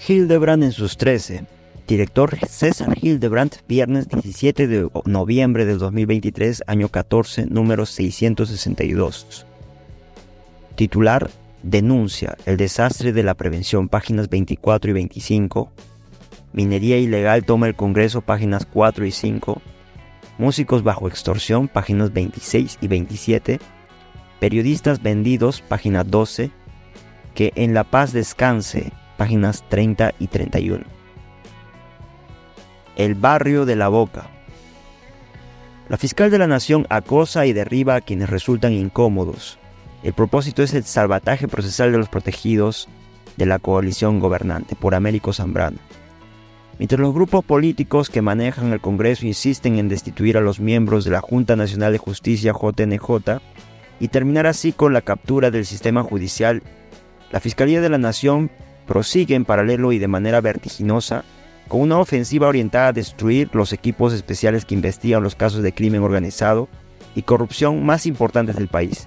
Hildebrandt en sus 13. Director César Hildebrandt, viernes 17 de noviembre del 2023, año 14, número 662. Titular: Denuncia el desastre de la prevención, páginas 24 y 25. Minería ilegal toma el Congreso, páginas 4 y 5. Músicos bajo extorsión, páginas 26 y 27. Periodistas vendidos, página 12. Que en la paz descanse, páginas 30 y 31. El barrio de La Boca. La fiscal de la Nación acosa y derriba a quienes resultan incómodos. El propósito es el salvataje procesal de los protegidos de la coalición gobernante, por Américo Zambrano. Mientras los grupos políticos que manejan el Congreso insisten en destituir a los miembros de la Junta Nacional de Justicia, JNJ, y terminar así con la captura del sistema judicial, la Fiscalía de la Nación prosigue en paralelo y de manera vertiginosa con una ofensiva orientada a destruir los equipos especiales que investigan los casos de crimen organizado y corrupción más importantes del país.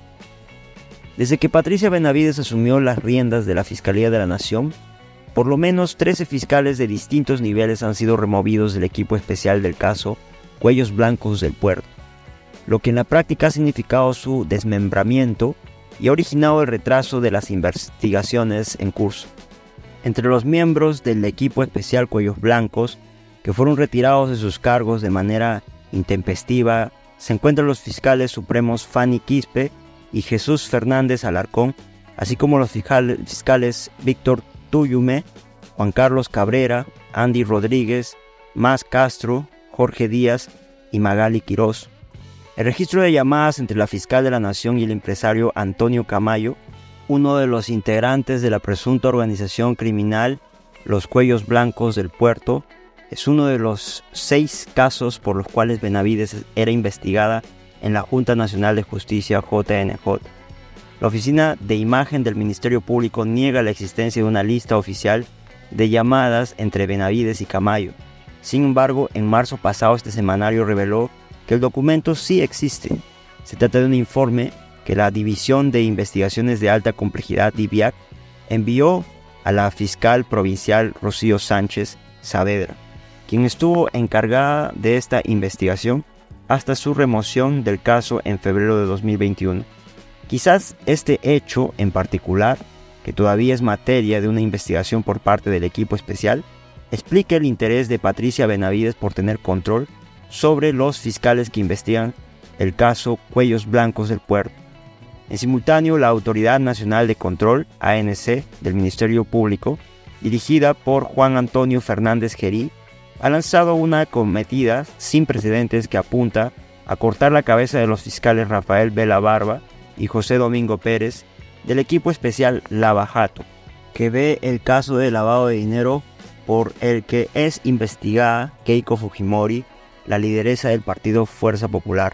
Desde que Patricia Benavides asumió las riendas de la Fiscalía de la Nación, por lo menos 13 fiscales de distintos niveles han sido removidos del equipo especial del caso Cuellos Blancos del Puerto, lo que en la práctica ha significado su desmembramiento y ha originado el retraso de las investigaciones en curso. Entre los miembros del equipo especial Cuellos Blancos, que fueron retirados de sus cargos de manera intempestiva, se encuentran los fiscales supremos Fanny Quispe y Jesús Fernández Alarcón, así como los fiscales Víctor Tuyume, Juan Carlos Cabrera, Andy Rodríguez, Mas Castro, Jorge Díaz y Magali Quirós. El registro de llamadas entre la fiscal de la Nación y el empresario Antonio Camayo, uno de los integrantes de la presunta organización criminal Los Cuellos Blancos del Puerto, es uno de los 6 casos por los cuales Benavides era investigada en la Junta Nacional de Justicia, JNJ. La Oficina de Imagen del Ministerio Público niega la existencia de una lista oficial de llamadas entre Benavides y Camayo. Sin embargo, en marzo pasado este semanario reveló que el documento sí existe. Se trata de un informe que la División de Investigaciones de Alta Complejidad, DIVIAC, envió a la fiscal provincial Rocío Sánchez Saavedra, quien estuvo encargada de esta investigación hasta su remoción del caso en febrero de 2021. Quizás este hecho en particular, que todavía es materia de una investigación por parte del equipo especial, explique el interés de Patricia Benavides por tener control sobre los fiscales que investigan el caso Cuellos Blancos del Puerto. En simultáneo, la Autoridad Nacional de Control, ANC, del Ministerio Público, dirigida por Juan Antonio Fernández Gerí, ha lanzado una acometida sin precedentes que apunta a cortar la cabeza de los fiscales Rafael Vela Barba y José Domingo Pérez del equipo especial Lava Jato, que ve el caso de lavado de dinero por el que es investigada Keiko Fujimori, la lideresa del partido Fuerza Popular.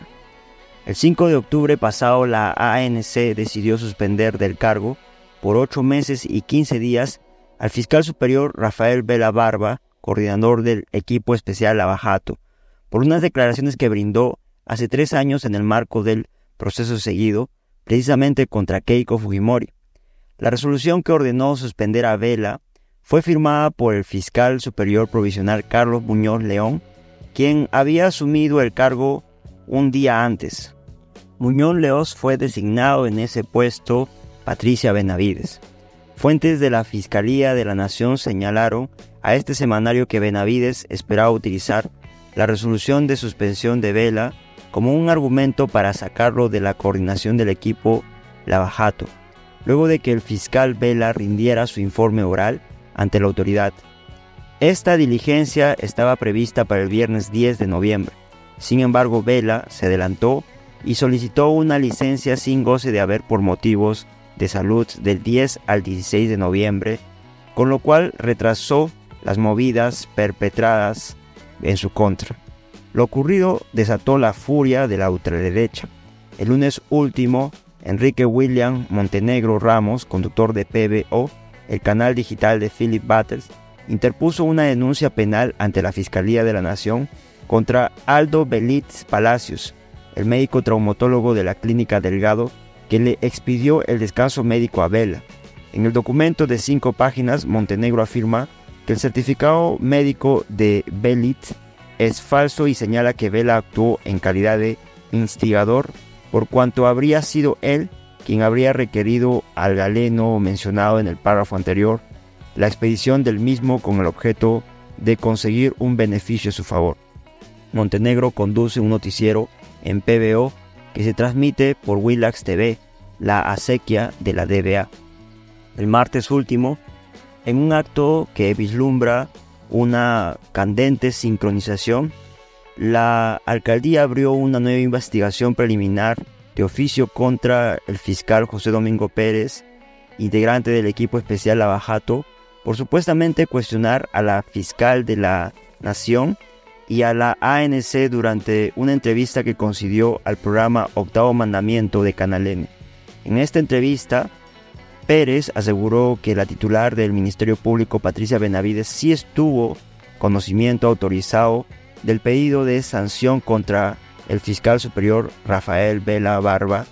El 5 de octubre pasado, la ANC decidió suspender del cargo por 8 meses y 15 días al fiscal superior Rafael Vela Barba, coordinador del equipo especial Lava Jato, por unas declaraciones que brindó hace 3 años en el marco del proceso seguido, precisamente contra Keiko Fujimori. La resolución que ordenó suspender a Vela fue firmada por el fiscal superior provisional Carlos Muñoz León, quien había asumido el cargo un día antes. Muñoz León fue designado en ese puesto Patricia Benavides. Fuentes de la Fiscalía de la Nación señalaron a este semanario que Benavides esperaba utilizar la resolución de suspensión de Vela como un argumento para sacarlo de la coordinación del equipo Lava Jato, luego de que el fiscal Vela rindiera su informe oral ante la autoridad. Esta diligencia estaba prevista para el viernes 10 de noviembre. Sin embargo, Vela se adelantó y solicitó una licencia sin goce de haber por motivos de salud del 10 al 16 de noviembre, con lo cual retrasó las movidas perpetradas en su contra. Lo ocurrido desató la furia de la ultraderecha. El lunes último, Enrique William Montenegro Ramos, conductor de PBO, el canal digital de Philip Butters, interpuso una denuncia penal ante la Fiscalía de la Nación contra Aldo Belitz Palacios, el médico traumatólogo de la Clínica Delgado, que le expidió el descanso médico a Vela. En el documento de 5 páginas, Montenegro afirma que el certificado médico de Belit es falso y señala que Vela actuó en calidad de instigador, por cuanto habría sido él quien habría requerido al galeno mencionado en el párrafo anterior la expedición del mismo con el objeto de conseguir un beneficio a su favor. Montenegro conduce un noticiero en PBO que se transmite por Willax TV, la acequia de la DBA. El martes último, en un acto que vislumbra una candente sincronización, la alcaldía abrió una nueva investigación preliminar de oficio contra el fiscal José Domingo Pérez, integrante del equipo especial Lava Jato, por supuestamente cuestionar a la fiscal de la Nación y a la ANC durante una entrevista que concedió al programa Octavo Mandamiento de Canal N. En esta entrevista, Pérez aseguró que la titular del Ministerio Público, Patricia Benavides, sí estuvo conocimiento autorizado del pedido de sanción contra el fiscal superior Rafael Vela Barba,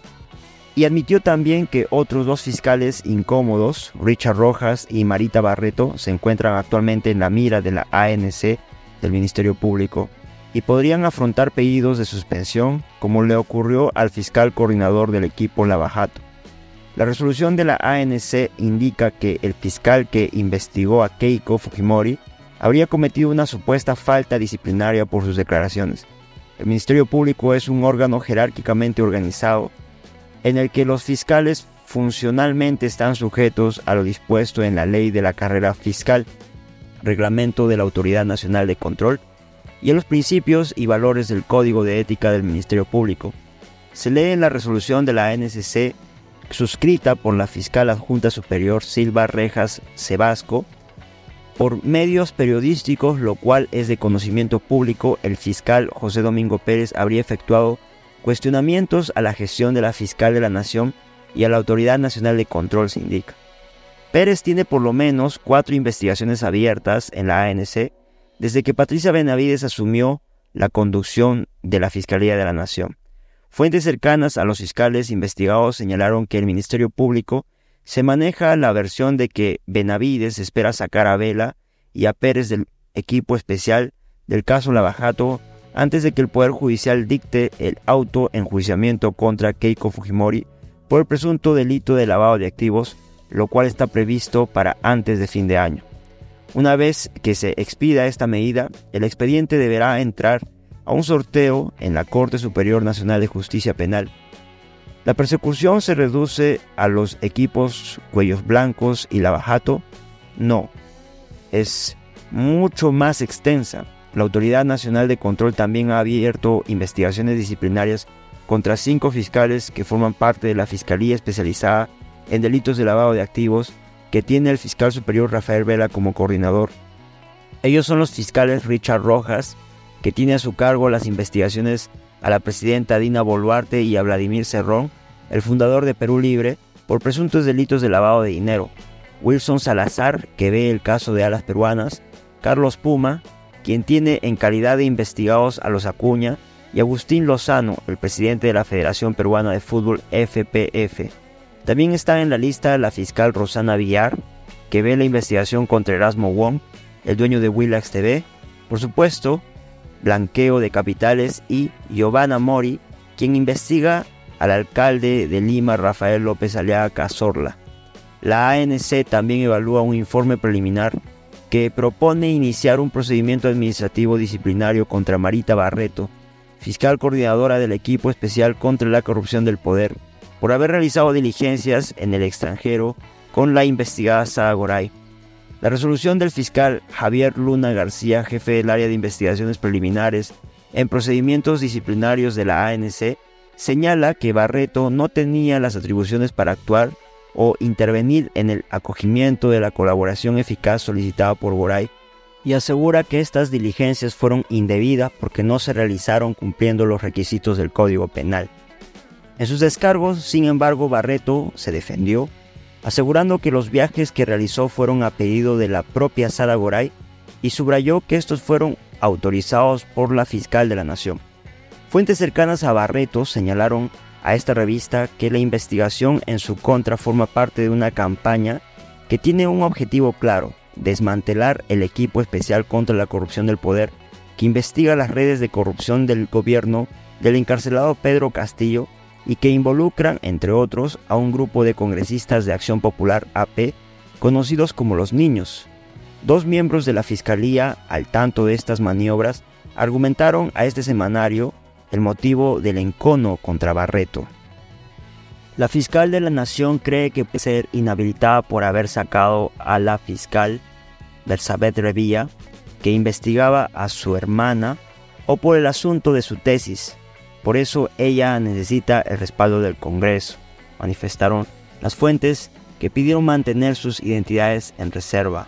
y admitió también que otros dos fiscales incómodos, Richard Rojas y Marita Barreto, se encuentran actualmente en la mira de la ANC del Ministerio Público y podrían afrontar pedidos de suspensión, como le ocurrió al fiscal coordinador del equipo Lava Jato. La resolución de la ANC indica que el fiscal que investigó a Keiko Fujimori habría cometido una supuesta falta disciplinaria por sus declaraciones. El Ministerio Público es un órgano jerárquicamente organizado en el que los fiscales funcionalmente están sujetos a lo dispuesto en la Ley de la Carrera Fiscal, Reglamento de la Autoridad Nacional de Control y a los principios y valores del Código de Ética del Ministerio Público. Se lee en la resolución de la ANSC suscrita por la fiscal adjunta superior Silva Rejas Sebasco. Por medios periodísticos, lo cual es de conocimiento público, el fiscal José Domingo Pérez habría efectuado cuestionamientos a la gestión de la fiscal de la Nación y a la Autoridad Nacional de Control, se indica. Pérez tiene por lo menos 4 investigaciones abiertas en la ANC desde que Patricia Benavides asumió la conducción de la Fiscalía de la Nación. Fuentes cercanas a los fiscales investigados señalaron que el Ministerio Público se maneja la versión de que Benavides espera sacar a Vela y a Pérez del equipo especial del caso Lava Jato antes de que el Poder Judicial dicte el autoenjuiciamiento contra Keiko Fujimori por el presunto delito de lavado de activos, lo cual está previsto para antes de fin de año. Una vez que se expida esta medida, el expediente deberá entrar a un sorteo en la Corte Superior Nacional de Justicia Penal. La persecución se reduce a los equipos Cuellos Blancos y Lava Jato. No, es mucho más extensa. La Autoridad Nacional de Control también ha abierto investigaciones disciplinarias contra 5 fiscales que forman parte de la Fiscalía Especializada en Delitos de Lavado de Activos, que tiene el fiscal superior Rafael Vela como coordinador. Ellos son los fiscales Richard Rojas, que tiene a su cargo las investigaciones a la presidenta Dina Boluarte y a Vladimir Cerrón, el fundador de Perú Libre, por presuntos delitos de lavado de dinero. Wilson Salazar, que ve el caso de Alas Peruanas. Carlos Puma, quien tiene en calidad de investigados a los Acuña. Y Agustín Lozano, el presidente de la Federación Peruana de Fútbol FPF. También está en la lista la fiscal Rosana Villar, que ve la investigación contra Erasmo Wong, el dueño de Willax TV. Por supuesto, blanqueo de capitales, y Giovanna Mori, quien investiga al alcalde de Lima, Rafael López Aliaga Cazorla. La ANC también evalúa un informe preliminar que propone iniciar un procedimiento administrativo disciplinario contra Marita Barreto, fiscal coordinadora del equipo especial contra la corrupción del poder, por haber realizado diligencias en el extranjero con la investigada Sara Goray. La resolución del fiscal Javier Luna García, jefe del área de investigaciones preliminares en procedimientos disciplinarios de la ANC, señala que Barreto no tenía las atribuciones para actuar o intervenir en el acogimiento de la colaboración eficaz solicitada por Goray, y asegura que estas diligencias fueron indebidas porque no se realizaron cumpliendo los requisitos del Código Penal. En sus descargos, sin embargo, Barreto se defendió, asegurando que los viajes que realizó fueron a pedido de la propia Sara Goray, y subrayó que estos fueron autorizados por la fiscal de la Nación. Fuentes cercanas a Barreto señalaron a esta revista que la investigación en su contra forma parte de una campaña que tiene un objetivo claro: desmantelar el equipo especial contra la corrupción del poder, que investiga las redes de corrupción del gobierno del encarcelado Pedro Castillo y que involucran, entre otros, a un grupo de congresistas de Acción Popular AP, conocidos como los Niños. Dos miembros de la Fiscalía, al tanto de estas maniobras, argumentaron a este semanario el motivo del encono contra Barreto. La fiscal de la Nación cree que puede ser inhabilitada por haber sacado a la fiscal Bersabet Revilla, que investigaba a su hermana, o por el asunto de su tesis. Por eso ella necesita el respaldo del Congreso, manifestaron las fuentes, que pidieron mantener sus identidades en reserva.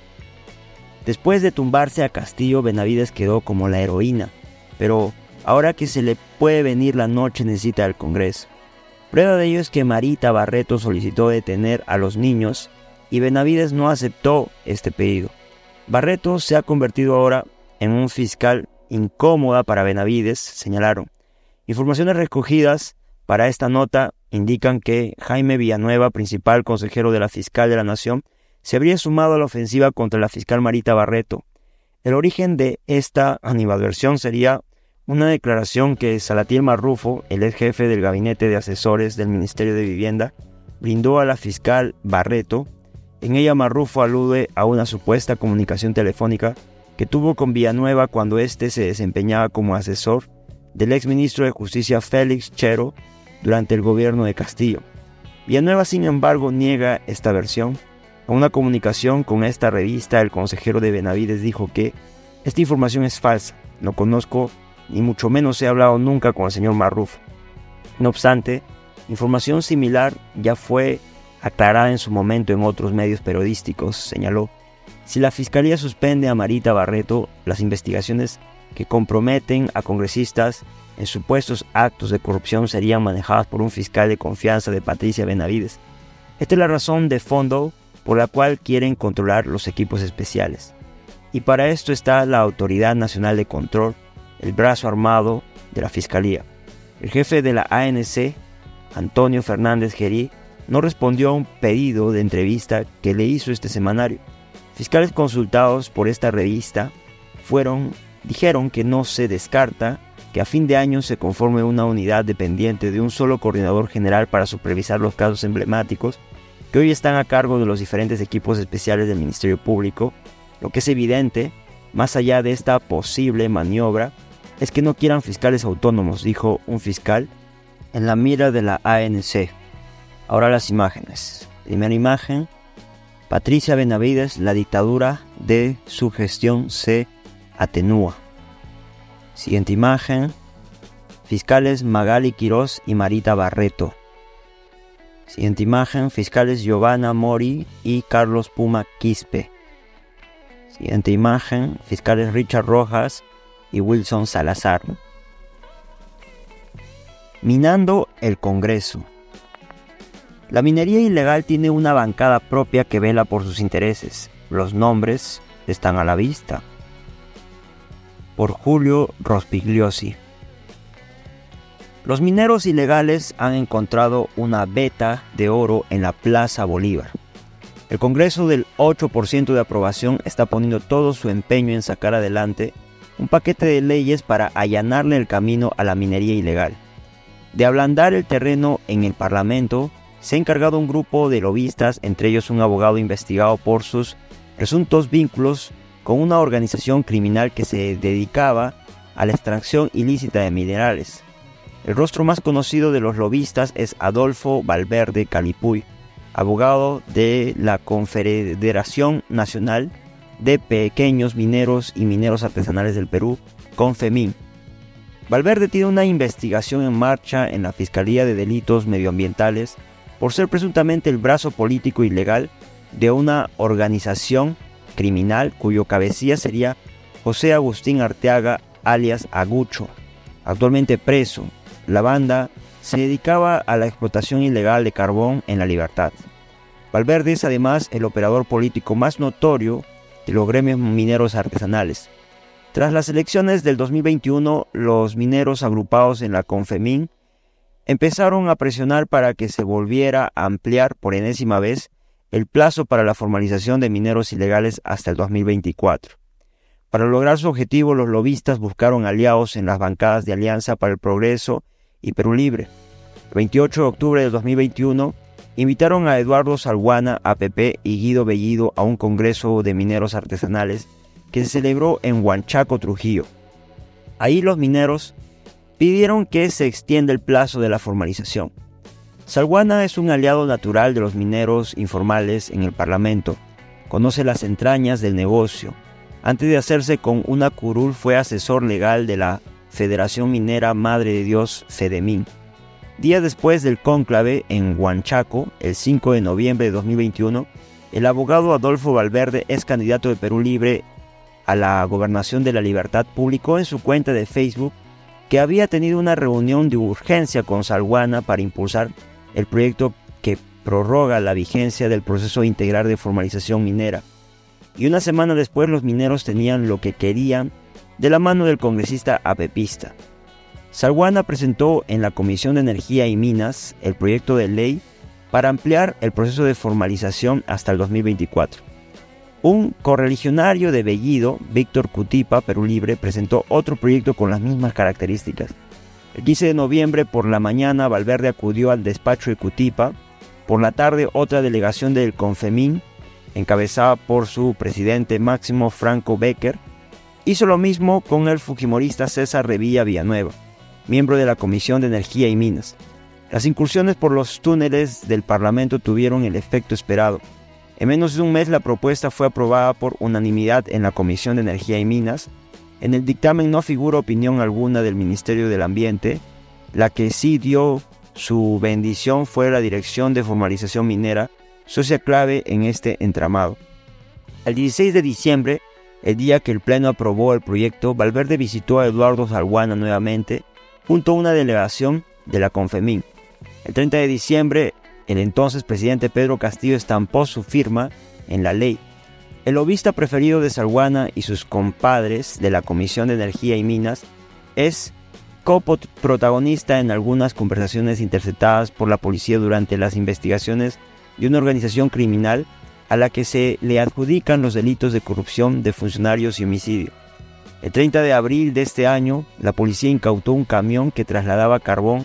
Después de tumbarse a Castillo, Benavides quedó como la heroína, pero ahora que se le puede venir la noche necesita el Congreso. Prueba de ello es que Marita Barreto solicitó detener a los niños y Benavides no aceptó este pedido. Barreto se ha convertido ahora en un fiscal incómoda para Benavides, señalaron. Informaciones recogidas para esta nota indican que Jaime Villanueva, principal consejero de la fiscal de la Nación, se habría sumado a la ofensiva contra la fiscal Marita Barreto. El origen de esta animadversión sería una declaración que Salatiel Marrufo, el ex jefe del gabinete de asesores del Ministerio de Vivienda, brindó a la fiscal Barreto. En ella Marrufo alude a una supuesta comunicación telefónica que tuvo con Villanueva cuando éste se desempeñaba como asesor del exministro de Justicia Félix Chero durante el gobierno de Castillo. Villanueva, sin embargo, niega esta versión. En una comunicación con esta revista, el consejero de Benavides dijo que esta información es falsa, no conozco ni mucho menos he hablado nunca con el señor Marrufo. No obstante, información similar ya fue aclarada en su momento en otros medios periodísticos, señaló. Si la Fiscalía suspende a Marita Barreto, las investigaciones que comprometen a congresistas en supuestos actos de corrupción serían manejadas por un fiscal de confianza de Patricia Benavides. Esta es la razón de fondo por la cual quieren controlar los equipos especiales. Y para esto está la Autoridad Nacional de Control, el brazo armado de la Fiscalía. El jefe de la ANC, Antonio Fernández Gerí, no respondió a un pedido de entrevista que le hizo este semanario. Fiscales consultados por esta revista dijeron que no se descarta que a fin de año se conforme una unidad dependiente de un solo coordinador general para supervisar los casos emblemáticos que hoy están a cargo de los diferentes equipos especiales del Ministerio Público. Lo que es evidente, más allá de esta posible maniobra, es que no quieran fiscales autónomos, dijo un fiscal en la mira de la ANC. Ahora las imágenes. Primera imagen, Patricia Benavides, la dictadura de su gestión se atenúa. Siguiente imagen, fiscales Magali Quirós y Marita Barreto. Siguiente imagen, fiscales Giovanna Mori y Carlos Puma Quispe. Siguiente imagen, fiscales Richard Rojas y Wilson Salazar. Minando el Congreso. La minería ilegal tiene una bancada propia que vela por sus intereses. Los nombres están a la vista. Por Julio Rospigliosi. Los mineros ilegales han encontrado una veta de oro en la Plaza Bolívar. El Congreso del 8% de aprobación está poniendo todo su empeño en sacar adelante un paquete de leyes para allanarle el camino a la minería ilegal. De ablandar el terreno en el Parlamento, se ha encargado un grupo de lobistas, entre ellos un abogado investigado por sus presuntos vínculos con una organización criminal que se dedicaba a la extracción ilícita de minerales. El rostro más conocido de los lobistas es Adolfo Valverde Calipuy, abogado de la Confederación Nacional de Pequeños Mineros y Mineros Artesanales del Perú, CONFEMIN. Valverde tiene una investigación en marcha en la Fiscalía de Delitos Medioambientales por ser presuntamente el brazo político ilegal de una organización criminal cuyo cabecilla sería José Agustín Arteaga, alias Agucho, actualmente preso. La banda se dedicaba a la explotación ilegal de carbón en La Libertad. Valverde es además el operador político más notorio de los gremios mineros artesanales. Tras las elecciones del 2021, los mineros agrupados en la CONFEMIN empezaron a presionar para que se volviera a ampliar por enésima vez el plazo para la formalización de mineros ilegales hasta el 2024. Para lograr su objetivo, los lobistas buscaron aliados en las bancadas de Alianza para el Progreso y Perú Libre. El 28 de octubre de 2021, invitaron a Eduardo Salguana, APP, y Guido Bellido a un congreso de mineros artesanales que se celebró en Huanchaco, Trujillo. Ahí los mineros pidieron que se extienda el plazo de la formalización. Salguana es un aliado natural de los mineros informales en el Parlamento. Conoce las entrañas del negocio. Antes de hacerse con una curul, fue asesor legal de la Federación Minera Madre de Dios, FEDEMIN. Días después del cónclave en Huanchaco, el 5 de noviembre de 2021, el abogado Adolfo Valverde, ex candidato de Perú Libre a la Gobernación de la Libertad, publicó en su cuenta de Facebook que había tenido una reunión de urgencia con Salguana para impulsar el proyecto que prorroga la vigencia del proceso integral de formalización minera. Y una semana después los mineros tenían lo que querían de la mano del congresista apepista. Salguana presentó en la Comisión de Energía y Minas el proyecto de ley para ampliar el proceso de formalización hasta el 2024. Un correligionario de Bellido, Víctor Cutipa, Perú Libre, presentó otro proyecto con las mismas características. El 15 de noviembre por la mañana, Valverde acudió al despacho de Cutipa. Por la tarde, otra delegación del CONFEMIN, encabezada por su presidente Máximo Franco Becker, hizo lo mismo con el fujimorista César Revilla Villanueva, miembro de la Comisión de Energía y Minas. Las incursiones por los túneles del Parlamento tuvieron el efecto esperado. En menos de un mes la propuesta fue aprobada por unanimidad en la Comisión de Energía y Minas. En el dictamen no figura opinión alguna del Ministerio del Ambiente. La que sí dio su bendición fue la Dirección de Formalización Minera, socia clave en este entramado. El 16 de diciembre, el día que el Pleno aprobó el proyecto, Valverde visitó a Eduardo Salguana nuevamente, junto a una delegación de la CONFEMIN. El 30 de diciembre, el entonces presidente Pedro Castillo estampó su firma en la ley. El lobista preferido de Salguana y sus compadres de la Comisión de Energía y Minas es coprotagonista en algunas conversaciones interceptadas por la policía durante las investigaciones de una organización criminal a la que se le adjudican los delitos de corrupción de funcionarios y homicidio. El 30 de abril de este año, la policía incautó un camión que trasladaba carbón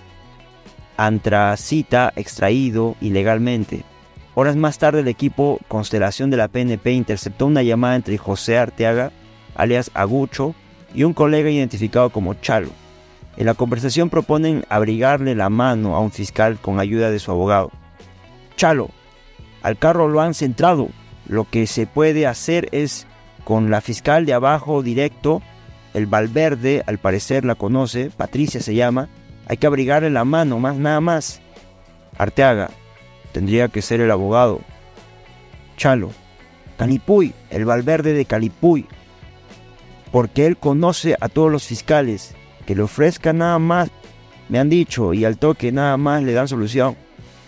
antracita extraído ilegalmente. Horas más tarde, el equipo Constelación de la PNP interceptó una llamada entre José Arteaga, alias Agucho, y un colega identificado como Chalo. En la conversación proponen abrigarle la mano a un fiscal con ayuda de su abogado. Chalo, al carro lo han centrado. Lo que se puede hacer es con la fiscal de abajo directo. El Valverde, al parecer la conoce, Patricia se llama. Hay que abrigarle la mano, más nada más. Arteaga, tendría que ser el abogado. Chalo, Calipuy, el Valverde de Calipuy. Porque él conoce a todos los fiscales. Que le ofrezca nada más, me han dicho, y al toque nada más le dan solución.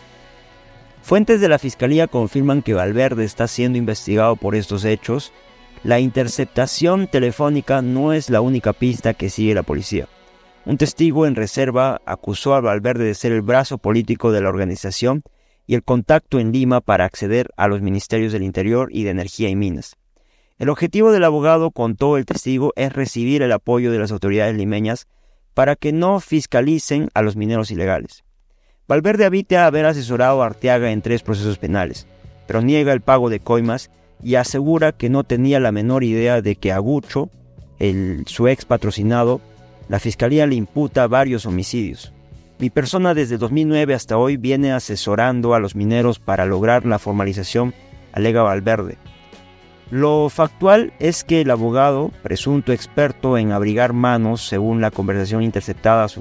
Fuentes de la Fiscalía confirman que Valverde está siendo investigado por estos hechos. La interceptación telefónica no es la única pista que sigue la policía. Un testigo en reserva acusó a Valverde de ser el brazo político de la organización y el contacto en Lima para acceder a los ministerios del Interior y de Energía y Minas. El objetivo del abogado, contó el testigo, es recibir el apoyo de las autoridades limeñas para que no fiscalicen a los mineros ilegales. Valverde admite haber asesorado a Arteaga en 3 procesos penales, pero niega el pago de coimas y asegura que no tenía la menor idea de que a Agucho, su ex patrocinado, la fiscalía le imputa varios homicidios. Mi persona desde 2009 hasta hoy viene asesorando a los mineros para lograr la formalización, alega Valverde. Lo factual es que el abogado, presunto experto en abrigar manos según la conversación interceptada a su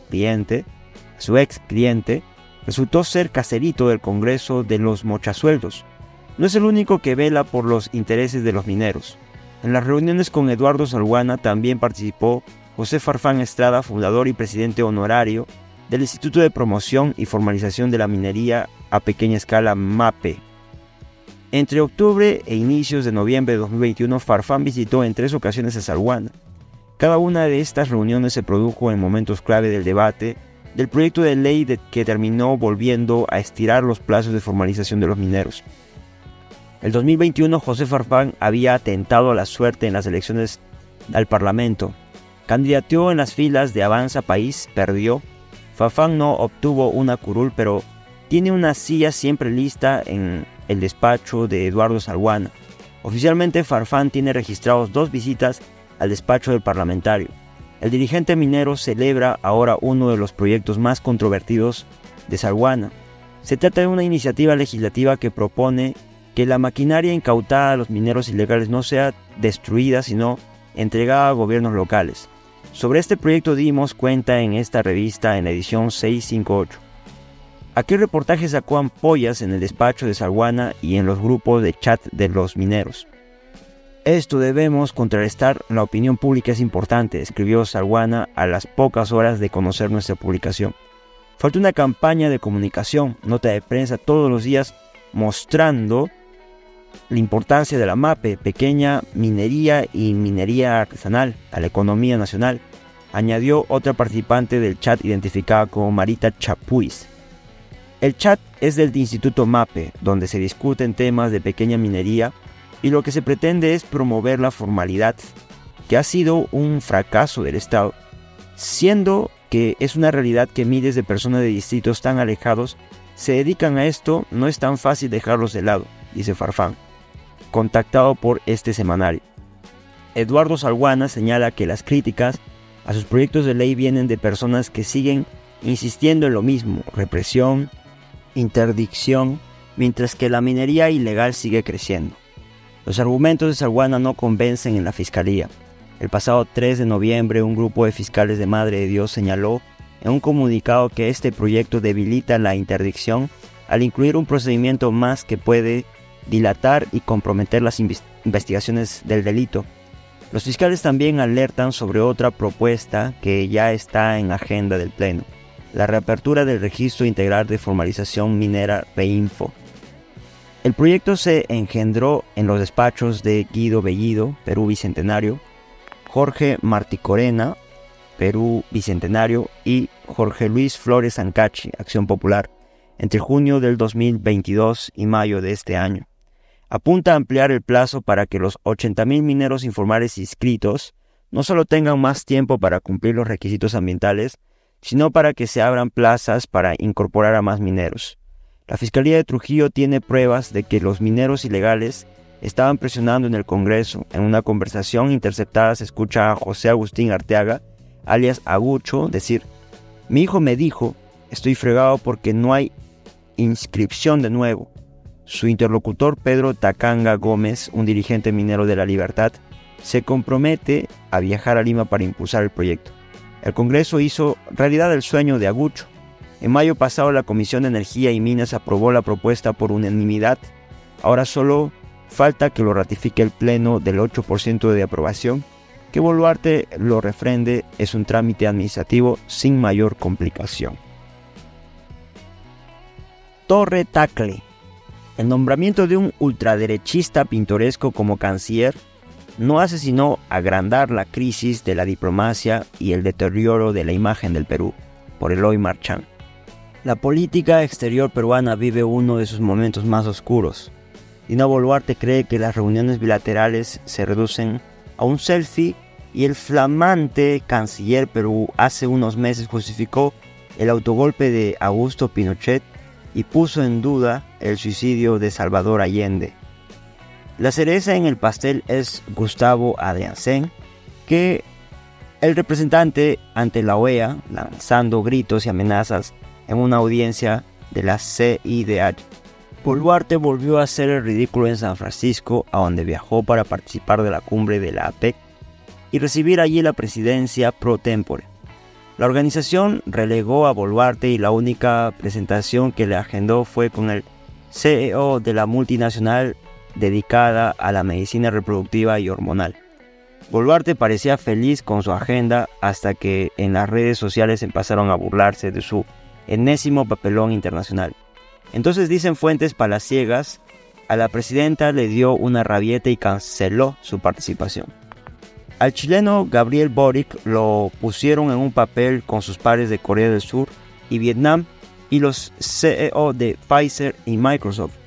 ex cliente, resultó ser caserito del Congreso de los Mochasueldos. No es el único que vela por los intereses de los mineros. En las reuniones con Eduardo Salguana también participó José Farfán Estrada, fundador y presidente honorario del Instituto de Promoción y Formalización de la Minería a Pequeña Escala MAPE. Entre octubre e inicios de noviembre de 2021, Farfán visitó en 3 ocasiones a Salguana. Cada una de estas reuniones se produjo en momentos clave del debate del proyecto de ley que terminó volviendo a estirar los plazos de formalización de los mineros. El 2021 José Farfán había tentado la suerte en las elecciones al Parlamento. Candidateó en las filas de Avanza País, perdió. Farfán no obtuvo una curul, pero tiene una silla siempre lista en el despacho de Eduardo Salguana. Oficialmente Farfán tiene registrados 2 visitas al despacho del parlamentario. El dirigente minero celebra ahora uno de los proyectos más controvertidos de Salguana. Se trata de una iniciativa legislativa que propone que la maquinaria incautada a los mineros ilegales no sea destruida, sino entregada a gobiernos locales. Sobre este proyecto dimos cuenta en esta revista en la edición 658. Aquel reportaje sacó ampollas en el despacho de Salguana y en los grupos de chat de los mineros. Esto debemos contrarrestar, la opinión pública es importante, escribió Salguana a las pocas horas de conocer nuestra publicación. Falta una campaña de comunicación, nota de prensa todos los días mostrando la importancia de la MAPE, pequeña minería y minería artesanal, a la economía nacional, añadió otra participante del chat identificada como Marita Chapuis. El chat es del Instituto MAPE, donde se discuten temas de pequeña minería y lo que se pretende es promover la formalidad, que ha sido un fracaso del Estado, siendo que es una realidad que miles de personas de distritos tan alejados se dedican a esto, no es tan fácil dejarlos de lado, dice Farfán, contactado por este semanario. Eduardo Salguana señala que las críticas a sus proyectos de ley vienen de personas que siguen insistiendo en lo mismo, represión, interdicción, mientras que la minería ilegal sigue creciendo. Los argumentos de Salguana no convencen en la Fiscalía. El pasado 3 de noviembre, un grupo de fiscales de Madre de Dios señaló en un comunicado que este proyecto debilita la interdicción al incluir un procedimiento más que puede dilatar y comprometer las investigaciones del delito. Los fiscales también alertan sobre otra propuesta que ya está en agenda del Pleno: la reapertura del Registro Integral de Formalización Minera REINFO. El proyecto se engendró en los despachos de Guido Bellido, Perú Bicentenario, Jorge Marticorena, Perú Bicentenario, y Jorge Luis Flores Ancachi, Acción Popular, entre junio del 2022 y mayo de este año. Apunta a ampliar el plazo para que los 80.000 mineros informales inscritos no solo tengan más tiempo para cumplir los requisitos ambientales, sino para que se abran plazas para incorporar a más mineros. La Fiscalía de Trujillo tiene pruebas de que los mineros ilegales estaban presionando en el Congreso. En una conversación interceptada se escucha a José Agustín Arteaga, alias Agucho, decir: "Mi hijo me dijo, estoy fregado porque no hay inscripción de nuevo". Su interlocutor Pedro Tacanga Gómez, un dirigente minero de La Libertad, se compromete a viajar a Lima para impulsar el proyecto. El Congreso hizo realidad el sueño de Agucho. En mayo pasado la Comisión de Energía y Minas aprobó la propuesta por unanimidad. Ahora solo falta que lo ratifique el Pleno del 8% de aprobación. Que Boluarte lo refrende es un trámite administrativo sin mayor complicación. Torre Tacle. El nombramiento de un ultraderechista pintoresco como canciller no hace sino agrandar la crisis de la diplomacia y el deterioro de la imagen del Perú, por Eloy Marchán. La política exterior peruana vive uno de sus momentos más oscuros. Dina Boluarte cree que las reuniones bilaterales se reducen a un selfie y el flamante canciller Perú hace unos meses justificó el autogolpe de Augusto Pinochet y puso en duda el suicidio de Salvador Allende. La cereza en el pastel es Gustavo Adriansen, que el representante ante la OEA, lanzando gritos y amenazas en una audiencia de la CIDH. Boluarte volvió a hacer el ridículo en San Francisco, a donde viajó para participar de la cumbre de la APEC y recibir allí la presidencia pro tempore. La organización relegó a Boluarte y la única presentación que le agendó fue con el CEO de la multinacional dedicada a la medicina reproductiva y hormonal. Boluarte parecía feliz con su agenda hasta que en las redes sociales empezaron a burlarse de su enésimo papelón internacional. Entonces, dicen fuentes palaciegas, a la presidenta le dio una rabieta y canceló su participación. Al chileno Gabriel Boric lo pusieron en un papel con sus pares de Corea del Sur y Vietnam y los CEO de Pfizer y Microsoft.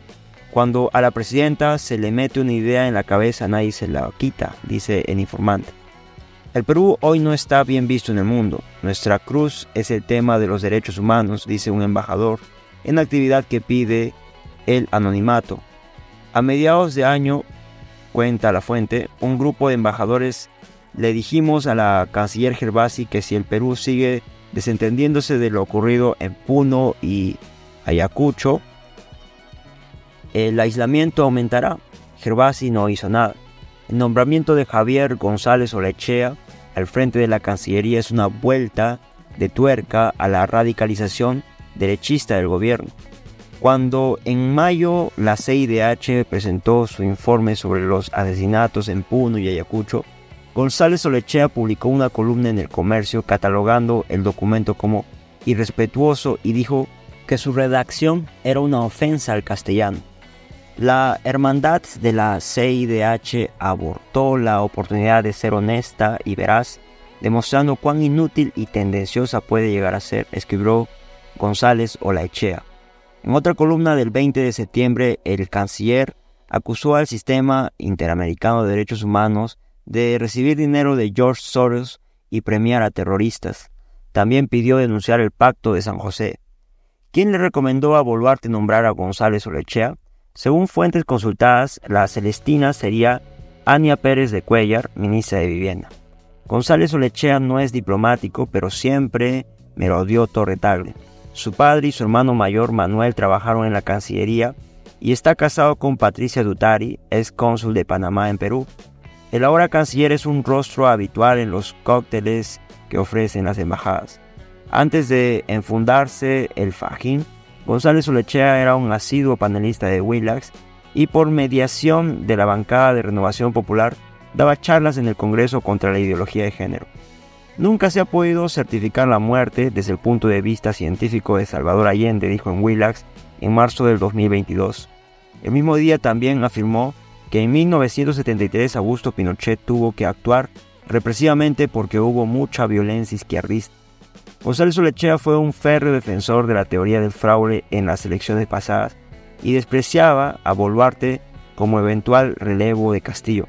Cuando a la presidenta se le mete una idea en la cabeza, nadie se la quita, dice el informante. El Perú hoy no está bien visto en el mundo. Nuestra cruz es el tema de los derechos humanos, dice un embajador, en actividad que pide el anonimato. A mediados de año, cuenta la fuente, un grupo de embajadores le dijimos a la canciller Gervasi que si el Perú sigue desentendiéndose de lo ocurrido en Puno y Ayacucho, el aislamiento aumentará. Gervasi no hizo nada. El nombramiento de Javier González Olechea al frente de la Cancillería es una vuelta de tuerca a la radicalización derechista del gobierno. Cuando en mayo la CIDH presentó su informe sobre los asesinatos en Puno y Ayacucho, González Olechea publicó una columna en El Comercio catalogando el documento como irrespetuoso y dijo que su redacción era una ofensa al castellano. La hermandad de la CIDH abortó la oportunidad de ser honesta y veraz, demostrando cuán inútil y tendenciosa puede llegar a ser, escribió González Olechea. En otra columna del 20 de septiembre, el canciller acusó al Sistema Interamericano de Derechos Humanos de recibir dinero de George Soros y premiar a terroristas. También pidió denunciar el Pacto de San José. ¿Quién le recomendó a Boluarte nombrar a González Olechea? Según fuentes consultadas, la celestina sería Ania Pérez de Cuéllar, ministra de Vivienda. González Olechea no es diplomático, pero siempre merodeó Torre Tagle. Su padre y su hermano mayor Manuel trabajaron en la Cancillería y está casado con Patricia Dutari, ex cónsul de Panamá en Perú. El ahora canciller es un rostro habitual en los cócteles que ofrecen las embajadas. Antes de enfundarse el fajín, González Olechea era un asiduo panelista de Willax y por mediación de la bancada de Renovación Popular daba charlas en el Congreso contra la ideología de género. Nunca se ha podido certificar la muerte desde el punto de vista científico de Salvador Allende, dijo en Willax en marzo del 2022. El mismo día también afirmó que en 1973 Augusto Pinochet tuvo que actuar represivamente porque hubo mucha violencia izquierdista. González Olechea fue un férreo defensor de la teoría del fraude en las elecciones pasadas y despreciaba a Boluarte como eventual relevo de Castillo.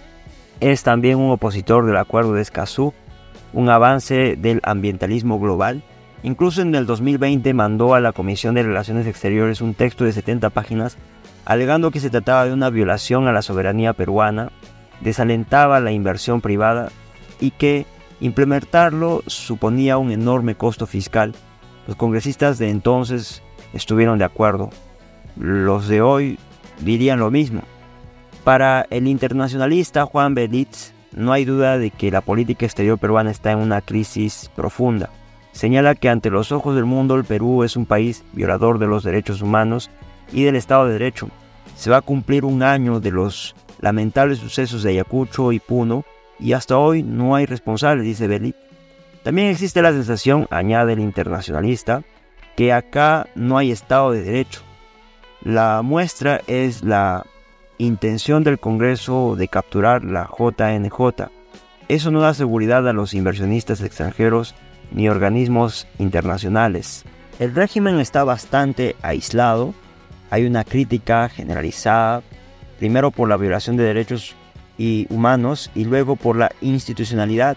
Es también un opositor del Acuerdo de Escazú, un avance del ambientalismo global. Incluso en el 2020 mandó a la Comisión de Relaciones Exteriores un texto de 70 páginas alegando que se trataba de una violación a la soberanía peruana, desalentaba la inversión privada y que implementarlo suponía un enorme costo fiscal. Los congresistas de entonces estuvieron de acuerdo. Los de hoy dirían lo mismo. Para el internacionalista Juan Belitz, no hay duda de que la política exterior peruana está en una crisis profunda. Señala que ante los ojos del mundo el Perú es un país violador de los derechos humanos y del Estado de Derecho. Se va a cumplir un año de los lamentables sucesos de Ayacucho y Puno y hasta hoy no hay responsables, dice Belitz. También existe la sensación, añade el internacionalista, que acá no hay Estado de Derecho. La muestra es la intención del Congreso de capturar la JNJ. Eso no da seguridad a los inversionistas extranjeros ni organismos internacionales. El régimen está bastante aislado. Hay una crítica generalizada, primero por la violación de derechos humanos y luego por la institucionalidad,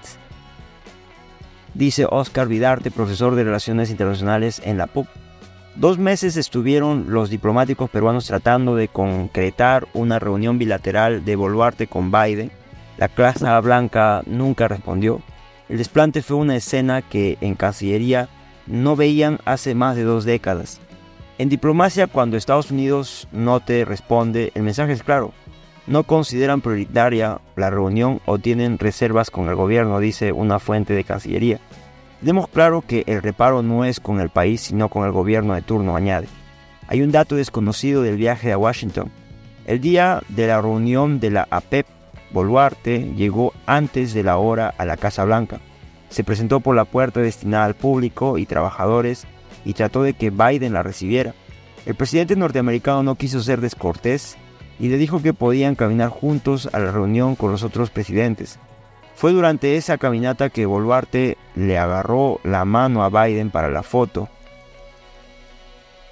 dice Óscar Vidarte, profesor de Relaciones Internacionales en la PUC. 2 meses estuvieron los diplomáticos peruanos tratando de concretar una reunión bilateral de Boluarte con Biden. La Casa Blanca nunca respondió. El desplante fue una escena que en Cancillería no veían hace más de 2 décadas. En diplomacia, cuando Estados Unidos no te responde, el mensaje es claro. No consideran prioritaria la reunión o tienen reservas con el gobierno, dice una fuente de Cancillería. Tenemos claro que el reparo no es con el país, sino con el gobierno de turno, añade. Hay un dato desconocido del viaje a Washington. El día de la reunión de la APEP, Boluarte llegó antes de la hora a la Casa Blanca. Se presentó por la puerta destinada al público y trabajadores y trató de que Biden la recibiera. El presidente norteamericano no quiso ser descortés y le dijo que podían caminar juntos a la reunión con los otros presidentes. Fue durante esa caminata que Boluarte le agarró la mano a Biden para la foto.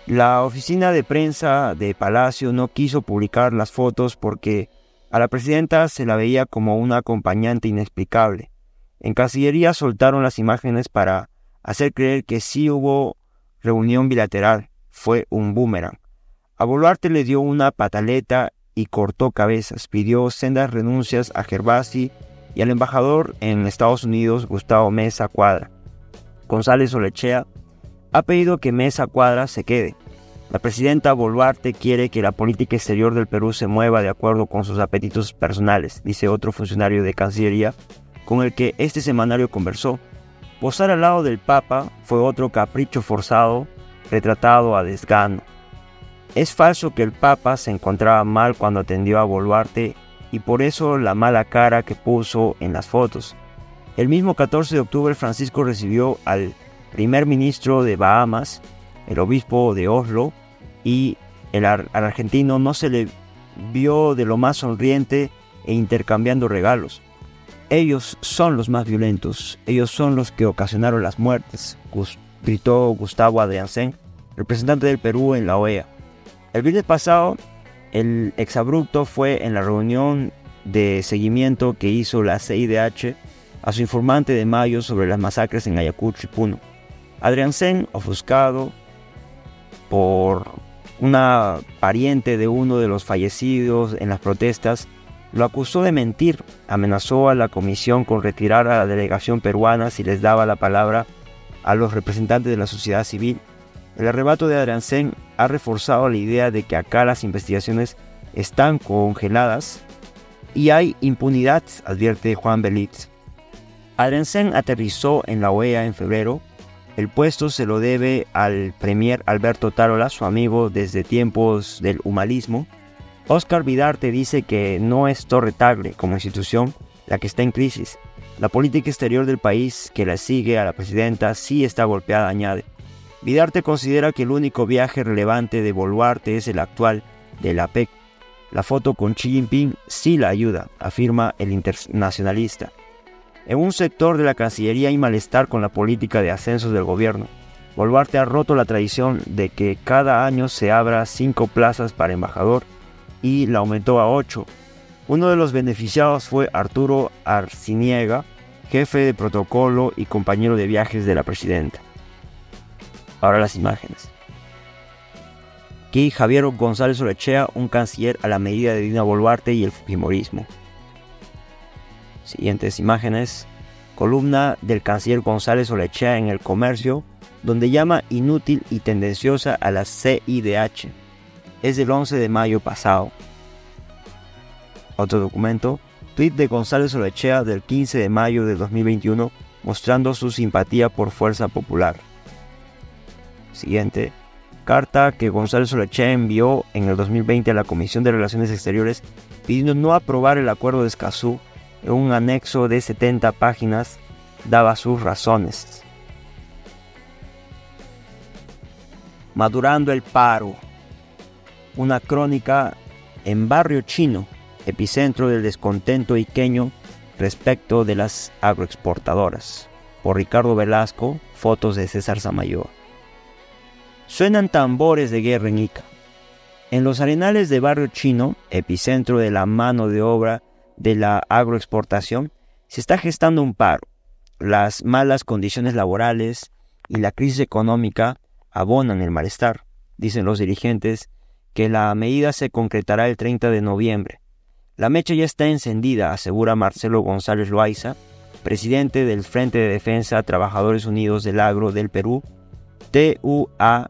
La oficina de prensa de Palacio no quiso publicar las fotos porque a la presidenta se la veía como una acompañante inexplicable. En Cancillería soltaron las imágenes para hacer creer que sí hubo reunión bilateral. Fue un boomerang. A Boluarte le dio una pataleta y cortó cabezas. Pidió sendas renuncias a Gervasi y al embajador en Estados Unidos, Gustavo Meza Cuadra. González Olechea ha pedido que Meza Cuadra se quede. La presidenta Boluarte quiere que la política exterior del Perú se mueva de acuerdo con sus apetitos personales, dice otro funcionario de Cancillería con el que este semanario conversó. Posar al lado del Papa fue otro capricho forzado, retratado a desgano. Es falso que el Papa se encontraba mal cuando atendió a Boluarte y por eso la mala cara que puso en las fotos. El mismo 14 de octubre Francisco recibió al primer ministro de Bahamas, el obispo de Oslo, y al argentino no se le vio de lo más sonriente e intercambiando regalos. Ellos son los más violentos, ellos son los que ocasionaron las muertes, gritó Gustavo Adrianzen, representante del Perú en la OEA. El viernes pasado, el exabrupto fue en la reunión de seguimiento que hizo la CIDH a su informante de mayo sobre las masacres en Ayacucho y Puno. Adrianzen, ofuscado por una pariente de uno de los fallecidos en las protestas, lo acusó de mentir, amenazó a la comisión con retirar a la delegación peruana si les daba la palabra a los representantes de la sociedad civil. El arrebato de Adrianzen ha reforzado la idea de que acá las investigaciones están congeladas y hay impunidad, advierte Juan Belitz. Adrianzen aterrizó en la OEA en febrero. El puesto se lo debe al premier Alberto Tarola, su amigo desde tiempos del humanismo. Óscar Vidarte dice que no es Torre Tagle como institución la que está en crisis. La política exterior del país que la sigue a la presidenta sí está golpeada, añade. Vidarte considera que el único viaje relevante de Boluarte es el actual de la APEC. La foto con Xi Jinping sí la ayuda, afirma el internacionalista. En un sector de la Cancillería hay malestar con la política de ascensos del gobierno. Boluarte ha roto la tradición de que cada año se abra 5 plazas para embajador y la aumentó a 8. Uno de los beneficiados fue Arturo Arciniega, jefe de protocolo y compañero de viajes de la presidenta. Ahora las imágenes. Aquí Javier González Olechea, un canciller a la medida de Dina Boluarte y el fujimorismo. Siguientes imágenes. Columna del canciller González Olechea en El Comercio, donde llama inútil y tendenciosa a la CIDH. Es del 11 de mayo pasado. Otro documento. Tuit de González Olechea del 15 de mayo de 2021 mostrando su simpatía por Fuerza Popular. Siguiente. Carta que González Olechea envió en el 2020 a la Comisión de Relaciones Exteriores pidiendo no aprobar el acuerdo de Escazú. En un anexo de 70 páginas daba sus razones. Madurando el paro. Una crónica en Barrio Chino, epicentro del descontento iqueño respecto de las agroexportadoras. Por Ricardo Velasco, fotos de César Samayoa. Suenan tambores de guerra en Ica. En los arenales de Barrio Chino, epicentro de la mano de obra de la agroexportación, se está gestando un paro. Las malas condiciones laborales y la crisis económica abonan el malestar. Dicen los dirigentes que la medida se concretará el 30 de noviembre. La mecha ya está encendida, asegura Marcelo González Loaiza, presidente del Frente de Defensa Trabajadores Unidos del Agro del Perú, TUAGRAP.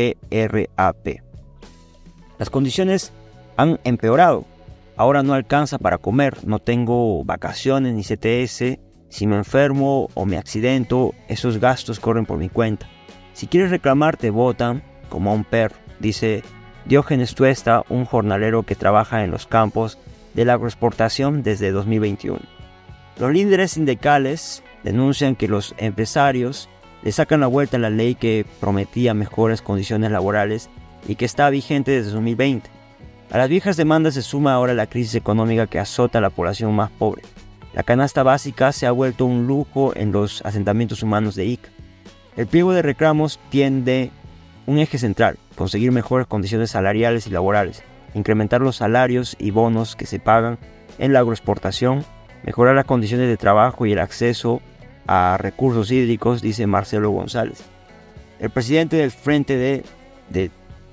Las condiciones han empeorado. Ahora no alcanza para comer, no tengo vacaciones ni CTS, si me enfermo o me accidento, esos gastos corren por mi cuenta. Si quieres reclamar te botan como a un perro, dice Diógenes Tuesta, un jornalero que trabaja en los campos de la agroexportación desde 2021. Los líderes sindicales denuncian que los empresarios le sacan la vuelta a la ley que prometía mejores condiciones laborales y que está vigente desde 2020. A las viejas demandas se suma ahora la crisis económica que azota a la población más pobre. La canasta básica se ha vuelto un lujo en los asentamientos humanos de Ica. El pliego de reclamos tiene un eje central: conseguir mejores condiciones salariales y laborales, incrementar los salarios y bonos que se pagan en la agroexportación, mejorar las condiciones de trabajo y el acceso a recursos hídricos, dice Marcelo González. El presidente del Frente de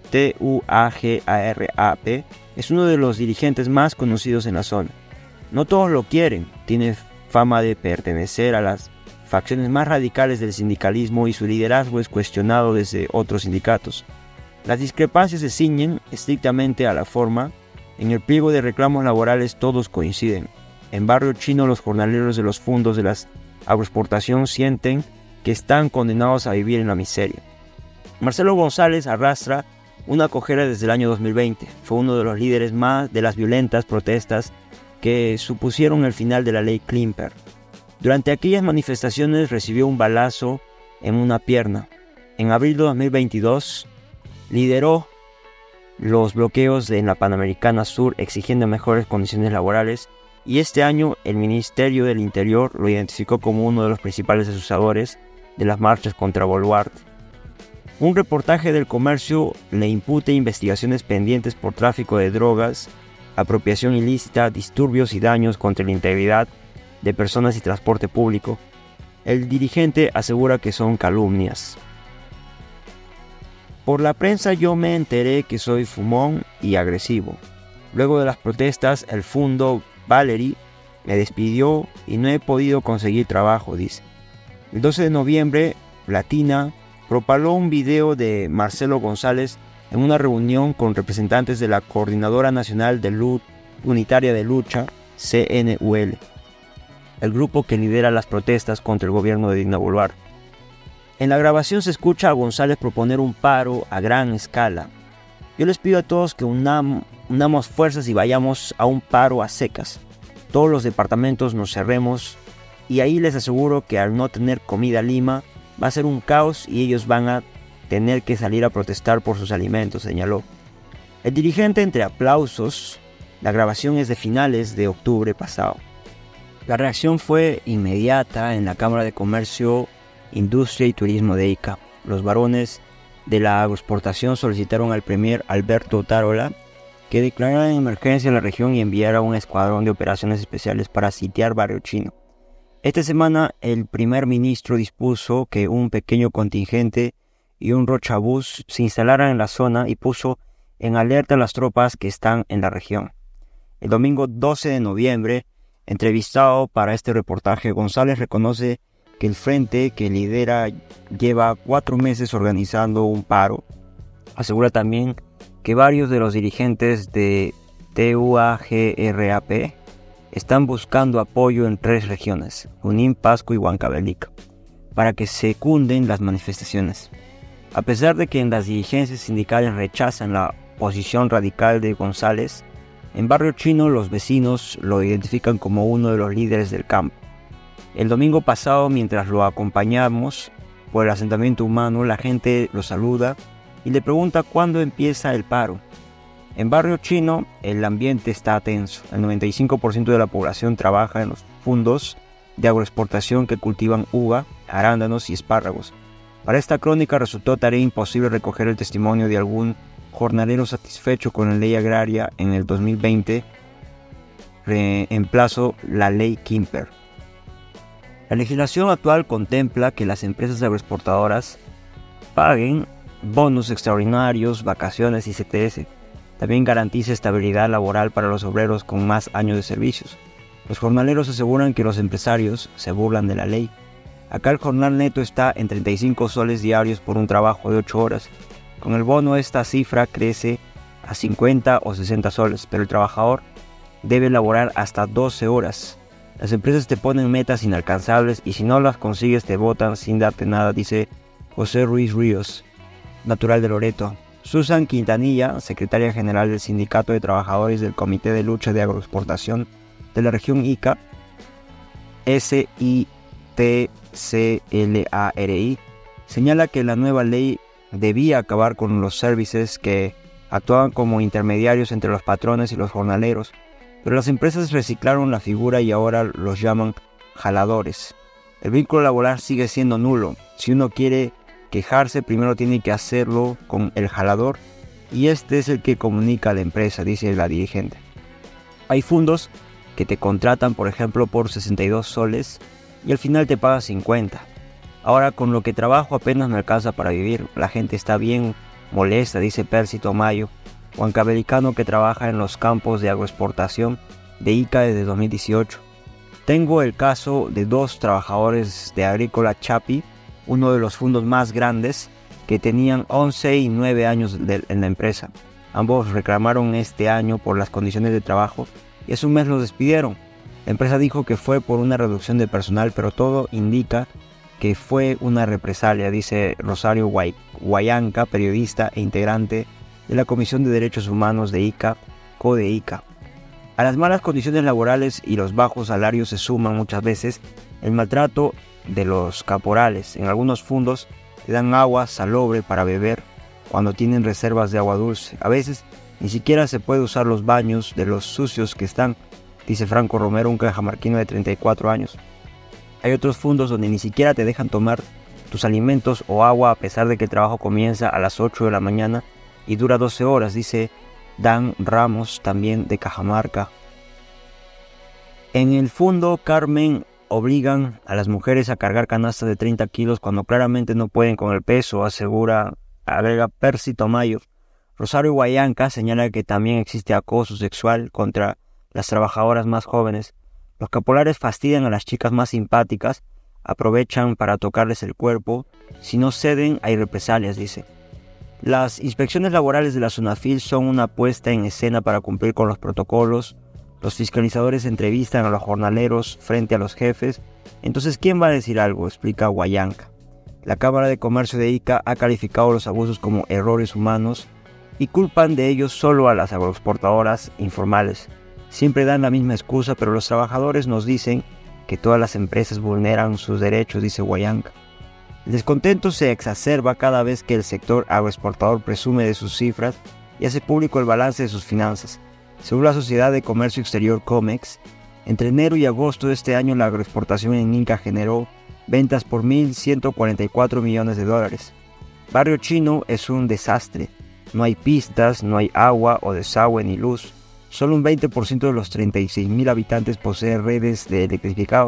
TUAGARAP es uno de los dirigentes más conocidos en la zona. No todos lo quieren, tiene fama de pertenecer a las facciones más radicales del sindicalismo y su liderazgo es cuestionado desde otros sindicatos. Las discrepancias se ciñen estrictamente a la forma. En el pliego de reclamos laborales todos coinciden. En Barrio Chino los jornaleros de los fondos de la agroexportación sienten que están condenados a vivir en la miseria. Marcelo González arrastra una cojera desde el año 2020. Fue uno de los líderes más de las violentas protestas que supusieron el final de la ley Klimper. Durante aquellas manifestaciones recibió un balazo en una pierna. En abril de 2022 lideró los bloqueos en la Panamericana Sur exigiendo mejores condiciones laborales y este año el Ministerio del Interior lo identificó como uno de los principales acusadores de las marchas contra Boluarte. Un reportaje del Comercio le imputa investigaciones pendientes por tráfico de drogas, apropiación ilícita, disturbios y daños contra la integridad de personas y transporte público. El dirigente asegura que son calumnias. Por la prensa yo me enteré que soy fumón y agresivo. Luego de las protestas, el Fundo Valery me despidió y no he podido conseguir trabajo, dice. El 12 de noviembre, Latina propaló un video de Marcelo González en una reunión con representantes de la Coordinadora Nacional Unitaria de Lucha, CNUL, el grupo que lidera las protestas contra el gobierno de Dina Boluarte. En la grabación se escucha a González proponer un paro a gran escala. Yo les pido a todos que unamos fuerzas y vayamos a un paro a secas. Todos los departamentos nos cerremos y ahí les aseguro que al no tener comida Lima va a ser un caos y ellos van a tener que salir a protestar por sus alimentos, señaló. El dirigente entre aplausos. La grabación es de finales de octubre pasado. La reacción fue inmediata en la Cámara de Comercio, Industria y Turismo de Ica. Los varones de la agroexportación solicitaron al premier Alberto Tarola que declarara en emergencia en la región y enviara un escuadrón de operaciones especiales para sitiar Barrio Chino. Esta semana el primer ministro dispuso que un pequeño contingente y un rochabús se instalaran en la zona y puso en alerta a las tropas que están en la región. El domingo 12 de noviembre, entrevistado para este reportaje, González reconoce que el frente que lidera lleva 4 meses organizando un paro. Asegura también que varios de los dirigentes de TUAGRAP están buscando apoyo en 3 regiones, Junín, Pasco y Huancavelica, para que secunden las manifestaciones. A pesar de que en las dirigencias sindicales rechazan la posición radical de González, en Barrio Chino los vecinos lo identifican como uno de los líderes del campo. El domingo pasado, mientras lo acompañamos por el asentamiento humano, la gente lo saluda y le pregunta cuándo empieza el paro. En Barrio Chino el ambiente está tenso. El 95% de la población trabaja en los fondos de agroexportación que cultivan uva, arándanos y espárragos. Para esta crónica resultó tarea imposible recoger el testimonio de algún jornalero satisfecho con la ley agraria en el 2020, reemplazó la ley Klimper. La legislación actual contempla que las empresas agroexportadoras paguen bonos extraordinarios, vacaciones y CTS. También garantiza estabilidad laboral para los obreros con más años de servicios. Los jornaleros aseguran que los empresarios se burlan de la ley. Acá el jornal neto está en 35 soles diarios por un trabajo de 8 horas. Con el bono esta cifra crece a 50 o 60 soles, pero el trabajador debe laborar hasta 12 horas. Las empresas te ponen metas inalcanzables y si no las consigues te botan sin darte nada, dice José Ruiz Ríos, natural de Loreto. Susan Quintanilla, secretaria general del Sindicato de Trabajadores del Comité de Lucha de Agroexportación de la región Ica, SITCLARI, señala que la nueva ley debía acabar con los services que actuaban como intermediarios entre los patrones y los jornaleros, pero las empresas reciclaron la figura y ahora los llaman jaladores. El vínculo laboral sigue siendo nulo. Si uno quiere quejarse, primero tiene que hacerlo con el jalador y este es el que comunica a la empresa, dice la dirigente. Hay fondos que te contratan, por ejemplo, por 62 soles y al final te pagan 50. Ahora con lo que trabajo apenas me alcanza para vivir. La gente está bien molesta, dice Percy Tomayo, huancabelicano que trabaja en los campos de agroexportación de Ica desde 2018. Tengo el caso de dos trabajadores de Agrícola Chapi, uno de los fondos más grandes, que tenían 11 y 9 años en la empresa. Ambos reclamaron este año por las condiciones de trabajo y hace un mes los despidieron. La empresa dijo que fue por una reducción de personal, pero todo indica que fue una represalia, dice Rosario Huayanca, periodista e integrante de la Comisión de Derechos Humanos de Ica, CODEICA. A las malas condiciones laborales y los bajos salarios se suman muchas veces el maltrato de los caporales. En algunos fondos te dan agua salobre para beber cuando tienen reservas de agua dulce. A veces ni siquiera se puede usar los baños de los sucios que están, dice Franco Romero, un cajamarquino de 34 años. Hay otros fondos donde ni siquiera te dejan tomar tus alimentos o agua a pesar de que el trabajo comienza a las 8 de la mañana y dura 12 horas, dice Dan Ramos, también de Cajamarca. En el fondo Carmen obligan a las mujeres a cargar canastas de 30 kilos cuando claramente no pueden con el peso, agrega Percy Tomayo. Rosario Huayanca señala que también existe acoso sexual contra las trabajadoras más jóvenes. Los caporales fastidian a las chicas más simpáticas, aprovechan para tocarles el cuerpo. Si no ceden, hay represalias, dice. Las inspecciones laborales de la SUNAFIL son una puesta en escena para cumplir con los protocolos. Los fiscalizadores entrevistan a los jornaleros frente a los jefes. Entonces, ¿quién va a decir algo?, explica Huayanca. La Cámara de Comercio de Ica ha calificado los abusos como errores humanos y culpan de ellos solo a las agroexportadoras informales. Siempre dan la misma excusa, pero los trabajadores nos dicen que todas las empresas vulneran sus derechos, dice Huayanca. El descontento se exacerba cada vez que el sector agroexportador presume de sus cifras y hace público el balance de sus finanzas. Según la Sociedad de Comercio Exterior COMEX, entre enero y agosto de este año la agroexportación en Ica generó ventas por 1.144 millones de dólares. Barrio Chino es un desastre. No hay pistas, no hay agua o desagüe ni luz. Solo un 20% de los 36.000 habitantes posee redes de electrificado.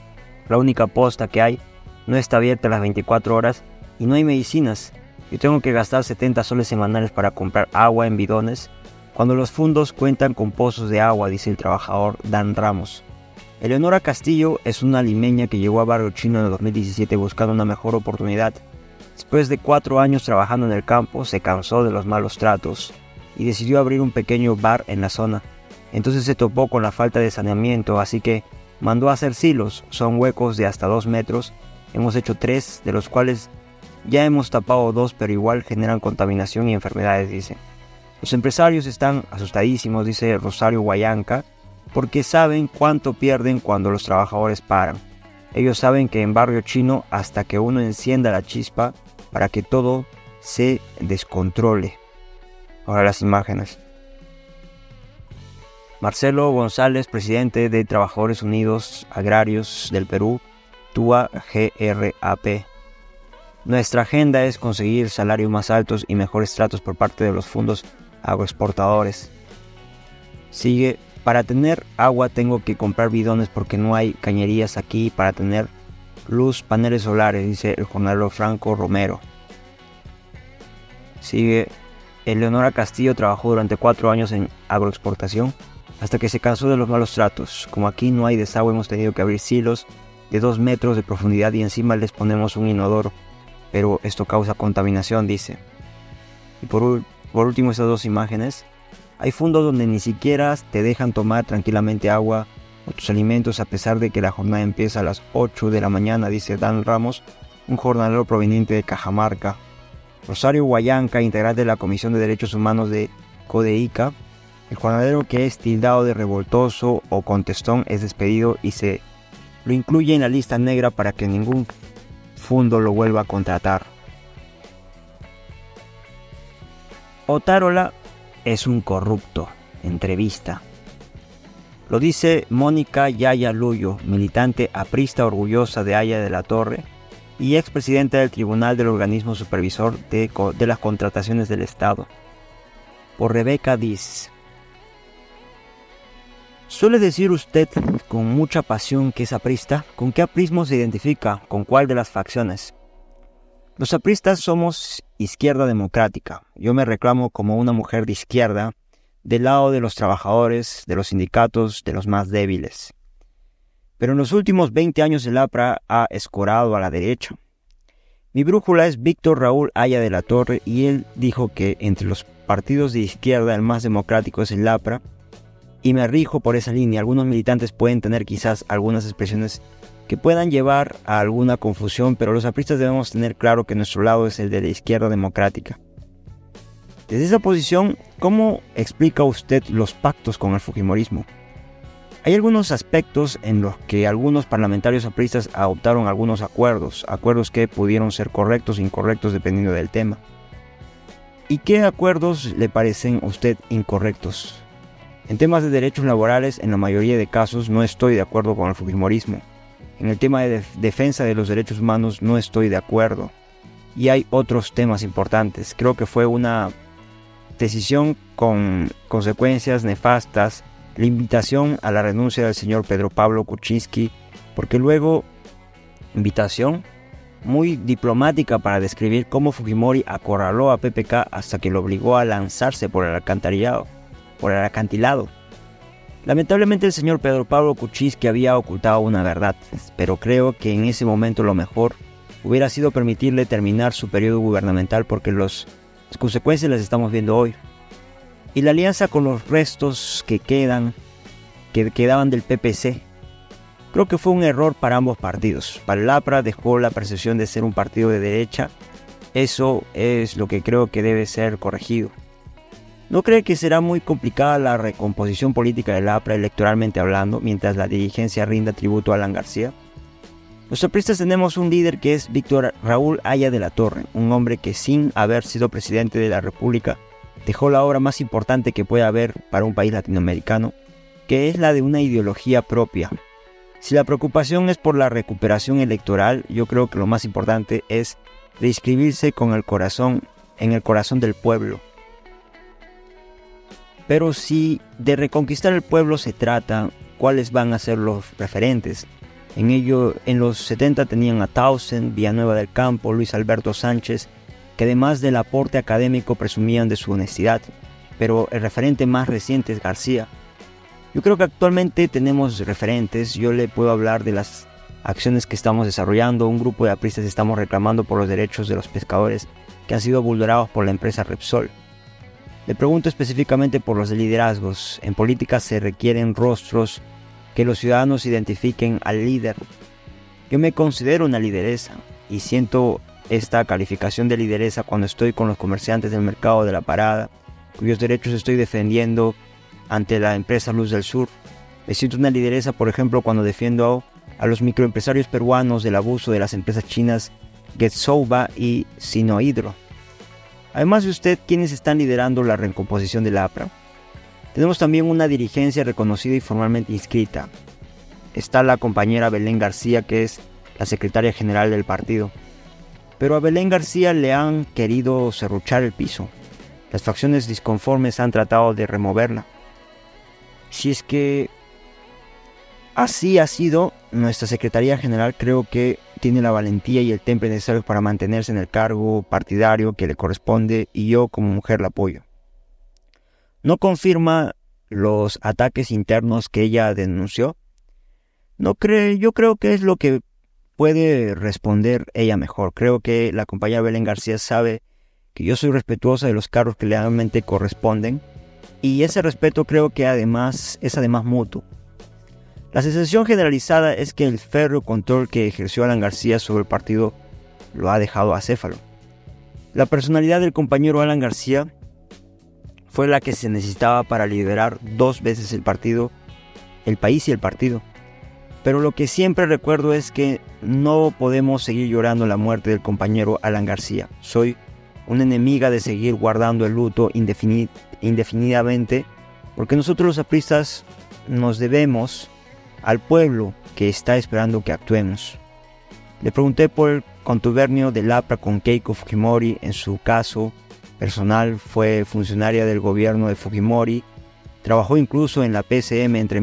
La única posta que hay no está abierta a las 24 horas y no hay medicinas. Yo tengo que gastar 70 soles semanales para comprar agua en bidones, cuando los fondos cuentan con pozos de agua, dice el trabajador Dan Ramos. Eleonora Castillo es una limeña que llegó a Barrio Chino en el 2017 buscando una mejor oportunidad. Después de 4 años trabajando en el campo, se cansó de los malos tratos y decidió abrir un pequeño bar en la zona. Entonces se topó con la falta de saneamiento, así que mandó a hacer silos. Son huecos de hasta 2 metros. Hemos hecho 3, de los cuales ya hemos tapado 2, pero igual generan contaminación y enfermedades, dice. Los empresarios están asustadísimos, dice Rosario Huayanca, porque saben cuánto pierden cuando los trabajadores paran. Ellos saben que en Barrio Chino, hasta que uno encienda la chispa para que todo se descontrole. Ahora las imágenes. Marcelo González, presidente de Trabajadores Unidos Agrarios del Perú, TUA GRAP. Nuestra agenda es conseguir salarios más altos y mejores tratos por parte de los fondos agroexportadores. Sigue, para tener agua tengo que comprar bidones porque no hay cañerías aquí, para tener luz, paneles solares, dice el jornalero Franco Romero. Sigue, Eleonora Castillo trabajó durante 4 años en agroexportación hasta que se cansó de los malos tratos. Como aquí no hay desagüe, hemos tenido que abrir silos de 2 metros de profundidad y encima les ponemos un inodoro, pero esto causa contaminación, dice. Y por último, estas 2 imágenes. Hay fondos donde ni siquiera te dejan tomar tranquilamente agua o tus alimentos a pesar de que la jornada empieza a las 8 de la mañana, dice Dan Ramos, un jornalero proveniente de Cajamarca. Rosario Huayanca, integrante de la Comisión de Derechos Humanos de CODEICA, el jornalero que es tildado de revoltoso o contestón es despedido y se lo incluye en la lista negra para que ningún fondo lo vuelva a contratar. Otárola es un corrupto. Entrevista. Lo dice Mónica Yaya Luyo, militante aprista orgullosa de Haya de la Torre, y expresidenta del Tribunal del Organismo Supervisor de las Contrataciones del Estado. Por Rebeca Diz. Suele decir usted con mucha pasión que es aprista. ¿Con qué aprismo se identifica? ¿Con cuál de las facciones? Los apristas somos izquierda democrática. Yo me reclamo como una mujer de izquierda, del lado de los trabajadores, de los sindicatos, de los más débiles. Pero en los últimos 20 años el APRA ha escorado a la derecha. Mi brújula es Víctor Raúl Haya de la Torre y él dijo que entre los partidos de izquierda el más democrático es el APRA y me rijo por esa línea. Algunos militantes pueden tener quizás algunas expresiones que puedan llevar a alguna confusión, pero los apristas debemos tener claro que nuestro lado es el de la izquierda democrática. Desde esa posición, ¿cómo explica usted los pactos con el fujimorismo? Hay algunos aspectos en los que algunos parlamentarios apristas adoptaron algunos acuerdos que pudieron ser correctos o incorrectos dependiendo del tema. ¿Y qué acuerdos le parecen a usted incorrectos? En temas de derechos laborales, en la mayoría de casos no estoy de acuerdo con el fujimorismo. En el tema de defensa de los derechos humanos no estoy de acuerdo. Y hay otros temas importantes. Creo que fue una decisión con consecuencias nefastas la invitación a la renuncia del señor Pedro Pablo Kuczynski, porque luego invitación muy diplomática para describir cómo Fujimori acorraló a PPK hasta que lo obligó a lanzarse por el acantilado. Lamentablemente el señor Pedro Pablo Kuczynski había ocultado una verdad, pero creo que en ese momento lo mejor hubiera sido permitirle terminar su periodo gubernamental porque las consecuencias las estamos viendo hoy. Y la alianza con los restos que quedaban del PPC, creo que fue un error para ambos partidos. Para el APRA dejó la percepción de ser un partido de derecha. Eso es lo que creo que debe ser corregido. ¿No cree que será muy complicada la recomposición política del APRA electoralmente hablando mientras la dirigencia rinda tributo a Alan García? Los apristas tenemos un líder que es Víctor Raúl Haya de la Torre, un hombre que sin haber sido presidente de la República dejó la obra más importante que puede haber para un país latinoamericano, que es la de una ideología propia. Si la preocupación es por la recuperación electoral, yo creo que lo más importante es reinscribirse en el corazón del pueblo. Pero si de reconquistar el pueblo se trata, ¿cuáles van a ser los referentes? En los 70 tenían a Tausen, Villanueva del Campo, Luis Alberto Sánchez, que además del aporte académico presumían de su honestidad, pero el referente más reciente es García. Yo creo que actualmente tenemos referentes. Yo le puedo hablar de las acciones que estamos desarrollando. Un grupo de apristas estamos reclamando por los derechos de los pescadores que han sido vulnerados por la empresa Repsol. Le pregunto específicamente por los liderazgos. En política se requieren rostros que los ciudadanos identifiquen al líder. Yo me considero una lideresa y siento esta calificación de lideresa cuando estoy con los comerciantes del mercado de la Parada, cuyos derechos estoy defendiendo ante la empresa Luz del Sur. Me siento una lideresa, por ejemplo, cuando defiendo a los microempresarios peruanos del abuso de las empresas chinas Getsouba y Sinohydro. Además de usted, ¿quiénes están liderando la recomposición de la APRA? Tenemos también una dirigencia reconocida y formalmente inscrita. Está la compañera Belén García, que es la secretaria general del partido. Pero a Belén García le han querido serruchar el piso. Las facciones disconformes han tratado de removerla. Si es que así ha sido, nuestra Secretaría General creo que tiene la valentía y el temple necesarios para mantenerse en el cargo partidario que le corresponde y yo como mujer la apoyo. ¿No confirma los ataques internos que ella denunció? Yo creo que es lo que puede responder ella mejor. Creo que la compañera Belén García sabe que yo soy respetuosa de los cargos que legalmente corresponden y ese respeto creo que es además mutuo. La sensación generalizada es que el férreo control que ejerció Alan García sobre el partido lo ha dejado acéfalo. La personalidad del compañero Alan García fue la que se necesitaba para liderar 2 veces el partido, el país y el partido. Pero lo que siempre recuerdo es que no podemos seguir llorando la muerte del compañero Alan García. Soy una enemiga de seguir guardando el luto indefinidamente, porque nosotros los apristas nos debemos al pueblo que está esperando que actuemos. Le pregunté por contubernio del APRA con Keiko Fujimori. En su caso personal fue funcionaria del gobierno de Fujimori. Trabajó incluso en la PCM entre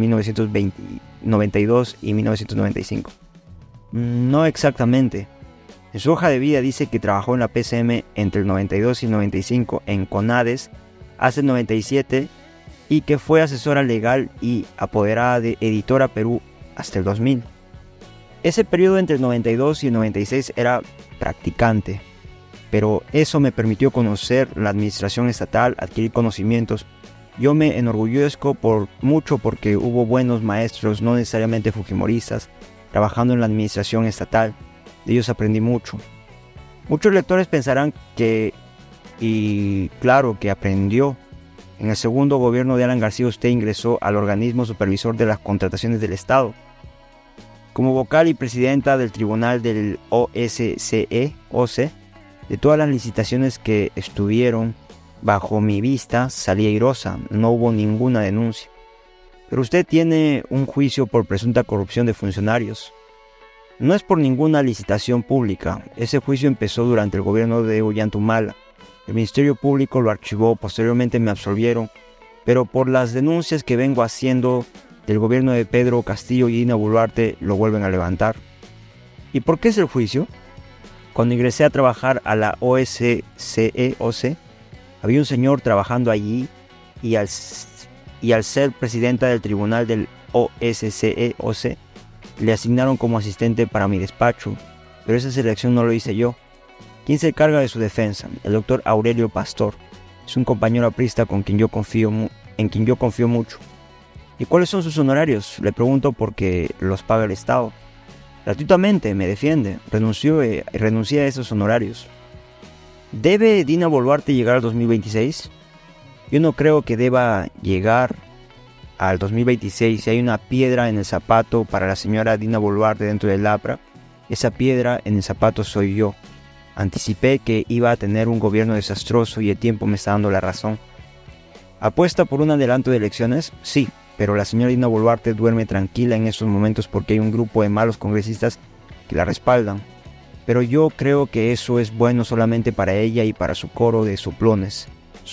1992 y 1995. No exactamente. En su hoja de vida dice que trabajó en la PCM entre el 92 y el 95, en CONADES hasta el 97 y que fue asesora legal y apoderada de Editora Perú hasta el 2000. Ese periodo entre el 92 y el 96 era practicante, pero eso me permitió conocer la administración estatal, adquirir conocimientos. Yo me enorgullezco mucho porque hubo buenos maestros, no necesariamente fujimoristas, trabajando en la administración estatal. De ellos aprendí mucho. Muchos lectores pensarán que, y claro que aprendió, en el segundo gobierno de Alan García usted ingresó al organismo supervisor de las contrataciones del Estado. Como vocal y presidenta del tribunal del OSCE, de todas las licitaciones que estuvieron bajo mi vista, salí airosa, no hubo ninguna denuncia. Pero usted tiene un juicio por presunta corrupción de funcionarios. No es por ninguna licitación pública, ese juicio empezó durante el gobierno de Ollantaytamala. El Ministerio Público lo archivó, posteriormente me absolvieron, pero por las denuncias que vengo haciendo del gobierno de Pedro Castillo y Dina Boluarte lo vuelven a levantar. ¿Y por qué es el juicio? Cuando ingresé a trabajar a la OSCE, había un señor trabajando allí y al ser presidenta del tribunal del OSCE, le asignaron como asistente para mi despacho, pero esa selección no lo hice yo. ¿Quién se encarga de su defensa? El doctor Aurelio Pastor. Es un compañero aprista en quien yo confío mucho. ¿Y cuáles son sus honorarios? Le pregunto porque los paga el Estado. Gratuitamente me defiende. Renuncié a esos honorarios. ¿Debe Dina Boluarte llegar al 2026? Yo no creo que deba llegar al 2026. Si hay una piedra en el zapato para la señora Dina Boluarte dentro del APRA, esa piedra en el zapato soy yo. Anticipé que iba a tener un gobierno desastroso y el tiempo me está dando la razón. ¿Apuesta por un adelanto de elecciones? Sí, pero la señora Dina Boluarte duerme tranquila en estos momentos porque hay un grupo de malos congresistas que la respaldan. Pero yo creo que eso es bueno solamente para ella y para su coro de sobones.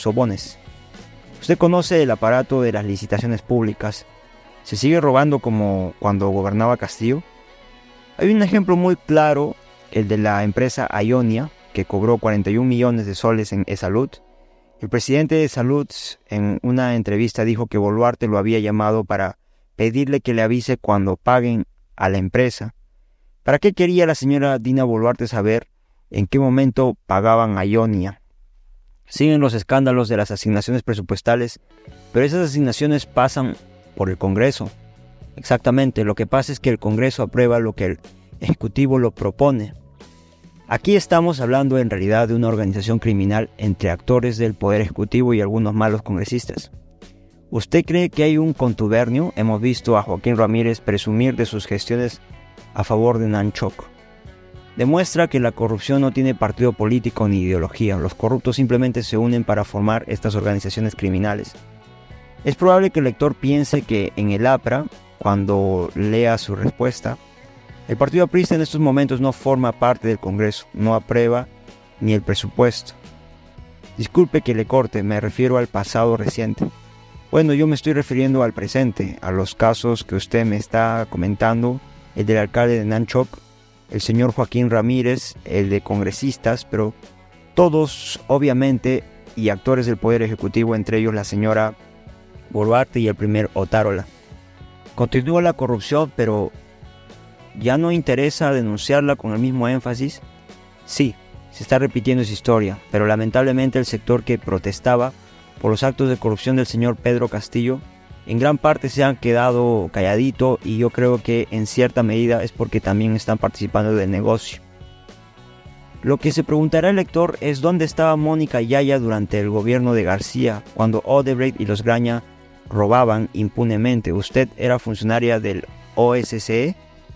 Usted conoce el aparato de las licitaciones públicas. ¿Se sigue robando como cuando gobernaba Castillo? Hay un ejemplo muy claro, el de la empresa Ionia, que cobró 41 millones de soles en E-Salud. El presidente de Salud en una entrevista dijo que Boluarte lo había llamado para pedirle que le avise cuando paguen a la empresa. ¿Para qué quería la señora Dina Boluarte saber en qué momento pagaban a Ionia? Siguen los escándalos de las asignaciones presupuestales, pero esas asignaciones pasan por el Congreso. Exactamente, lo que pasa es que el Congreso aprueba lo que el Ejecutivo lo propone. Aquí estamos hablando en realidad de una organización criminal entre actores del Poder Ejecutivo y algunos malos congresistas. ¿Usted cree que hay un contubernio? Hemos visto a Joaquín Ramírez presumir de sus gestiones a favor de Nanchoc. Demuestra que la corrupción no tiene partido político ni ideología. Los corruptos simplemente se unen para formar estas organizaciones criminales. Es probable que el lector piense que en el APRA, cuando lea su respuesta, el partido aprista en estos momentos no forma parte del Congreso, no aprueba ni el presupuesto. Disculpe que le corte, me refiero al pasado reciente. Bueno, yo me estoy refiriendo al presente, a los casos que usted me está comentando, el del alcalde de Nanchoc, el señor Joaquín Ramírez, el de congresistas, pero todos obviamente y actores del Poder Ejecutivo, entre ellos la señora Boluarte y el primer Otárola. Continúa la corrupción, pero ¿ya no interesa denunciarla con el mismo énfasis? Sí, se está repitiendo esa historia, pero lamentablemente el sector que protestaba por los actos de corrupción del señor Pedro Castillo en gran parte se han quedado calladito y yo creo que en cierta medida es porque también están participando del negocio. Lo que se preguntará el lector es dónde estaba Mónica Yaya durante el gobierno de García, cuando Odebrecht y los Graña robaban impunemente. ¿Usted era funcionaria del OSCE?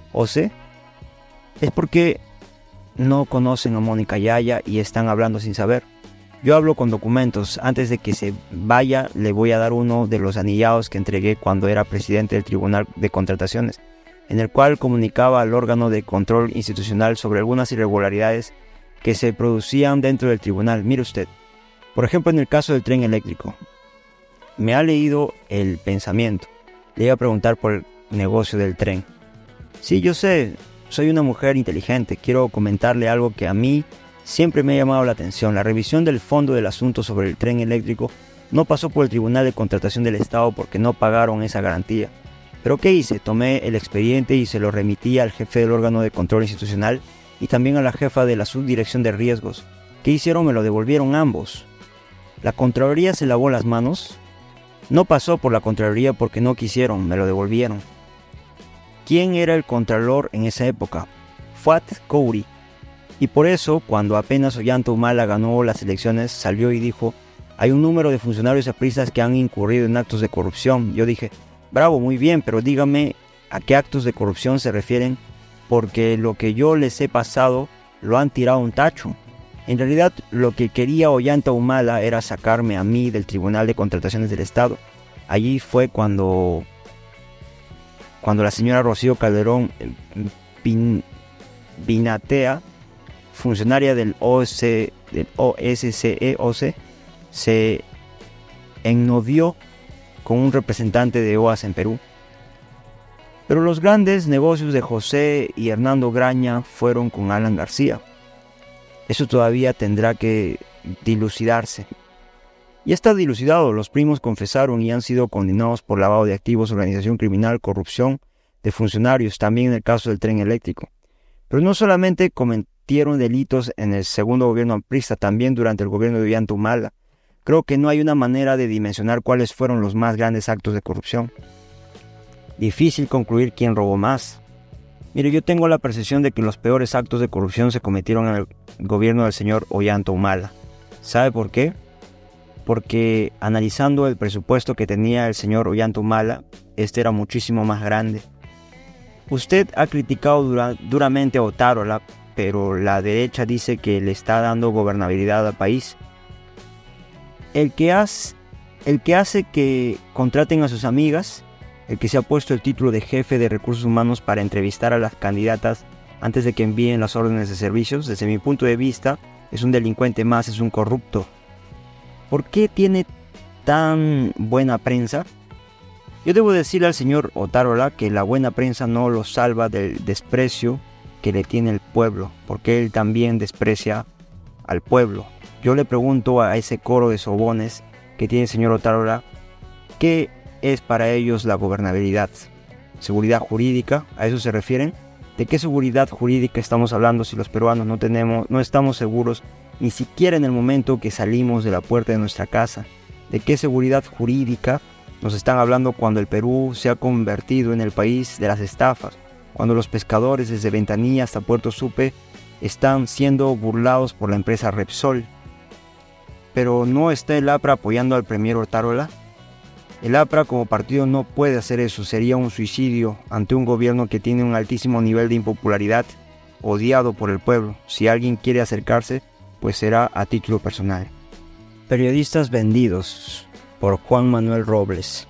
Es porque no conocen a Mónica Yaya y están hablando sin saber. Yo hablo con documentos. Antes de que se vaya, le voy a dar uno de los anillados que entregué cuando era presidente del Tribunal de Contrataciones. en el cual comunicaba al órgano de control institucional sobre algunas irregularidades que se producían dentro del tribunal. Mire usted, por ejemplo, en el caso del tren eléctrico, me ha leído el pensamiento. Le iba a preguntar por el negocio del tren. Sí, yo sé, soy una mujer inteligente. Quiero comentarle algo que a mí siempre me ha llamado la atención. La revisión del fondo del asunto sobre el tren eléctrico no pasó por el Tribunal de Contratación del Estado porque no pagaron esa garantía. ¿Pero qué hice? Tomé el expediente y se lo remití al jefe del órgano de control institucional y también a la jefa de la subdirección de riesgos. ¿Qué hicieron? Me lo devolvieron ambos. ¿La Contraloría se lavó las manos? No pasó por la Contraloría porque no quisieron, me lo devolvieron. ¿Quién era el Contralor en esa época? Fuad Kouri. Y por eso, cuando apenas Ollanta Humala ganó las elecciones, salió y dijo: hay un número de funcionarios apristas que han incurrido en actos de corrupción. Yo dije: bravo, muy bien, pero dígame a qué actos de corrupción se refieren, porque lo que yo les he pasado lo han tirado a un tacho. En realidad, lo que quería Ollanta Humala era sacarme a mí del Tribunal de Contrataciones del Estado. Allí fue cuando la señora Rocío Calderón Binatea, funcionaria del OSCE, se ennovió con un representante de OAS en Perú. Pero los grandes negocios de José y Hernando Graña fueron con Alan García. Eso todavía tendrá que dilucidarse. Ya está dilucidado, los primos confesaron y han sido condenados por lavado de activos, organización criminal, corrupción de funcionarios, también en el caso del tren eléctrico. Pero no solamente cometieron delitos en el segundo gobierno aprista, también durante el gobierno de Ollanta Humala. Creo que no hay una manera de dimensionar cuáles fueron los más grandes actos de corrupción. Difícil concluir quién robó más. Mire, yo tengo la percepción de que los peores actos de corrupción se cometieron en el gobierno del señor Ollanta Humala. ¿Sabe por qué? Porque analizando el presupuesto que tenía el señor Ollanta Humala, este era muchísimo más grande. Usted ha criticado duramente a Otárola, pero la derecha dice que le está dando gobernabilidad al país. El que hace que contraten a sus amigas, el que se ha puesto el título de jefe de recursos humanos para entrevistar a las candidatas antes de que envíen las órdenes de servicios, desde mi punto de vista, es un delincuente más, es un corrupto. ¿Por qué tiene tan buena prensa? Yo debo decirle al señor Otárola que la buena prensa no lo salva del desprecio que le tiene el pueblo, porque él también desprecia al pueblo. Yo le pregunto a ese coro de sobones que tiene el señor Otárola, ¿qué es para ellos la gobernabilidad? ¿Seguridad jurídica? ¿A eso se refieren? ¿De qué seguridad jurídica estamos hablando si los peruanos no estamos seguros ni siquiera en el momento que salimos de la puerta de nuestra casa? ¿De qué seguridad jurídica nos están hablando cuando el Perú se ha convertido en el país de las estafas? Cuando los pescadores desde Ventanilla hasta Puerto Supe están siendo burlados por la empresa Repsol. Pero ¿no está el APRA apoyando al premier Otárola? El APRA como partido no puede hacer eso, sería un suicidio ante un gobierno que tiene un altísimo nivel de impopularidad, odiado por el pueblo. Si alguien quiere acercarse, pues será a título personal. Periodistas vendidos, por Juan Manuel Robles.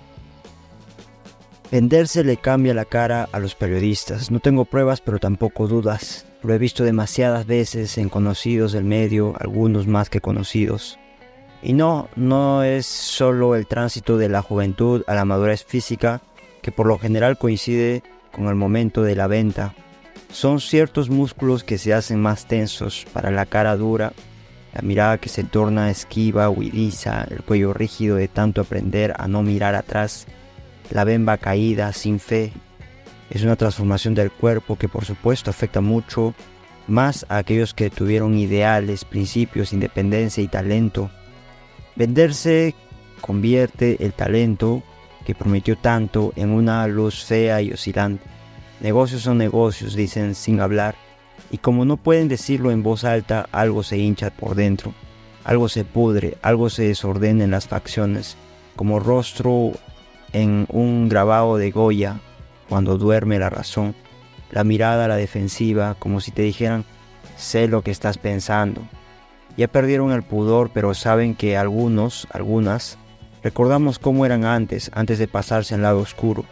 Venderse le cambia la cara a los periodistas. No tengo pruebas, pero tampoco dudas. Lo he visto demasiadas veces en conocidos del medio, algunos más que conocidos. Y no es solo el tránsito de la juventud a la madurez física, que por lo general coincide con el momento de la venta. Son ciertos músculos que se hacen más tensos, para la cara dura, la mirada que se torna esquiva, huidiza, el cuello rígido de tanto aprender a no mirar atrás, la bemba caída, sin fe. Es una transformación del cuerpo que por supuesto afecta mucho más a aquellos que tuvieron ideales, principios, independencia y talento. Venderse convierte el talento que prometió tanto en una luz fea y oscilante. Negocios son negocios, dicen sin hablar, y como no pueden decirlo en voz alta, algo se hincha por dentro, algo se pudre, algo se desordena en las facciones, como rostro en un grabado de Goya cuando duerme la razón, la mirada a la defensiva, como si te dijeran, sé lo que estás pensando. Ya perdieron el pudor, pero saben que algunas, recordamos cómo eran antes de pasarse al lado oscuro.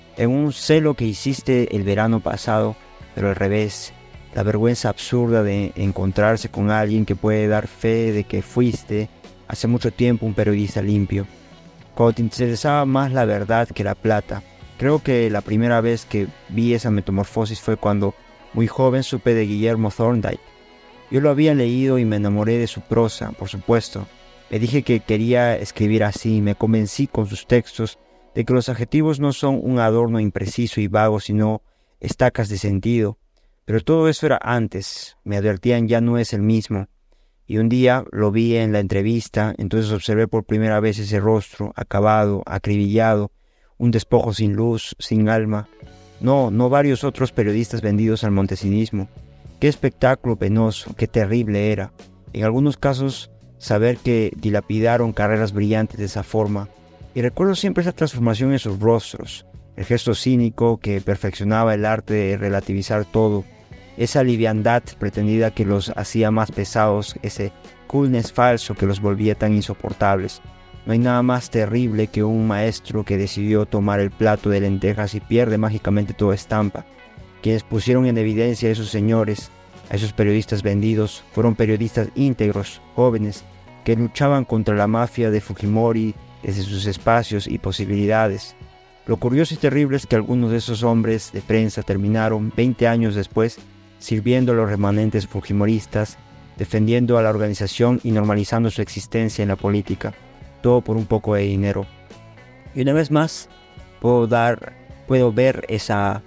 en un celo que hiciste el verano pasado, pero al revés, la vergüenza absurda de encontrarse con alguien que puede dar fe de que fuiste hace mucho tiempo un periodista limpio, cuando te interesaba más la verdad que la plata. Creo que la primera vez que vi esa metamorfosis fue cuando, muy joven, supe de Guillermo Thorndike. Yo lo había leído y me enamoré de su prosa, por supuesto. Le dije que quería escribir así y me convencí con sus textos de que los adjetivos no son un adorno impreciso y vago, sino estacas de sentido. Pero todo eso era antes, me advertían, ya no es el mismo. Y un día lo vi en la entrevista, entonces observé por primera vez ese rostro, acabado, acribillado, un despojo sin luz, sin alma. No varios otros periodistas vendidos al montesinismo. Qué espectáculo penoso, qué terrible era. En algunos casos, saber que dilapidaron carreras brillantes de esa forma. Y recuerdo siempre esa transformación en sus rostros, el gesto cínico que perfeccionaba el arte de relativizar todo, esa liviandad pretendida que los hacía más pesados, ese coolness falso que los volvía tan insoportables. No hay nada más terrible que un maestro que decidió tomar el plato de lentejas y pierde mágicamente toda estampa. Quienes pusieron en evidencia a esos señores, a esos periodistas vendidos, fueron periodistas íntegros, jóvenes, que luchaban contra la mafia de Fujimori desde sus espacios y posibilidades. Lo curioso y terrible es que algunos de esos hombres de prensa terminaron 20 años después sirviendo a los remanentes fujimoristas, defendiendo a la organización y normalizando su existencia en la política, todo por un poco de dinero. Y una vez más puedo ver esa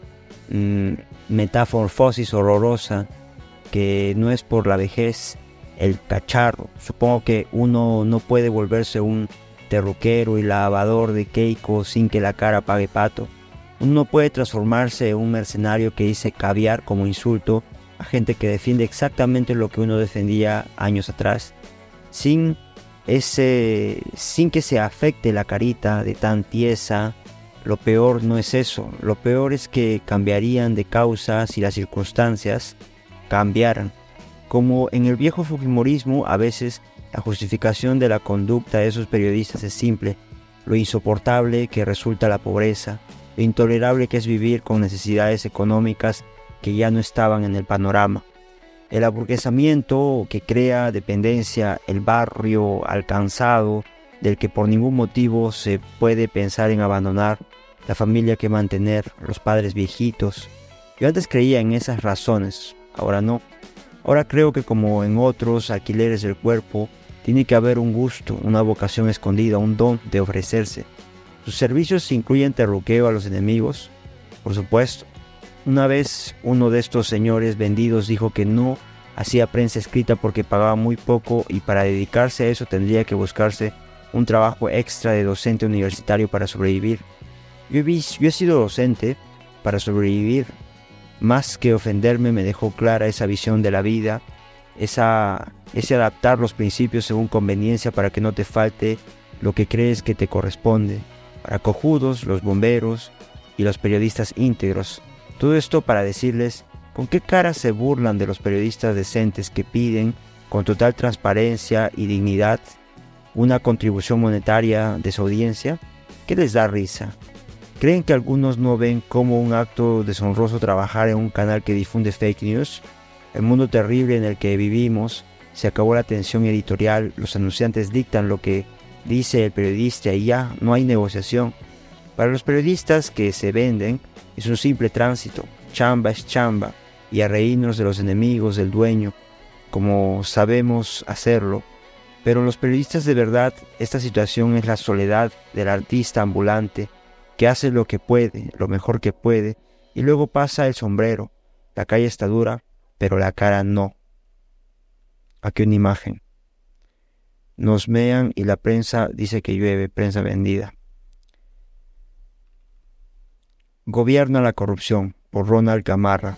metamorfosis horrorosa que no es por la vejez, el cacharro. Supongo que uno no puede volverse un terruquero y lavador de Keiko sin que la cara pague pato. Uno no puede transformarse en un mercenario que dice caviar como insulto a gente que defiende exactamente lo que uno defendía años atrás, sin que se afecte la carita de tan tiesa. Lo peor no es eso, lo peor es que cambiarían de causa si las circunstancias cambiaran. Como en el viejo fujimorismo, a veces la justificación de la conducta de esos periodistas es simple: lo insoportable que resulta la pobreza, lo intolerable que es vivir con necesidades económicas que ya no estaban en el panorama, el aburguesamiento que crea dependencia, el barrio alcanzado del que por ningún motivo se puede pensar en abandonar, la familia que mantener, los padres viejitos. Yo antes creía en esas razones, ahora no. Ahora creo que, como en otros alquileres del cuerpo, tiene que haber un gusto, una vocación escondida, un don de ofrecerse. Sus servicios incluyen terruqueo a los enemigos, por supuesto. Una vez uno de estos señores vendidos dijo que no hacía prensa escrita porque pagaba muy poco y para dedicarse a eso tendría que buscarse un trabajo extra de docente universitario para sobrevivir. Yo he sido docente para sobrevivir. Más que ofenderme, me dejó clara esa visión de la vida, ese adaptar los principios según conveniencia para que no te falte lo que crees que te corresponde. Para cojudos, los bomberos y los periodistas íntegros. Todo esto para decirles con qué cara se burlan de los periodistas decentes que piden, con total transparencia y dignidad, una contribución monetaria de su audiencia. ¿Qué les da risa? ¿Creen que algunos no ven como un acto deshonroso trabajar en un canal que difunde fake news? El mundo terrible en el que vivimos, se acabó la atención editorial, los anunciantes dictan lo que dice el periodista y ya no hay negociación. Para los periodistas que se venden es un simple tránsito, chamba es chamba, y a reírnos de los enemigos del dueño, como sabemos hacerlo. Pero los periodistas de verdad, esta situación es la soledad del artista ambulante, que hace lo que puede, lo mejor que puede, y luego pasa el sombrero. La calle está dura, pero la cara no. Aquí una imagen. Nos mean y la prensa dice que llueve, prensa vendida. Gobierna la corrupción, por Ronald Gamarra.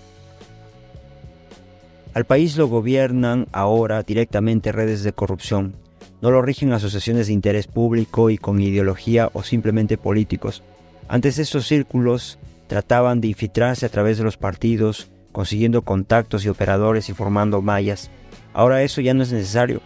Al país lo gobiernan ahora directamente redes de corrupción. No lo rigen asociaciones de interés público y con ideología o simplemente políticos. Antes estos círculos trataban de infiltrarse a través de los partidos, consiguiendo contactos y operadores y formando mallas. Ahora eso ya no es necesario.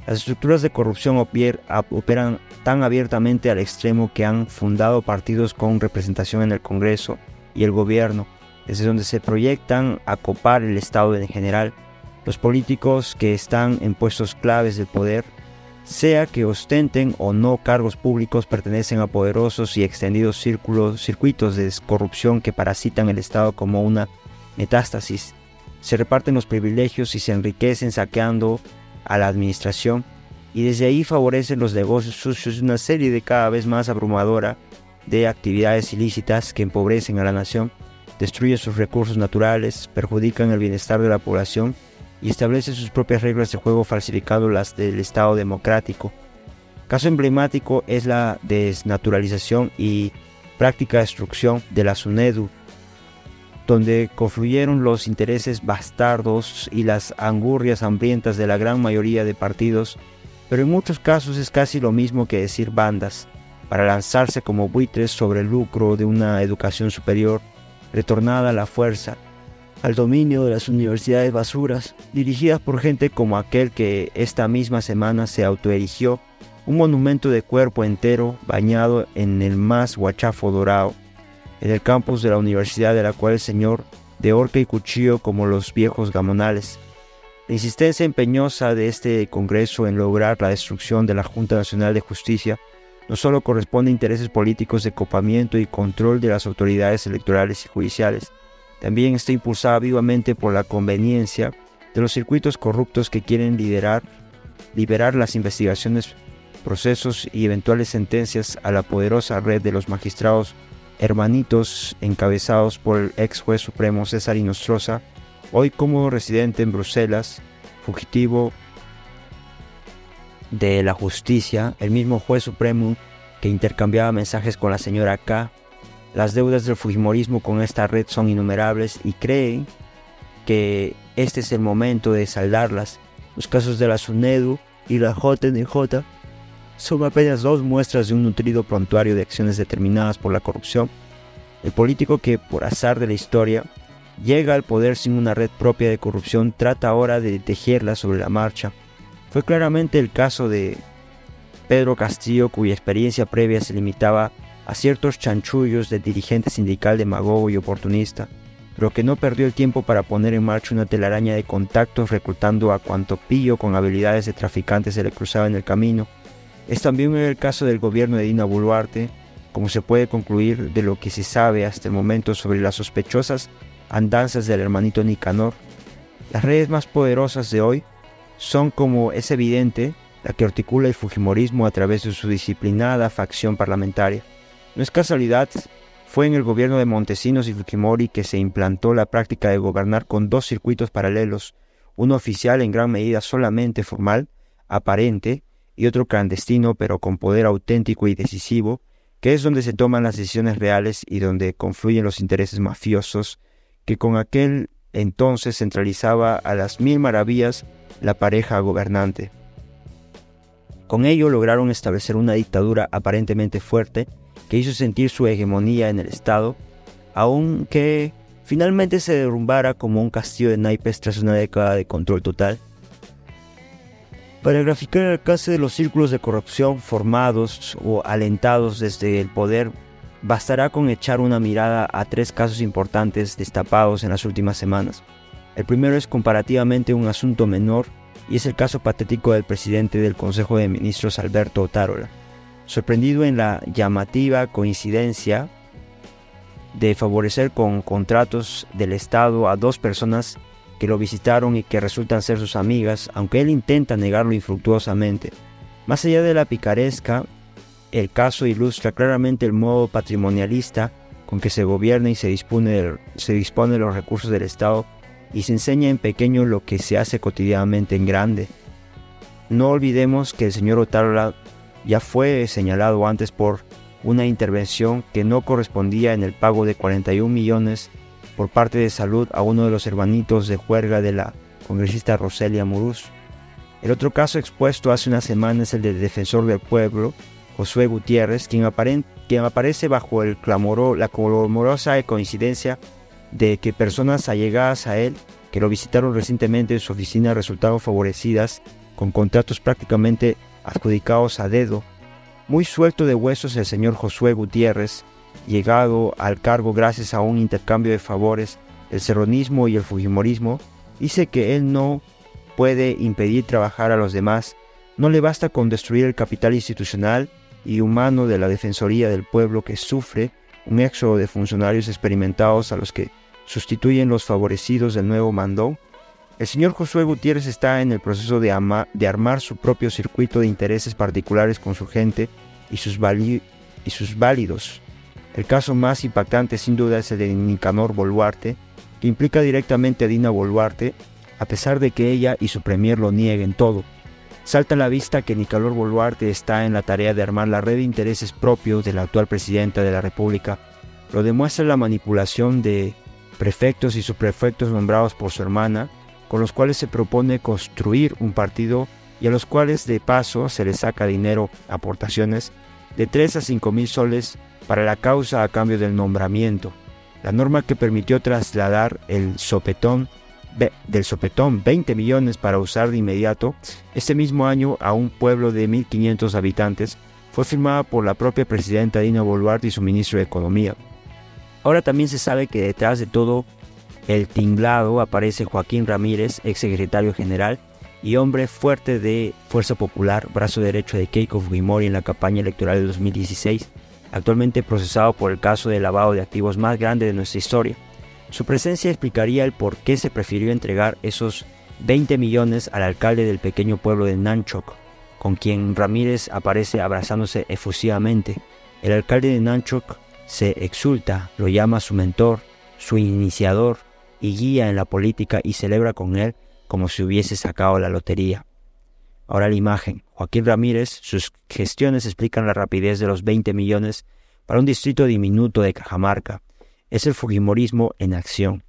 Las estructuras de corrupción operan tan abiertamente al extremo que han fundado partidos con representación en el Congreso y el gobierno, desde donde se proyectan a copar el Estado en general. Los políticos que están en puestos claves del poder, sea que ostenten o no cargos públicos, pertenecen a poderosos y extendidos circuitos de corrupción que parasitan el Estado como una metástasis. Se reparten los privilegios y se enriquecen saqueando a la administración, y desde ahí favorecen los negocios sucios de una serie de cada vez más abrumadora de actividades ilícitas que empobrecen a la nación, destruyen sus recursos naturales, perjudican el bienestar de la población y establece sus propias reglas de juego falsificando las del Estado democrático. Caso emblemático es la desnaturalización y práctica destrucción de la SUNEDU, donde confluyeron los intereses bastardos y las angurrias hambrientas de la gran mayoría de partidos, pero en muchos casos es casi lo mismo que decir bandas, para lanzarse como buitres sobre el lucro de una educación superior, retornada a la fuerza, al dominio de las universidades basuras, dirigidas por gente como aquel que esta misma semana se autoerigió un monumento de cuerpo entero bañado en el más guachafo dorado, en el campus de la universidad de la cual el señor de horca y cuchillo como los viejos gamonales. La insistencia empeñosa de este Congreso en lograr la destrucción de la Junta Nacional de Justicia no solo corresponde a intereses políticos de copamiento y control de las autoridades electorales y judiciales, también está impulsada vivamente por la conveniencia de los circuitos corruptos que quieren liberar las investigaciones, procesos y eventuales sentencias a la poderosa red de los magistrados hermanitos encabezados por el ex juez supremo César Inostroza, hoy como residente en Bruselas, fugitivo de la justicia, el mismo juez supremo que intercambiaba mensajes con la señora K. Las deudas del fujimorismo con esta red son innumerables y creen que este es el momento de saldarlas. Los casos de la SUNEDU y la JNJ son apenas dos muestras de un nutrido prontuario de acciones determinadas por la corrupción. El político que, por azar de la historia, llega al poder sin una red propia de corrupción trata ahora de tejerla sobre la marcha. Fue claramente el caso de Pedro Castillo, cuya experiencia previa se limitaba a ciertos chanchullos de dirigente sindical demagogo y oportunista, pero que no perdió el tiempo para poner en marcha una telaraña de contactos reclutando a cuanto pillo con habilidades de traficante se le cruzaba en el camino. Es también el caso del gobierno de Dina Boluarte, como se puede concluir de lo que se sabe hasta el momento sobre las sospechosas andanzas del hermanito Nicanor. Las redes más poderosas de hoy son, como es evidente, la que articula el fujimorismo a través de su disciplinada facción parlamentaria. No es casualidad, fue en el gobierno de Montesinos y Fujimori que se implantó la práctica de gobernar con dos circuitos paralelos, uno oficial en gran medida solamente formal, aparente, y otro clandestino pero con poder auténtico y decisivo, que es donde se toman las decisiones reales y donde confluyen los intereses mafiosos, que con aquel entonces centralizaba a las mil maravillas la pareja gobernante. Con ello lograron establecer una dictadura aparentemente fuerte, que hizo sentir su hegemonía en el Estado, aunque finalmente se derrumbara como un castillo de naipes tras una década de control total. Para graficar el alcance de los círculos de corrupción formados o alentados desde el poder, bastará con echar una mirada a tres casos importantes destapados en las últimas semanas. El primero es comparativamente un asunto menor y es el caso patético del presidente del Consejo de Ministros, Alberto Otárola, sorprendido en la llamativa coincidencia de favorecer con contratos del Estado a dos personas que lo visitaron y que resultan ser sus amigas, aunque él intenta negarlo infructuosamente. Más allá de la picaresca, el caso ilustra claramente el modo patrimonialista con que se gobierna y se dispone de los recursos del Estado y se enseña en pequeño lo que se hace cotidianamente en grande. No olvidemos que el señor Otárola ya fue señalado antes por una intervención que no correspondía en el pago de 41 millones por parte de Salud a uno de los hermanitos de juerga de la congresista Roselia Muruz. El otro caso expuesto hace unas semanas es el del defensor del pueblo, Josué Gutiérrez, quien aparece bajo la clamorosa coincidencia de que personas allegadas a él, que lo visitaron recientemente en su oficina, resultaron favorecidas con contratos prácticamente adjudicados a dedo. Muy suelto de huesos el señor Josué Gutiérrez, llegado al cargo gracias a un intercambio de favores, el serronismo y el fujimorismo, dice que él no puede impedir trabajar a los demás, no le basta con destruir el capital institucional y humano de la Defensoría del Pueblo que sufre un éxodo de funcionarios experimentados a los que sustituyen los favorecidos del nuevo mandón. El señor Josué Gutiérrez está en el proceso de armar su propio circuito de intereses particulares con su gente y sus válidos. El caso más impactante sin duda es el de Nicanor Boluarte, que implica directamente a Dina Boluarte, a pesar de que ella y su premier lo nieguen todo. Salta a la vista que Nicanor Boluarte está en la tarea de armar la red de intereses propios de la actual presidenta de la República. Lo demuestra la manipulación de prefectos y subprefectos nombrados por su hermana, con los cuales se propone construir un partido y a los cuales de paso se les saca dinero, aportaciones, de 3 a 5 mil soles para la causa a cambio del nombramiento. La norma que permitió trasladar del sopetón 20 millones para usar de inmediato este mismo año a un pueblo de 1.500 habitantes fue firmada por la propia presidenta Dina Boluarte y su ministro de Economía. Ahora también se sabe que detrás de todo el tinglado aparece Joaquín Ramírez, exsecretario general y hombre fuerte de Fuerza Popular, brazo derecho de Keiko Fujimori en la campaña electoral de 2016, actualmente procesado por el caso de lavado de activos más grande de nuestra historia. Su presencia explicaría el por qué se prefirió entregar esos 20 millones al alcalde del pequeño pueblo de Nanchoc, con quien Ramírez aparece abrazándose efusivamente. El alcalde de Nanchoc se exulta, lo llama su mentor, su iniciador y guía en la política y celebra con él como si hubiese sacado la lotería. Ahora la imagen. Joaquín Ramírez, sus gestiones explican la rapidez de los 20 millones para un distrito diminuto de Cajamarca. Es el fujimorismo en acción.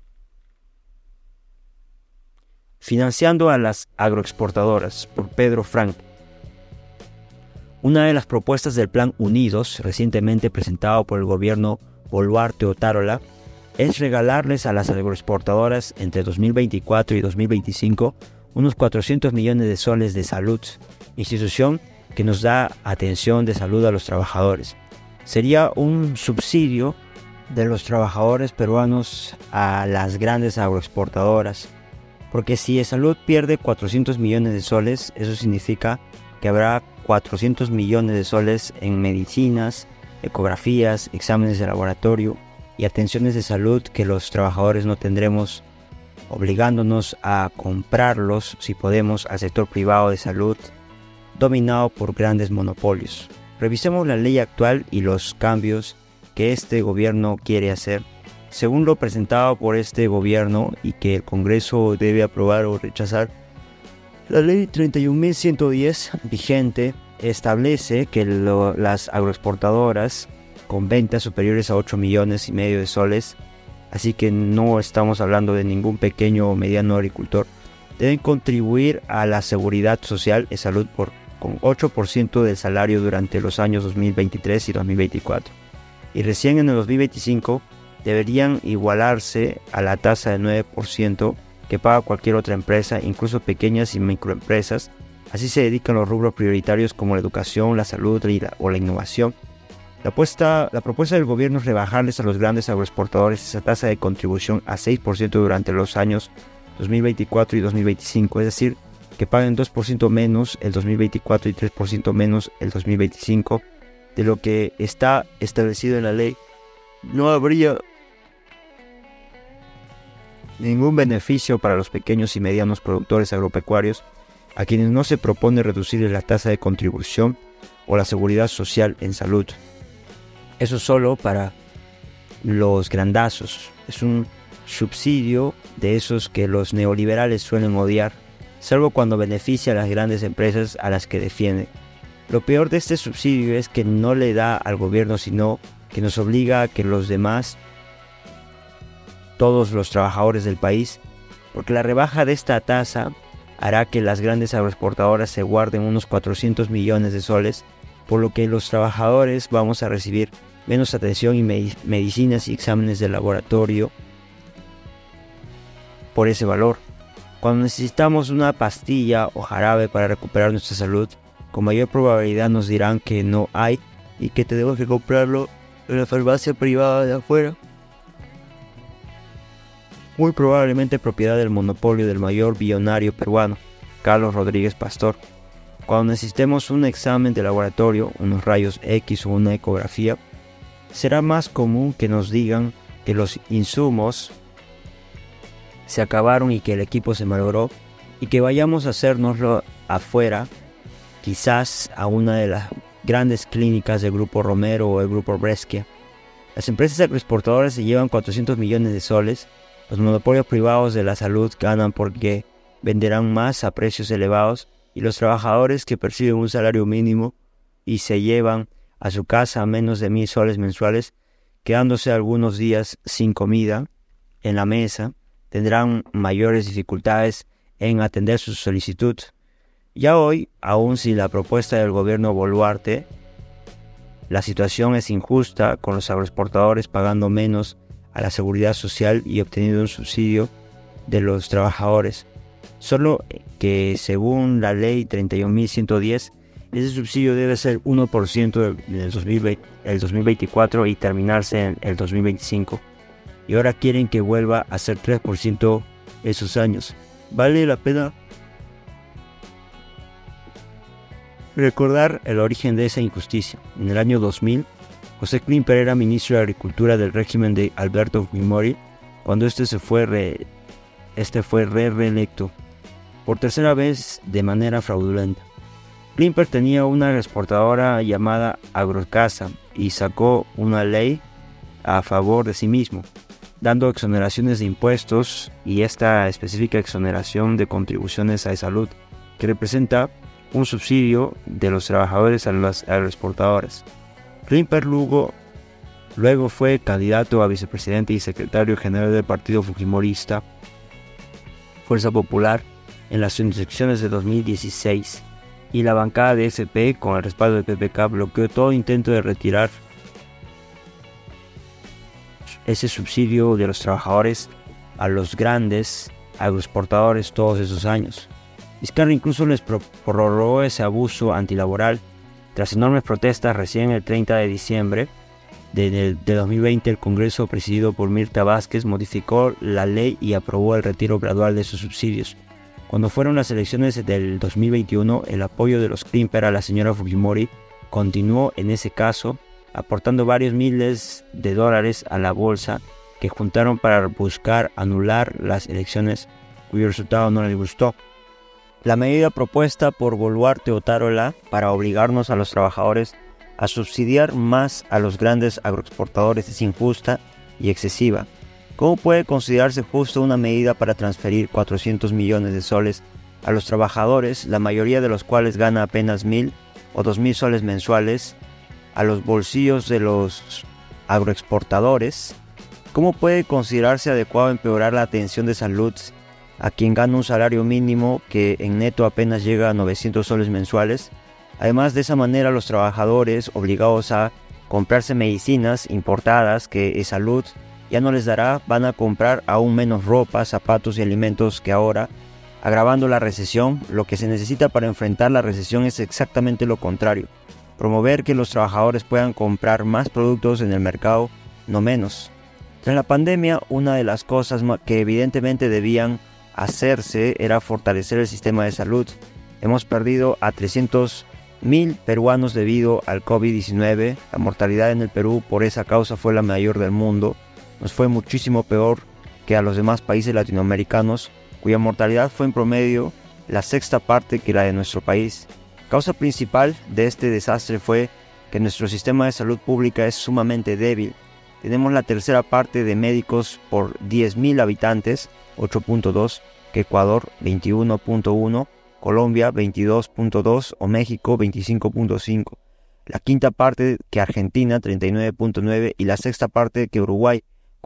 Financiando a las agroexportadoras, por Pedro Franco. Una de las propuestas del Plan Unidos, recientemente presentado por el gobierno Boluarte-Otárola, es regalarles a las agroexportadoras entre 2024 y 2025 unos 400 millones de soles de salud, institución que nos da atención de salud a los trabajadores. Sería un subsidio de los trabajadores peruanos a las grandes agroexportadoras, porque si Salud pierde 400 millones de soles, eso significa que habrá 400 millones de soles en medicinas, ecografías, exámenes de laboratorio y atenciones de salud que los trabajadores no tendremos, obligándonos a comprarlos, si podemos, al sector privado de salud, dominado por grandes monopolios. Revisemos la ley actual y los cambios que este gobierno quiere hacer. Según lo presentado por este gobierno y que el Congreso debe aprobar o rechazar, la ley 31.110 vigente establece que las agroexportadoras con ventas superiores a 8 millones y medio de soles, así que no estamos hablando de ningún pequeño o mediano agricultor, deben contribuir a la seguridad social y salud con 8% del salario durante los años 2023 y 2024. Y recién en el 2025 deberían igualarse a la tasa del 9% que paga cualquier otra empresa, incluso pequeñas y microempresas. Así se dedican los rubros prioritarios como la educación, la salud o la innovación. La propuesta del gobierno es rebajarles a los grandes agroexportadores esa tasa de contribución a 6% durante los años 2024 y 2025, es decir, que paguen 2% menos el 2024 y 3% menos el 2025 de lo que está establecido en la ley. No habría ningún beneficio para los pequeños y medianos productores agropecuarios a quienes no se propone reducir la tasa de contribución o la seguridad social en salud. Eso solo para los grandazos. Es un subsidio de esos que los neoliberales suelen odiar, salvo cuando beneficia a las grandes empresas a las que defiende. Lo peor de este subsidio es que no le da al gobierno, sino que nos obliga a que los demás, todos los trabajadores del país, porque la rebaja de esta tasa hará que las grandes agroexportadoras se guarden unos 400 millones de soles, por lo que los trabajadores vamos a recibir menos atención y medicinas y exámenes de laboratorio por ese valor. Cuando necesitamos una pastilla o jarabe para recuperar nuestra salud, con mayor probabilidad nos dirán que no hay y que tenemos que comprarlo en la farmacia privada de afuera. Muy probablemente propiedad del monopolio del mayor billonario peruano, Carlos Rodríguez Pastor. Cuando necesitemos un examen de laboratorio, unos rayos X o una ecografía, será más común que nos digan que los insumos se acabaron y que el equipo se malogró y que vayamos a hacérnoslo afuera, quizás a una de las grandes clínicas del Grupo Romero o el Grupo Brescia. Las empresas agroexportadoras se llevan 400 millones de soles, los monopolios privados de la salud ganan porque venderán más a precios elevados y los trabajadores que perciben un salario mínimo y se llevan a su casa a menos de 1.000 soles mensuales, quedándose algunos días sin comida en la mesa, tendrán mayores dificultades en atender su solicitud. Ya hoy, aún sin la propuesta del gobierno Boluarte, la situación es injusta, con los agroexportadores pagando menos a la seguridad social y obteniendo un subsidio de los trabajadores. Solo que según la ley 31.110, ese subsidio debe ser 1% el 2024 y terminarse en el 2025. Y ahora quieren que vuelva a ser 3% esos años. Vale la pena recordar el origen de esa injusticia. En el año 2000, José Klimper era ministro de Agricultura del régimen de Alberto Fujimori, cuando este fue reelecto por tercera vez de manera fraudulenta. Klimper tenía una exportadora llamada Agrocasa y sacó una ley a favor de sí mismo, dando exoneraciones de impuestos y esta específica exoneración de contribuciones a salud, que representa un subsidio de los trabajadores a las agroexportadoras. Klimper luego fue candidato a vicepresidente y secretario general del partido fujimorista Fuerza Popular en las elecciones de 2016, y la bancada de SP, con el respaldo de PPK, bloqueó todo intento de retirar ese subsidio de los trabajadores a los grandes agroexportadores todos esos años. Vizcarra incluso les prorrogó ese abuso antilaboral. Tras enormes protestas, recién el 30 de diciembre de 2020, el Congreso, presidido por Mirta Vázquez, modificó la ley y aprobó el retiro gradual de esos subsidios. Cuando fueron las elecciones del 2021, el apoyo de los Klimper a la señora Fujimori continuó en ese caso, aportando varios miles de dólares a la bolsa que juntaron para buscar anular las elecciones, cuyo resultado no les gustó. La medida propuesta por Boluarte Otárola para obligarnos a los trabajadores a subsidiar más a los grandes agroexportadores es injusta y excesiva. ¿Cómo puede considerarse justo una medida para transferir 400 millones de soles a los trabajadores, la mayoría de los cuales gana apenas 1.000 o 2.000 soles mensuales, a los bolsillos de los agroexportadores? ¿Cómo puede considerarse adecuado empeorar la atención de salud a quien gana un salario mínimo que en neto apenas llega a 900 soles mensuales? Además, de esa manera los trabajadores obligados a comprarse medicinas importadas que salud ya no les dará, van a comprar aún menos ropa, zapatos y alimentos que ahora, agravando la recesión. Lo que se necesita para enfrentar la recesión es exactamente lo contrario: promover que los trabajadores puedan comprar más productos en el mercado, no menos. Tras la pandemia, una de las cosas que evidentemente debían hacerse era fortalecer el sistema de salud. Hemos perdido a 300.000 peruanos debido al COVID-19. La mortalidad en el Perú por esa causa fue la mayor del mundo. Nos fue muchísimo peor que a los demás países latinoamericanos, cuya mortalidad fue en promedio la sexta parte que la de nuestro país. Causa principal de este desastre fue que nuestro sistema de salud pública es sumamente débil. Tenemos la tercera parte de médicos por 10.000 habitantes, 8.2, que Ecuador, 21.1, Colombia, 22.2 o México, 25.5. La quinta parte que Argentina, 39.9, y la sexta parte que Uruguay,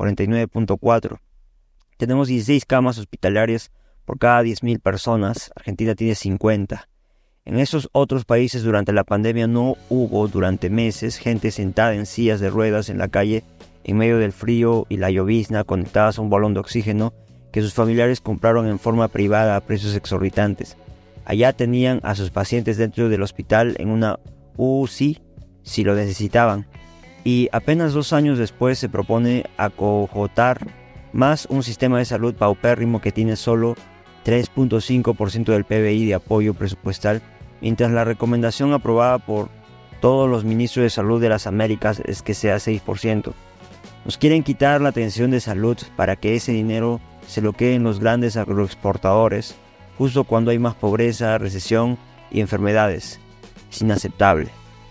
49.4. Tenemos 16 camas hospitalarias por cada 10.000 personas. Argentina tiene 50. En esos otros países durante la pandemia no hubo durante meses gente sentada en sillas de ruedas en la calle en medio del frío y la llovizna, conectadas a un balón de oxígeno que sus familiares compraron en forma privada a precios exorbitantes. Allá tenían a sus pacientes dentro del hospital en una UCI si lo necesitaban. Y apenas 2 años después se propone acogotar más un sistema de salud paupérrimo que tiene solo 3.5% del PBI de apoyo presupuestal, mientras la recomendación aprobada por todos los ministros de salud de las Américas es que sea 6%. Nos quieren quitar la atención de salud para que ese dinero se lo queden los grandes agroexportadores, justo cuando hay más pobreza, recesión y enfermedades. Es inaceptable.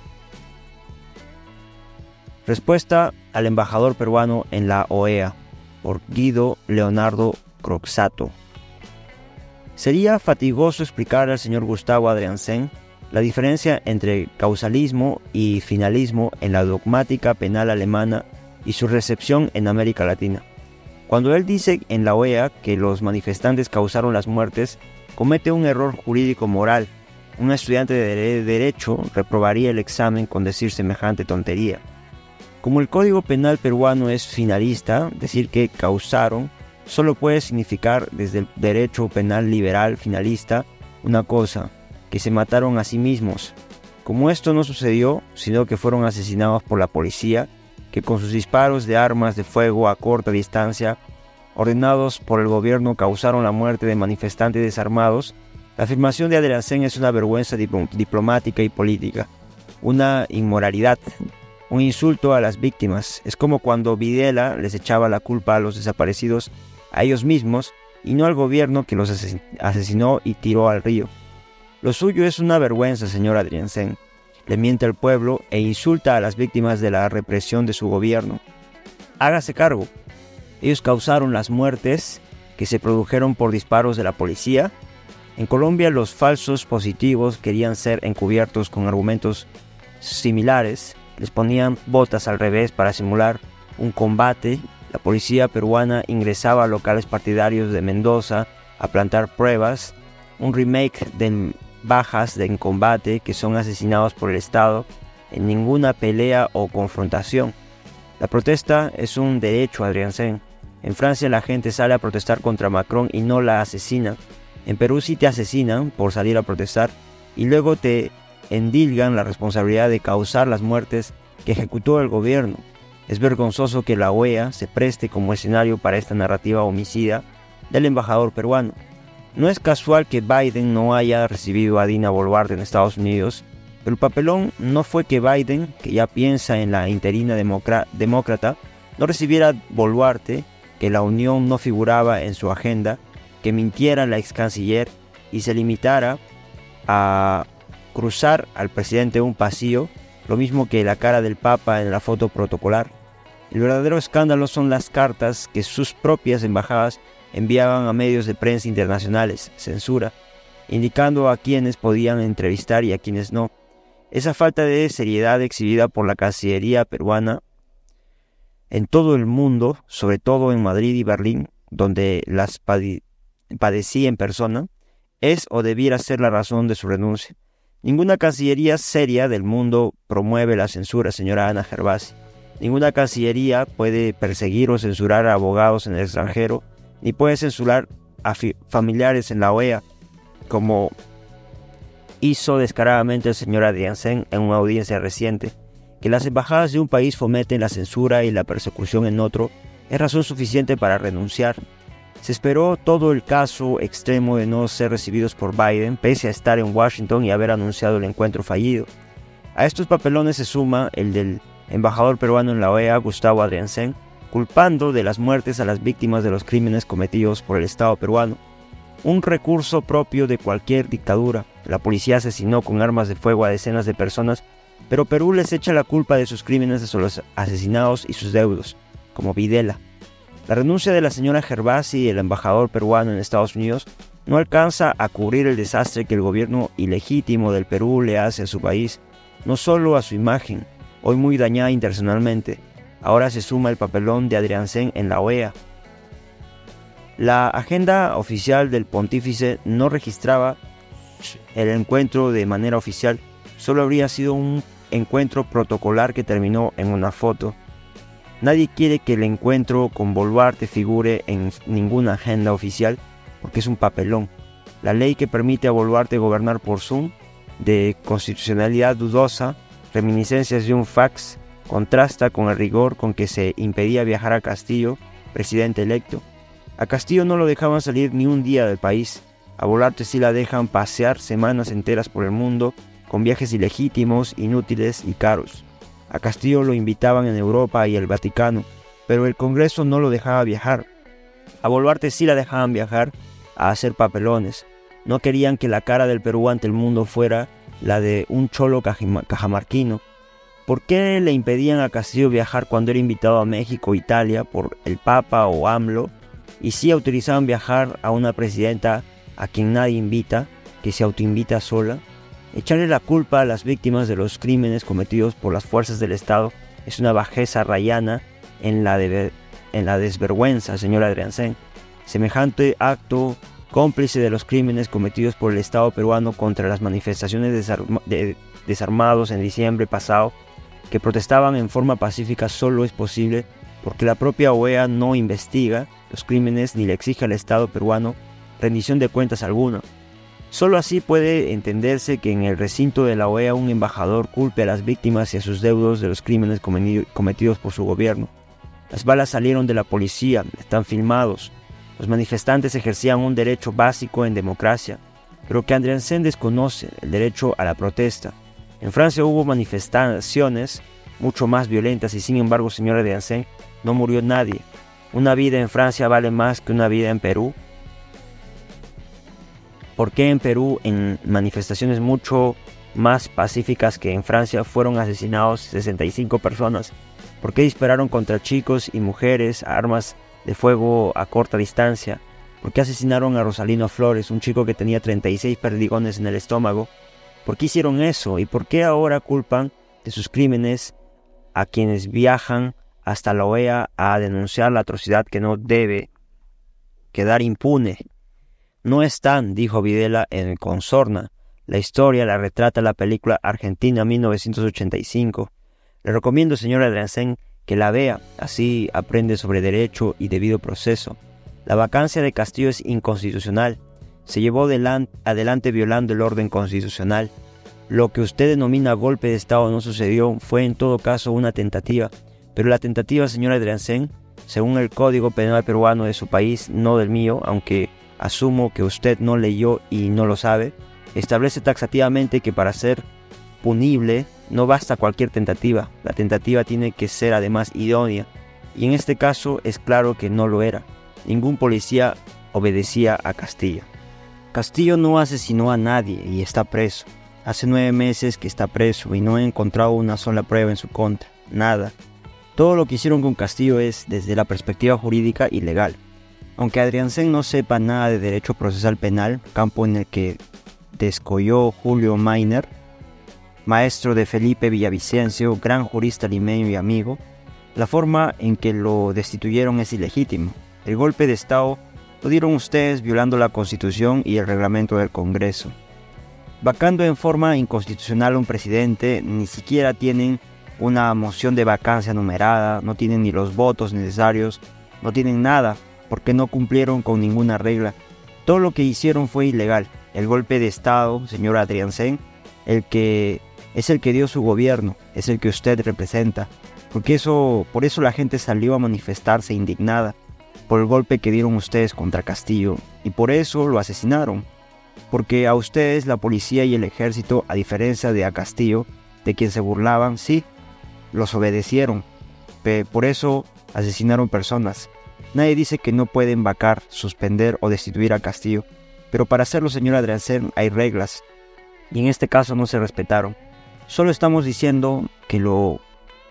Respuesta al embajador peruano en la OEA, por Guido Leonardo Croxatto. Sería fatigoso explicar al señor Gustavo Adriaanzen la diferencia entre causalismo y finalismo en la dogmática penal alemana y su recepción en América Latina. Cuando él dice en la OEA que los manifestantes causaron las muertes, comete un error jurídico moral. Un estudiante de derecho reprobaría el examen con decir semejante tontería. Como el Código Penal peruano es finalista, decir que causaron solo puede significar desde el derecho penal liberal finalista una cosa, que se mataron a sí mismos. Como esto no sucedió, sino que fueron asesinados por la policía, que con sus disparos de armas de fuego a corta distancia, ordenados por el gobierno, causaron la muerte de manifestantes desarmados, la afirmación de Adriaanzen es una vergüenza diplomática y política, una inmoralidad, un insulto a las víctimas. Es como cuando Videla les echaba la culpa a los desaparecidos a ellos mismos y no al gobierno que los asesinó y tiró al río. Lo suyo es una vergüenza, señor Adriaanzen. Le miente al pueblo e insulta a las víctimas de la represión de su gobierno. Hágase cargo. Ellos causaron las muertes que se produjeron por disparos de la policía. En Colombia los falsos positivos querían ser encubiertos con argumentos similares. Les ponían botas al revés para simular un combate. La policía peruana ingresaba a locales partidarios de Mendoza a plantar pruebas. Un remake de bajas en combate que son asesinados por el Estado en ninguna pelea o confrontación. La protesta es un derecho, Adriaanzen. En Francia la gente sale a protestar contra Macron y no la asesina. En Perú sí te asesinan por salir a protestar y luego te endilgan la responsabilidad de causar las muertes que ejecutó el gobierno. Es vergonzoso que la OEA se preste como escenario para esta narrativa homicida del embajador peruano. No es casual que Biden no haya recibido a Dina Boluarte en Estados Unidos, pero el papelón no fue que Biden, que ya piensa en la interina demócrata, no recibiera Boluarte, que la unión no figuraba en su agenda, que mintiera la ex canciller y se limitara a cruzar al presidente un pasillo, lo mismo que la cara del Papa en la foto protocolar. El verdadero escándalo son las cartas que sus propias embajadas enviaban a medios de prensa internacionales, censura, indicando a quienes podían entrevistar y a quienes no. Esa falta de seriedad exhibida por la Cancillería peruana en todo el mundo, sobre todo en Madrid y Berlín, donde las padecí en persona, es o debiera ser la razón de su renuncia. Ninguna cancillería seria del mundo promueve la censura, señora Ana Gervasi. Ninguna cancillería puede perseguir o censurar a abogados en el extranjero, ni puede censurar a familiares en la OEA, como hizo descaradamente el señor Adriaanzen en una audiencia reciente. Que las embajadas de un país fomenten la censura y la persecución en otro es razón suficiente para renunciar. Se esperó todo el caso extremo de no ser recibidos por Biden, pese a estar en Washington y haber anunciado el encuentro fallido. A estos papelones se suma el del embajador peruano en la OEA, Gustavo Adriaanzen, culpando de las muertes a las víctimas de los crímenes cometidos por el Estado peruano. Un recurso propio de cualquier dictadura. La policía asesinó con armas de fuego a decenas de personas, pero Perú les echa la culpa de sus crímenes a los asesinados y sus deudos, como Videla. La renuncia de la señora Gervasi y el embajador peruano en Estados Unidos no alcanza a cubrir el desastre que el gobierno ilegítimo del Perú le hace a su país, no solo a su imagen, hoy muy dañada internacionalmente. Ahora se suma el papelón de Adriaanzen en la OEA. La agenda oficial del pontífice no registraba el encuentro de manera oficial, solo habría sido un encuentro protocolar que terminó en una foto. Nadie quiere que el encuentro con Boluarte figure en ninguna agenda oficial porque es un papelón. La ley que permite a Boluarte gobernar por Zoom, de constitucionalidad dudosa, reminiscencias de un fax, contrasta con el rigor con que se impedía viajar a Castillo, presidente electo. A Castillo no lo dejaban salir ni un día del país. A Boluarte sí la dejan pasear semanas enteras por el mundo, con viajes ilegítimos, inútiles y caros. A Castillo lo invitaban en Europa y el Vaticano, pero el Congreso no lo dejaba viajar. A Boluarte sí la dejaban viajar a hacer papelones. No querían que la cara del Perú ante el mundo fuera la de un cholo cajamarquino. ¿Por qué le impedían a Castillo viajar cuando era invitado a México o Italia por el Papa o AMLO? Y sí autorizaban viajar a una presidenta a quien nadie invita, que se autoinvita sola. Echarle la culpa a las víctimas de los crímenes cometidos por las fuerzas del Estado es una bajeza rayana en la desvergüenza, señor Adrianzen. Semejante acto, cómplice de los crímenes cometidos por el Estado peruano contra las manifestaciones de desarmados en diciembre pasado, que protestaban en forma pacífica, solo es posible porque la propia OEA no investiga los crímenes ni le exige al Estado peruano rendición de cuentas alguna. Solo así puede entenderse que en el recinto de la OEA un embajador culpe a las víctimas y a sus deudos de los crímenes cometidos por su gobierno. Las balas salieron de la policía, están filmados. Los manifestantes ejercían un derecho básico en democracia, pero que Adrianzen desconoce, el derecho a la protesta. En Francia hubo manifestaciones mucho más violentas y sin embargo, señor Adrianzen, no murió nadie. ¿Una vida en Francia vale más que una vida en Perú? ¿Por qué en Perú, en manifestaciones mucho más pacíficas que en Francia, fueron asesinados 65 personas? ¿Por qué dispararon contra chicos y mujeres armas de fuego a corta distancia? ¿Por qué asesinaron a Rosalino Flores, un chico que tenía 36 perdigones en el estómago? ¿Por qué hicieron eso? ¿Y por qué ahora culpan de sus crímenes a quienes viajan hasta la OEA a denunciar la atrocidad que no debe quedar impune? No están, dijo Videla en Consorna. La historia la retrata la película Argentina 1985. Le recomiendo, señor Adrianzen, que la vea, así aprende sobre derecho y debido proceso. La vacancia de Castillo es inconstitucional. Se llevó adelante violando el orden constitucional. Lo que usted denomina golpe de Estado no sucedió, fue en todo caso una tentativa. Pero la tentativa, señor Adrianzen, según el Código Penal peruano de su país, no del mío, aunque asumo que usted no leyó y no lo sabe, establece taxativamente que para ser punible no basta cualquier tentativa. La tentativa tiene que ser además idónea, y en este caso es claro que no lo era. Ningún policía obedecía a Castillo. Castillo no asesinó a nadie y está preso. Hace 9 meses que está preso y no he encontrado una sola prueba en su contra. Nada. Todo lo que hicieron con Castillo es, desde la perspectiva jurídica, ilegal. Aunque Adrianzen no sepa nada de derecho procesal penal, campo en el que descolló Julio Mainer, maestro de Felipe Villavicencio, gran jurista limeño y amigo, la forma en que lo destituyeron es ilegítima. El golpe de Estado lo dieron ustedes violando la Constitución y el reglamento del Congreso. Vacando en forma inconstitucional a un presidente, ni siquiera tienen una moción de vacancia numerada, no tienen ni los votos necesarios, no tienen nada, porque no cumplieron con ninguna regla. Todo lo que hicieron fue ilegal. El golpe de Estado, señor Adrianzen, es el que dio su gobierno, es el que usted representa. Por eso la gente salió a manifestarse indignada por el golpe que dieron ustedes contra Castillo, y por eso lo asesinaron. Porque a ustedes, la policía y el ejército, a diferencia de a Castillo, de quien se burlaban, sí, los obedecieron. Por eso asesinaron personas. Nadie dice que no pueden vacar, suspender o destituir a Castillo, pero para hacerlo, señor Adrianzen, hay reglas, y en este caso no se respetaron. Solo estamos diciendo que lo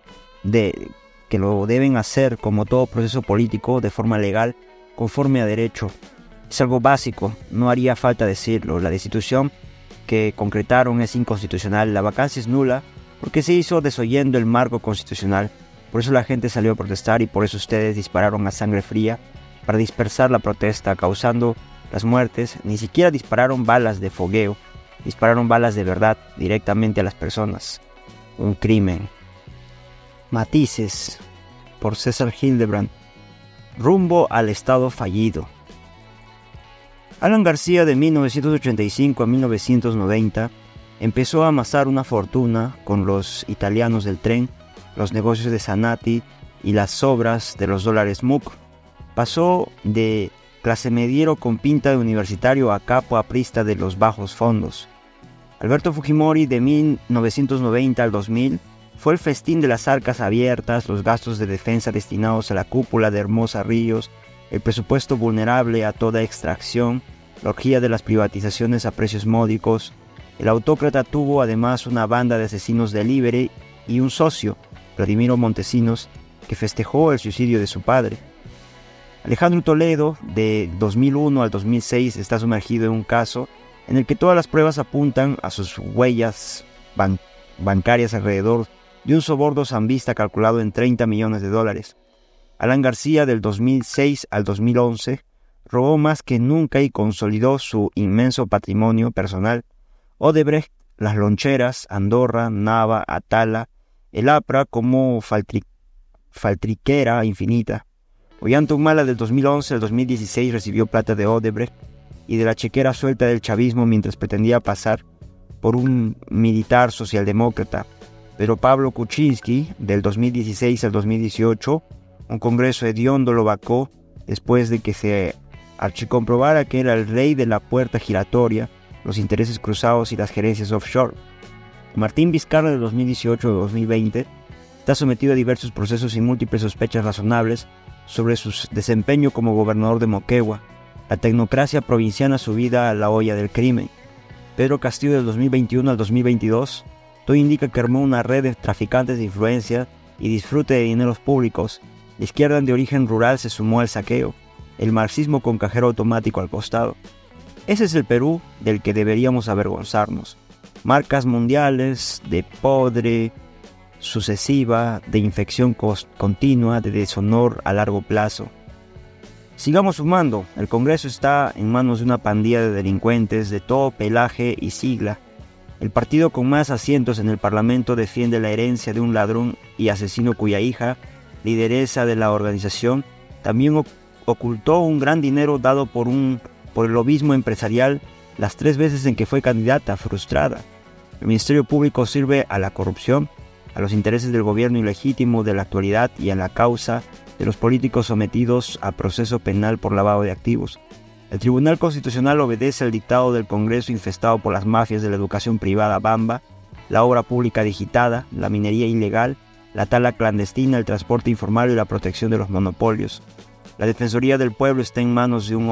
deben hacer, como todo proceso político, de forma legal, conforme a derecho. Es algo básico, no haría falta decirlo. La destitución que concretaron es inconstitucional, la vacancia es nula, porque se hizo desoyendo el marco constitucional. Por eso la gente salió a protestar y por eso ustedes dispararon a sangre fría para dispersar la protesta, causando las muertes. Ni siquiera dispararon balas de fogueo, dispararon balas de verdad directamente a las personas. Un crimen. Matices. por César Hildebrand. Rumbo al Estado fallido. Alan García, de 1985 a 1990, empezó a amasar una fortuna con los italianos del tren, los negocios de Zanatti y las obras de los dólares MUC. Pasó de clase mediero con pinta de universitario a capo aprista de los bajos fondos. Alberto Fujimori, de 1990 al 2000, fue el festín de las arcas abiertas, los gastos de defensa destinados a la cúpula de Hermosa Ríos, el presupuesto vulnerable a toda extracción, la orgía de las privatizaciones a precios módicos. El autócrata tuvo además una banda de asesinos delivery y un socio, Vladimiro Montesinos, que festejó el suicidio de su padre. Alejandro Toledo, de 2001 al 2006, está sumergido en un caso en el que todas las pruebas apuntan a sus huellas bancarias alrededor de un soborno zambista calculado en $30 millones. Alan García, del 2006 al 2011, robó más que nunca y consolidó su inmenso patrimonio personal. Odebrecht, las loncheras, Andorra, Nava, Atala, el APRA como faltriquera infinita. Ollanta-Humala, del 2011 al 2016, recibió plata de Odebrecht y de la chequera suelta del chavismo mientras pretendía pasar por un militar socialdemócrata. Pero Pablo Kuczynski, del 2016 al 2018, un congreso hediondo lo vacó después de que se archicomprobara que era el rey de la puerta giratoria, los intereses cruzados y las gerencias offshore. Martín Vizcarra, de 2018 a 2020, está sometido a diversos procesos y múltiples sospechas razonables sobre su desempeño como gobernador de Moquegua. La tecnocracia provinciana subida a la olla del crimen. Pedro Castillo, del 2021 al 2022, todo indica que armó una red de traficantes de influencia y disfrute de dineros públicos. La izquierda de origen rural se sumó al saqueo, el marxismo con cajero automático al costado. Ese es el Perú del que deberíamos avergonzarnos. Marcas mundiales de podre sucesiva, de infección continua, de deshonor a largo plazo. Sigamos sumando. El Congreso está en manos de una pandilla de delincuentes de todo pelaje y sigla. El partido con más asientos en el Parlamento defiende la herencia de un ladrón y asesino cuya hija, lideresa de la organización, también ocultó un gran dinero dado por el lobismo empresarial las 3 veces en que fue candidata frustrada. El Ministerio Público sirve a la corrupción, a los intereses del gobierno ilegítimo de la actualidad y a la causa de los políticos sometidos a proceso penal por lavado de activos. El Tribunal Constitucional obedece al dictado del Congreso infestado por las mafias de la educación privada Bamba, la obra pública digitada, la minería ilegal, la tala clandestina, el transporte informal y la protección de los monopolios. La Defensoría del Pueblo está en manos de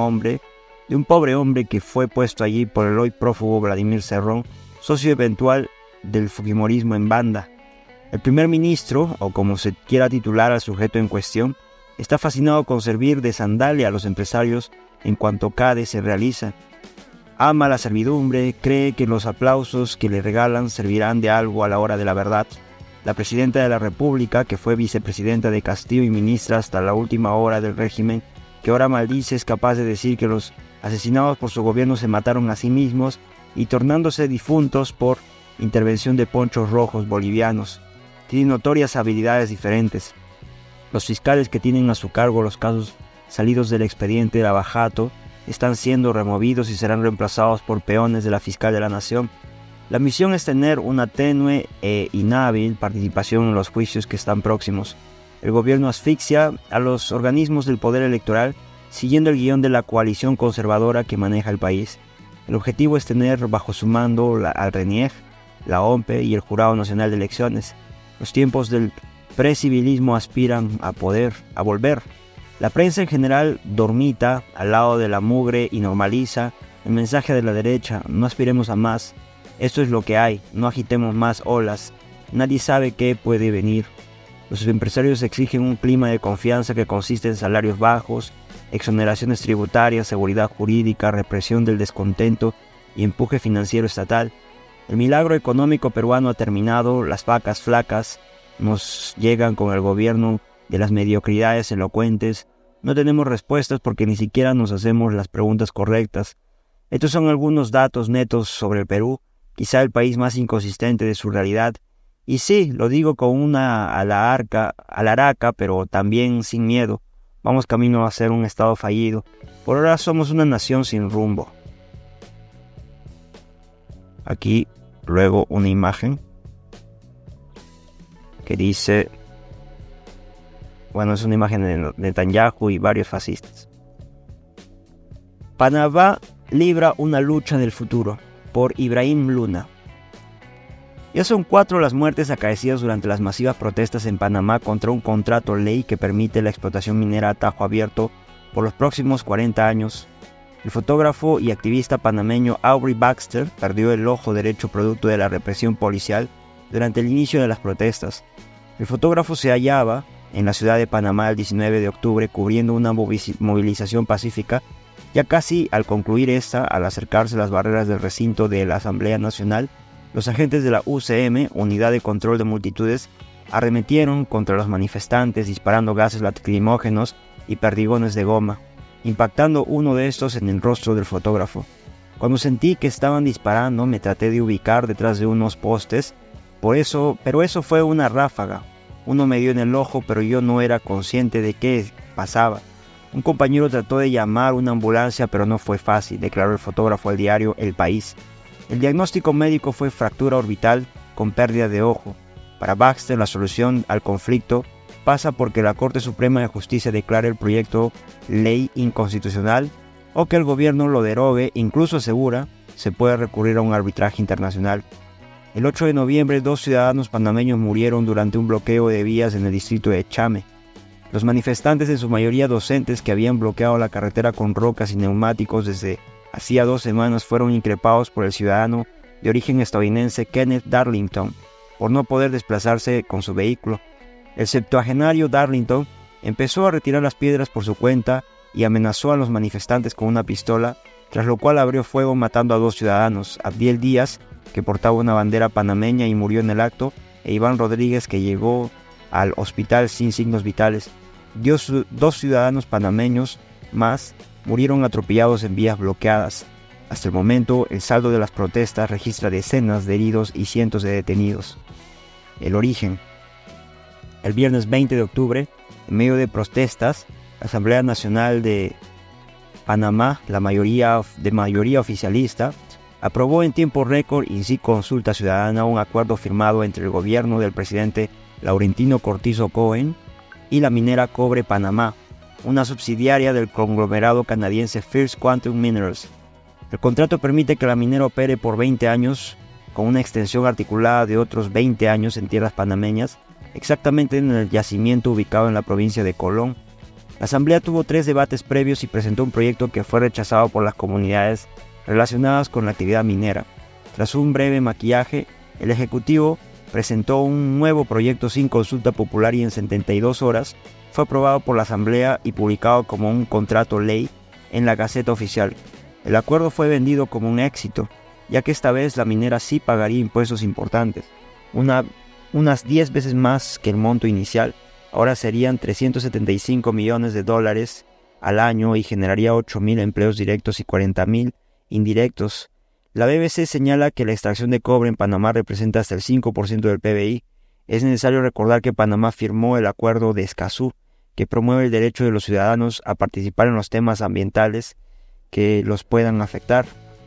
un pobre hombre que fue puesto allí por el hoy prófugo Vladimir Cerrón, socio eventual del fujimorismo en banda. El primer ministro, o como se quiera titular al sujeto en cuestión, está fascinado con servir de sandalia a los empresarios en cuanto CADE se realiza. Ama la servidumbre, cree que los aplausos que le regalan servirán de algo a la hora de la verdad. La presidenta de la República, que fue vicepresidenta de Castillo y ministra hasta la última hora del régimen, que ahora maldice, es capaz de decir que los asesinados por su gobierno se mataron a sí mismos y tornándose difuntos por intervención de ponchos rojos bolivianos. Tienen notorias habilidades diferentes. Los fiscales que tienen a su cargo los casos salidos del expediente Lavajato están siendo removidos y serán reemplazados por peones de la fiscal de la Nación. La misión es tener una tenue e inhábil participación en los juicios que están próximos. El gobierno asfixia a los organismos del poder electoral siguiendo el guión de la coalición conservadora que maneja el país. El objetivo es tener bajo su mando al RENIEG, la OMPE y el Jurado Nacional de Elecciones. Los tiempos del precivilismo aspiran a volver. La prensa en general dormita al lado de la mugre y normaliza el mensaje de la derecha: no aspiremos a más, esto es lo que hay, no agitemos más olas, nadie sabe qué puede venir. Los empresarios exigen un clima de confianza que consiste en salarios bajos, exoneraciones tributarias, seguridad jurídica, represión del descontento y empuje financiero estatal. El milagro económico peruano ha terminado, las vacas flacas nos llegan con el gobierno de las mediocridades elocuentes. No tenemos respuestas porque ni siquiera nos hacemos las preguntas correctas. Estos son algunos datos netos sobre el Perú, quizá el país más inconsistente de su realidad Y sí, lo digo con una alaraca, pero también sin miedo. Vamos camino a ser un estado fallido. Por ahora somos una nación sin rumbo. Aquí luego una imagen que dice, bueno, es una imagen de Netanyahu y varios fascistas. Panamá libra una lucha del futuro, por Ibrahim Luna. Ya son 4 las muertes acaecidas durante las masivas protestas en Panamá contra un contrato ley que permite la explotación minera a tajo abierto por los próximos 40 años. El fotógrafo y activista panameño Aubrey Baxter perdió el ojo derecho producto de la represión policial durante el inicio de las protestas. El fotógrafo se hallaba en la ciudad de Panamá el 19 de octubre cubriendo una movilización pacífica. Ya casi al concluir esta, al acercarse a las barreras del recinto de la Asamblea Nacional, los agentes de la UCM, Unidad de Control de Multitudes, arremetieron contra los manifestantes disparando gases lacrimógenos y perdigones de goma, impactando uno de estos en el rostro del fotógrafo. Cuando sentí que estaban disparando, me traté de ubicar detrás de unos postes, pero eso fue una ráfaga. Uno me dio en el ojo, pero yo no era consciente de qué pasaba. Un compañero trató de llamar una ambulancia, pero no fue fácil, declaró el fotógrafo al diario El País. El diagnóstico médico fue fractura orbital con pérdida de ojo. Para Baxter, la solución al conflicto pasa porque la Corte Suprema de Justicia declare el proyecto ley inconstitucional o que el gobierno lo derogue. Incluso asegura se puede recurrir a un arbitraje internacional. El 8 de noviembre, 2 ciudadanos panameños murieron durante un bloqueo de vías en el distrito de Chame. Los manifestantes, en su mayoría docentes, que habían bloqueado la carretera con rocas y neumáticos desde hacía 2 semanas, fueron increpados por el ciudadano de origen estadounidense Kenneth Darlington por no poder desplazarse con su vehículo. El septuagenario Darlington empezó a retirar las piedras por su cuenta y amenazó a los manifestantes con una pistola, tras lo cual abrió fuego matando a 2 ciudadanos, Abdiel Díaz, que portaba una bandera panameña y murió en el acto, e Iván Rodríguez, que llegó al hospital sin signos vitales. 2 ciudadanos panameños más murieron atropellados en vías bloqueadas. Hasta el momento, el saldo de las protestas registra decenas de heridos y cientos de detenidos. El origen. El viernes 20 de octubre, en medio de protestas, la Asamblea Nacional de Panamá, de mayoría oficialista, aprobó en tiempo récord y sin consulta ciudadana un acuerdo firmado entre el gobierno del presidente Laurentino Cortizo Cohen y la minera Cobre Panamá, una subsidiaria del conglomerado canadiense First Quantum Minerals. El contrato permite que la minera opere por 20 años, con una extensión articulada de otros 20 años en tierras panameñas, exactamente en el yacimiento ubicado en la provincia de Colón. La asamblea tuvo 3 debates previos y presentó un proyecto que fue rechazado por las comunidades relacionadas con la actividad minera. Tras un breve maquillaje, el Ejecutivo presentó un nuevo proyecto sin consulta popular y en 72 horas fue aprobado por la Asamblea y publicado como un contrato ley en la Gaceta Oficial. El acuerdo fue vendido como un éxito, ya que esta vez la minera sí pagaría impuestos importantes, unas 10 veces más que el monto inicial. Ahora serían $375 millones al año y generaría 8.000 empleos directos y 40.000 indirectos. La BBC señala que la extracción de cobre en Panamá representa hasta el 5% del PBI. Es necesario recordar que Panamá firmó el Acuerdo de Escazú, que promueve el derecho de los ciudadanos a participar en los temas ambientales que los puedan afectar.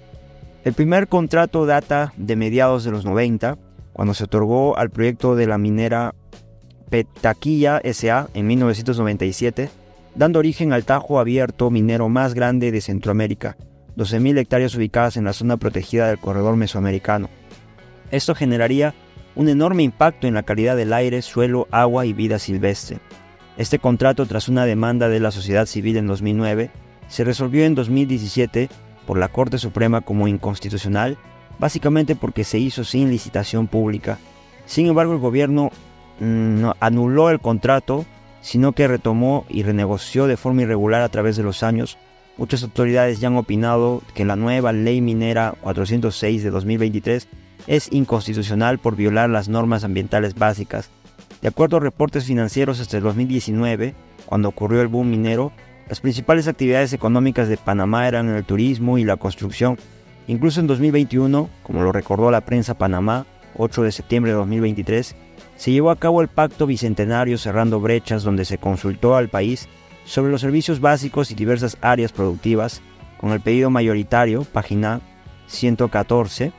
El primer contrato data de mediados de los 90, cuando se otorgó al proyecto de la minera Petaquilla S.A. en 1997, dando origen al tajo abierto minero más grande de Centroamérica, 12.000 hectáreas ubicadas en la zona protegida del corredor mesoamericano. Esto generaría un enorme impacto en la calidad del aire, suelo, agua y vida silvestre. Este contrato, tras una demanda de la sociedad civil en 2009, se resolvió en 2017 por la Corte Suprema como inconstitucional, básicamente porque se hizo sin licitación pública. Sin embargo, el gobierno no anuló el contrato, sino que retomó y renegoció de forma irregular a través de los años. Muchas autoridades ya han opinado que la nueva Ley Minera 406 de 2023 es inconstitucional por violar las normas ambientales básicas. De acuerdo a reportes financieros hasta el 2019, cuando ocurrió el boom minero, las principales actividades económicas de Panamá eran el turismo y la construcción. Incluso en 2021, como lo recordó la prensa Panamá, 8 de septiembre de 2023, se llevó a cabo el Pacto Bicentenario Cerrando Brechas, donde se consultó al país sobre los servicios básicos y diversas áreas productivas, con el pedido mayoritario, página 114,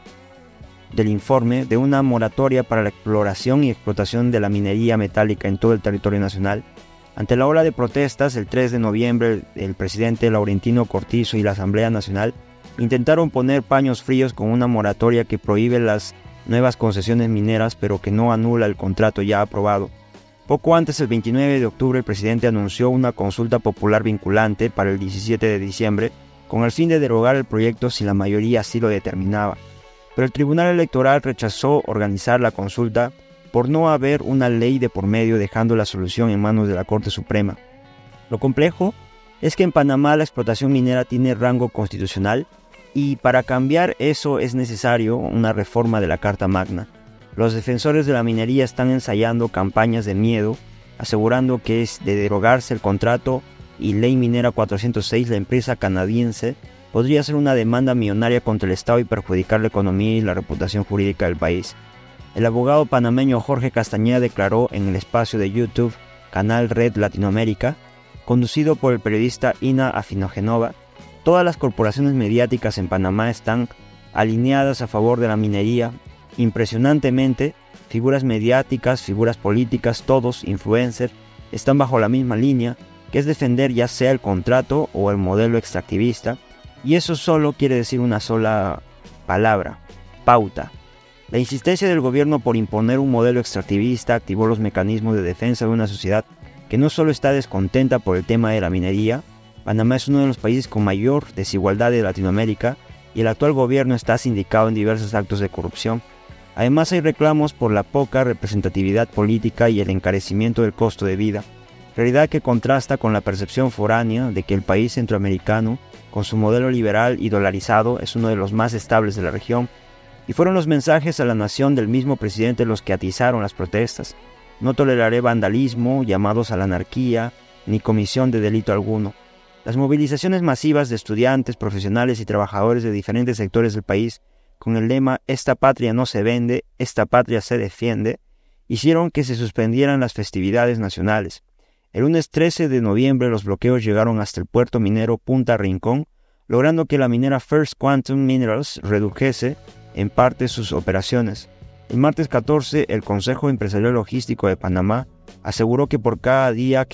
del informe de una moratoria para la exploración y explotación de la minería metálica en todo el territorio nacional. Ante la ola de protestas, el 3 de noviembre, el presidente Laurentino Cortizo y la Asamblea Nacional intentaron poner paños fríos con una moratoria que prohíbe las nuevas concesiones mineras, pero que no anula el contrato ya aprobado. Poco antes, el 29 de octubre, el presidente anunció una consulta popular vinculante para el 17 de diciembre, con el fin de derogar el proyecto si la mayoría así lo determinaba. Pero el Tribunal Electoral rechazó organizar la consulta por no haber una ley de por medio, dejando la solución en manos de la Corte Suprema. Lo complejo es que en Panamá la explotación minera tiene rango constitucional y para cambiar eso es necesario una reforma de la Carta Magna. Los defensores de la minería están ensayando campañas de miedo, asegurando que es de derogarse el contrato y Ley Minera 406, la empresa canadiense podría hacer una demanda millonaria contra el Estado y perjudicar la economía y la reputación jurídica del país. El abogado panameño Jorge Castañeda declaró en el espacio de YouTube Canal Red Latinoamérica, conducido por el periodista Ina Afinogenova: todas las corporaciones mediáticas en Panamá están alineadas a favor de la minería. Impresionantemente, figuras mediáticas, figuras políticas, todos, influencers, están bajo la misma línea, que es defender ya sea el contrato o el modelo extractivista, y eso solo quiere decir una sola palabra: pauta. La insistencia del gobierno por imponer un modelo extractivista activó los mecanismos de defensa de una sociedad que no solo está descontenta por el tema de la minería. Panamá es uno de los países con mayor desigualdad de Latinoamérica y el actual gobierno está sindicado en diversos actos de corrupción. Además, hay reclamos por la poca representatividad política y el encarecimiento del costo de vida, realidad que contrasta con la percepción foránea de que el país centroamericano, con su modelo liberal y dolarizado, es uno de los más estables de la región. Y fueron los mensajes a la nación del mismo presidente los que atizaron las protestas: no toleraré vandalismo, llamados a la anarquía, ni comisión de delito alguno. Las movilizaciones masivas de estudiantes, profesionales y trabajadores de diferentes sectores del país, con el lema «Esta patria no se vende, esta patria se defiende», hicieron que se suspendieran las festividades nacionales. El lunes 13 de noviembre los bloqueos llegaron hasta el puerto minero Punta Rincón, logrando que la minera First Quantum Minerals redujese en parte sus operaciones. El martes 14, el Consejo Empresarial Logístico de Panamá aseguró que por cada día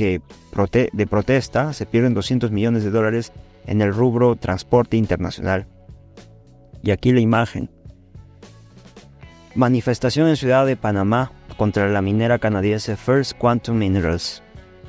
de protesta se pierden $200 millones en el rubro transporte internacional. Y aquí la imagen. Manifestación en Ciudad de Panamá contra la minera canadiense First Quantum Minerals.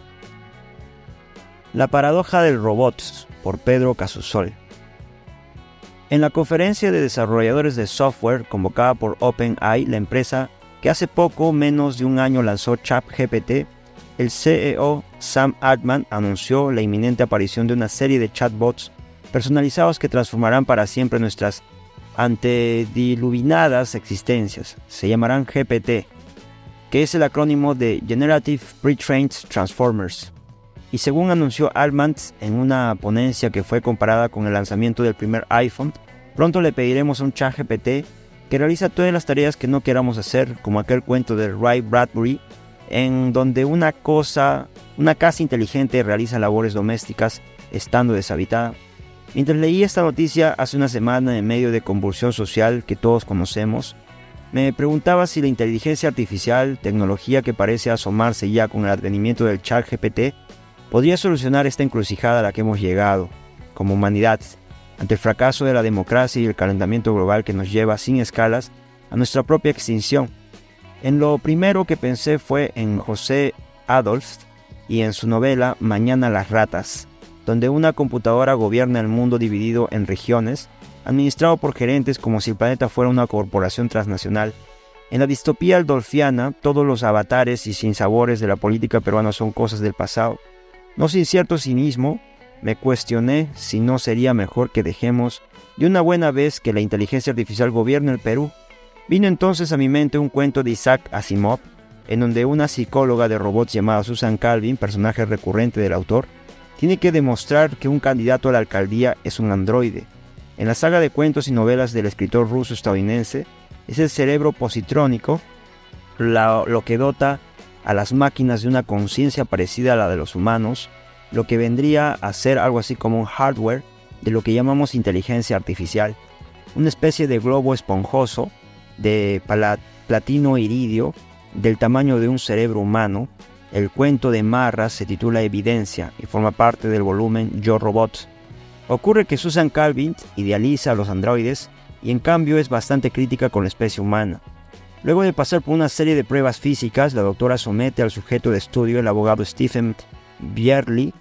La paradoja del robot, por Pedro Casusol. En la conferencia de desarrolladores de software convocada por OpenAI, la empresa que hace poco menos de un año lanzó ChatGPT, el CEO Sam Altman anunció la inminente aparición de una serie de chatbots personalizados que transformarán para siempre nuestras antediluviadas existencias. Se llamarán GPT, que es el acrónimo de Generative Pre-trained Transformers. Y según anunció Altman en una ponencia que fue comparada con el lanzamiento del primer iPhone, pronto le pediremos a un ChatGPT que realiza todas las tareas que no queramos hacer, como aquel cuento de Ray Bradbury, en donde una casa inteligente realiza labores domésticas estando deshabitada. Mientras leí esta noticia hace una semana en medio de convulsión social que todos conocemos, me preguntaba si la inteligencia artificial, tecnología que parece asomarse ya con el advenimiento del ChatGPT, podría solucionar esta encrucijada a la que hemos llegado, como humanidad, ante el fracaso de la democracia y el calentamiento global que nos lleva sin escalas a nuestra propia extinción. En lo primero que pensé fue en José Adolph y en su novela Mañana las ratas, donde una computadora gobierna el mundo dividido en regiones, administrado por gerentes como si el planeta fuera una corporación transnacional. En la distopía aldolfiana, todos los avatares y sinsabores de la política peruana son cosas del pasado. No sin cierto cinismo, me cuestioné si no sería mejor que dejemos de una buena vez que la inteligencia artificial gobierne el Perú. Vino entonces a mi mente un cuento de Isaac Asimov, en donde una psicóloga de robots llamada Susan Calvin, personaje recurrente del autor, tiene que demostrar que un candidato a la alcaldía es un androide. En la saga de cuentos y novelas del escritor ruso-estadounidense, es el cerebro positrónico lo que dota a las máquinas de una conciencia parecida a la de los humanos, lo que vendría a ser algo así como un hardware de lo que llamamos inteligencia artificial, una especie de globo esponjoso de platino iridio del tamaño de un cerebro humano. El cuento de Marras se titula Evidencia y forma parte del volumen Yo Robot. Ocurre que Susan Calvin idealiza a los androides y en cambio es bastante crítica con la especie humana. Luego de pasar por una serie de pruebas físicas, la doctora somete al sujeto de estudio, el abogado Stephen Bierly,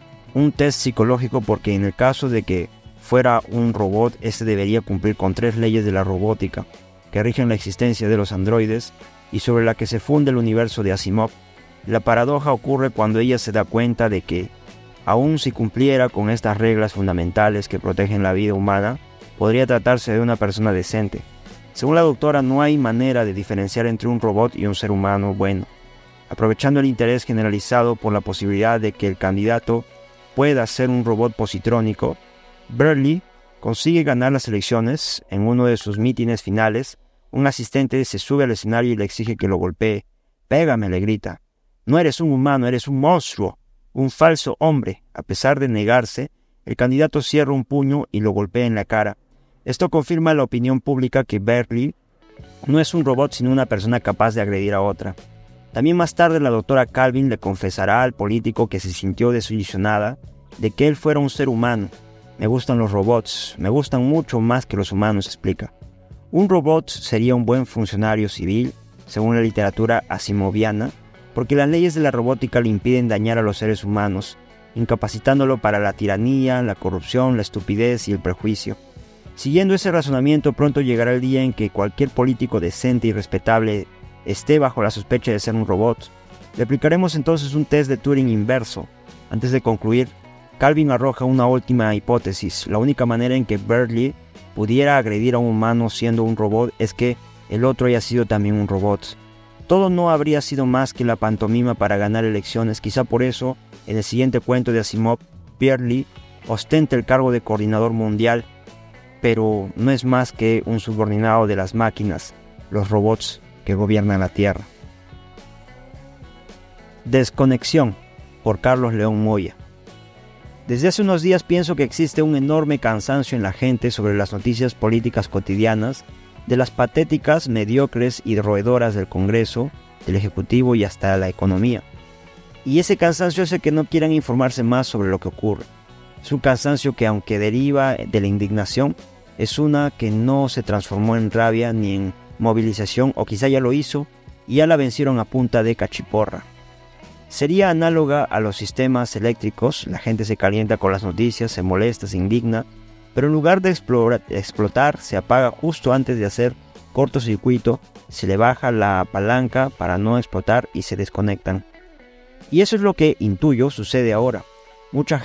un test psicológico porque en el caso de que fuera un robot, este debería cumplir con 3 leyes de la robótica que rigen la existencia de los androides y sobre la que se funda el universo de Asimov. La paradoja ocurre cuando ella se da cuenta de que, aun si cumpliera con estas reglas fundamentales que protegen la vida humana, podría tratarse de una persona decente. Según la doctora, no hay manera de diferenciar entre un robot y un ser humano bueno. Aprovechando el interés generalizado por la posibilidad de que el candidato pueda ser un robot positrónico, Bierly consigue ganar las elecciones. En uno de sus mítines finales, un asistente se sube al escenario y le exige que lo golpee. «Pégame», le grita. «No eres un humano, eres un monstruo, un falso hombre». A pesar de negarse, el candidato cierra un puño y lo golpea en la cara. Esto confirma la opinión pública que Bierly no es un robot sino una persona capaz de agredir a otra. También más tarde la doctora Calvin le confesará al político que se sintió desilusionada de que él fuera un ser humano. «Me gustan los robots, me gustan mucho más que los humanos», explica. Un robot sería un buen funcionario civil, según la literatura asimoviana, porque las leyes de la robótica le impiden dañar a los seres humanos, incapacitándolo para la tiranía, la corrupción, la estupidez y el prejuicio. Siguiendo ese razonamiento, pronto llegará el día en que cualquier político decente y respetable esté bajo la sospecha de ser un robot. Le aplicaremos entonces un test de Turing inverso. Antes de concluir, Calvin arroja una última hipótesis. La única manera en que Bierly pudiera agredir a un humano siendo un robot es que el otro haya sido también un robot. Todo no habría sido más que la pantomima para ganar elecciones. Quizá por eso, en el siguiente cuento de Asimov, Bierly ostenta el cargo de coordinador mundial, pero no es más que un subordinado de las máquinas, los robots que gobiernan la Tierra. Desconexión, por Carlos León Moya. Desde hace unos días pienso que existe un enorme cansancio en la gente sobre las noticias políticas cotidianas, de las patéticas, mediocres y roedoras del Congreso, del Ejecutivo y hasta la economía. Y ese cansancio hace que no quieran informarse más sobre lo que ocurre. Es un cansancio que, aunque deriva de la indignación, es una que no se transformó en rabia ni en movilización, o quizá ya lo hizo y ya la vencieron a punta de cachiporra. Sería análoga a los sistemas eléctricos. La gente se calienta con las noticias, se molesta, se indigna, pero en lugar de explotar, se apaga justo antes de hacer cortocircuito, se le baja la palanca para no explotar y se desconectan. Y eso es lo que, intuyo, sucede ahora. Mucha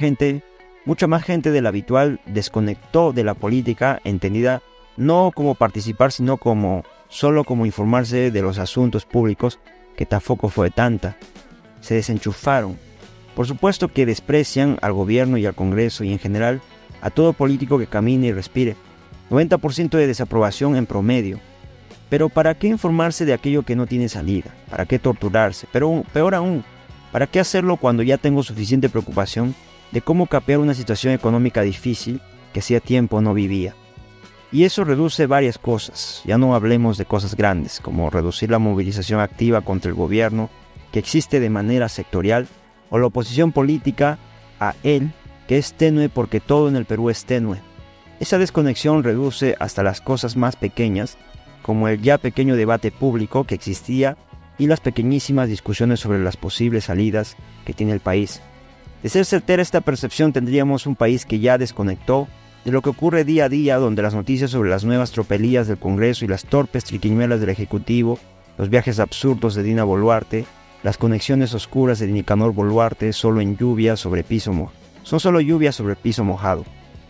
más gente de la habitual desconectó de la política, entendida no como participar, sino solo como informarse de los asuntos públicos, que tampoco fue tanta. Se desenchufaron. Por supuesto que desprecian al gobierno y al Congreso y en general a todo político que camine y respire. 90% de desaprobación en promedio. Pero ¿para qué informarse de aquello que no tiene salida? ¿Para qué torturarse? Pero peor aún, ¿para qué hacerlo cuando ya tengo suficiente preocupación de cómo capear una situación económica difícil que hacía tiempo no vivía? Y eso reduce varias cosas. Ya no hablemos de cosas grandes, como reducir la movilización activa contra el gobierno, que existe de manera sectorial, o la oposición política a él, que es tenue porque todo en el Perú es tenue. Esa desconexión reduce hasta las cosas más pequeñas, como el ya pequeño debate público que existía y las pequeñísimas discusiones sobre las posibles salidas que tiene el país. De ser certera esta percepción, tendríamos un país que ya desconectó de lo que ocurre día a día, donde las noticias sobre las nuevas tropelías del Congreso y las torpes triquiñuelas del Ejecutivo, los viajes absurdos de Dina Boluarte, las conexiones oscuras de Nicanor Boluarte solo en lluvia sobre piso mojado. Son solo lluvias sobre piso mojado.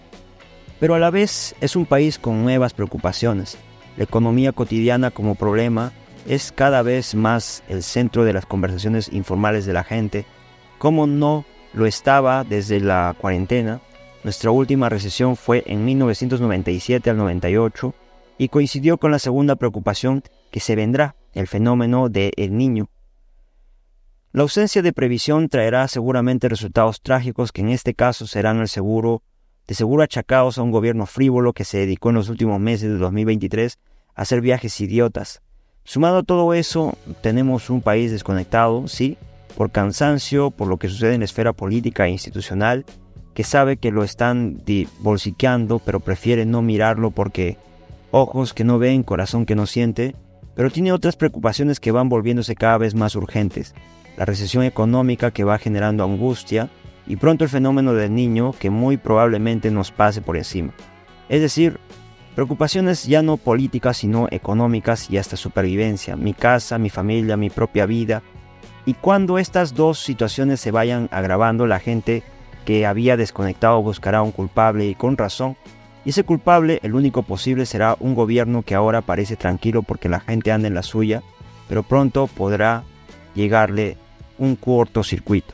Pero a la vez es un país con nuevas preocupaciones. La economía cotidiana como problema es cada vez más el centro de las conversaciones informales de la gente, como no lo estaba desde la cuarentena. Nuestra última recesión fue en 1997 al 98 y coincidió con la segunda preocupación que se vendrá, el fenómeno de El Niño. La ausencia de previsión traerá seguramente resultados trágicos que en este caso serán de seguro achacados a un gobierno frívolo que se dedicó en los últimos meses de 2023 a hacer viajes idiotas. Sumado a todo eso, tenemos un país desconectado, sí, por cansancio, por lo que sucede en la esfera política e institucional, que sabe que lo están bolsiqueando, pero prefiere no mirarlo porque ojos que no ven, corazón que no siente, pero tiene otras preocupaciones que van volviéndose cada vez más urgentes. La recesión económica que va generando angustia y pronto el fenómeno del niño que muy probablemente nos pase por encima. Es decir, preocupaciones ya no políticas sino económicas y hasta supervivencia, mi casa, mi familia, mi propia vida. Y cuando estas dos situaciones se vayan agravando, la gente que había desconectado buscará un culpable y con razón. Y ese culpable, el único posible, será un gobierno que ahora parece tranquilo porque la gente anda en la suya, pero pronto podrá llegarle un cortocircuito.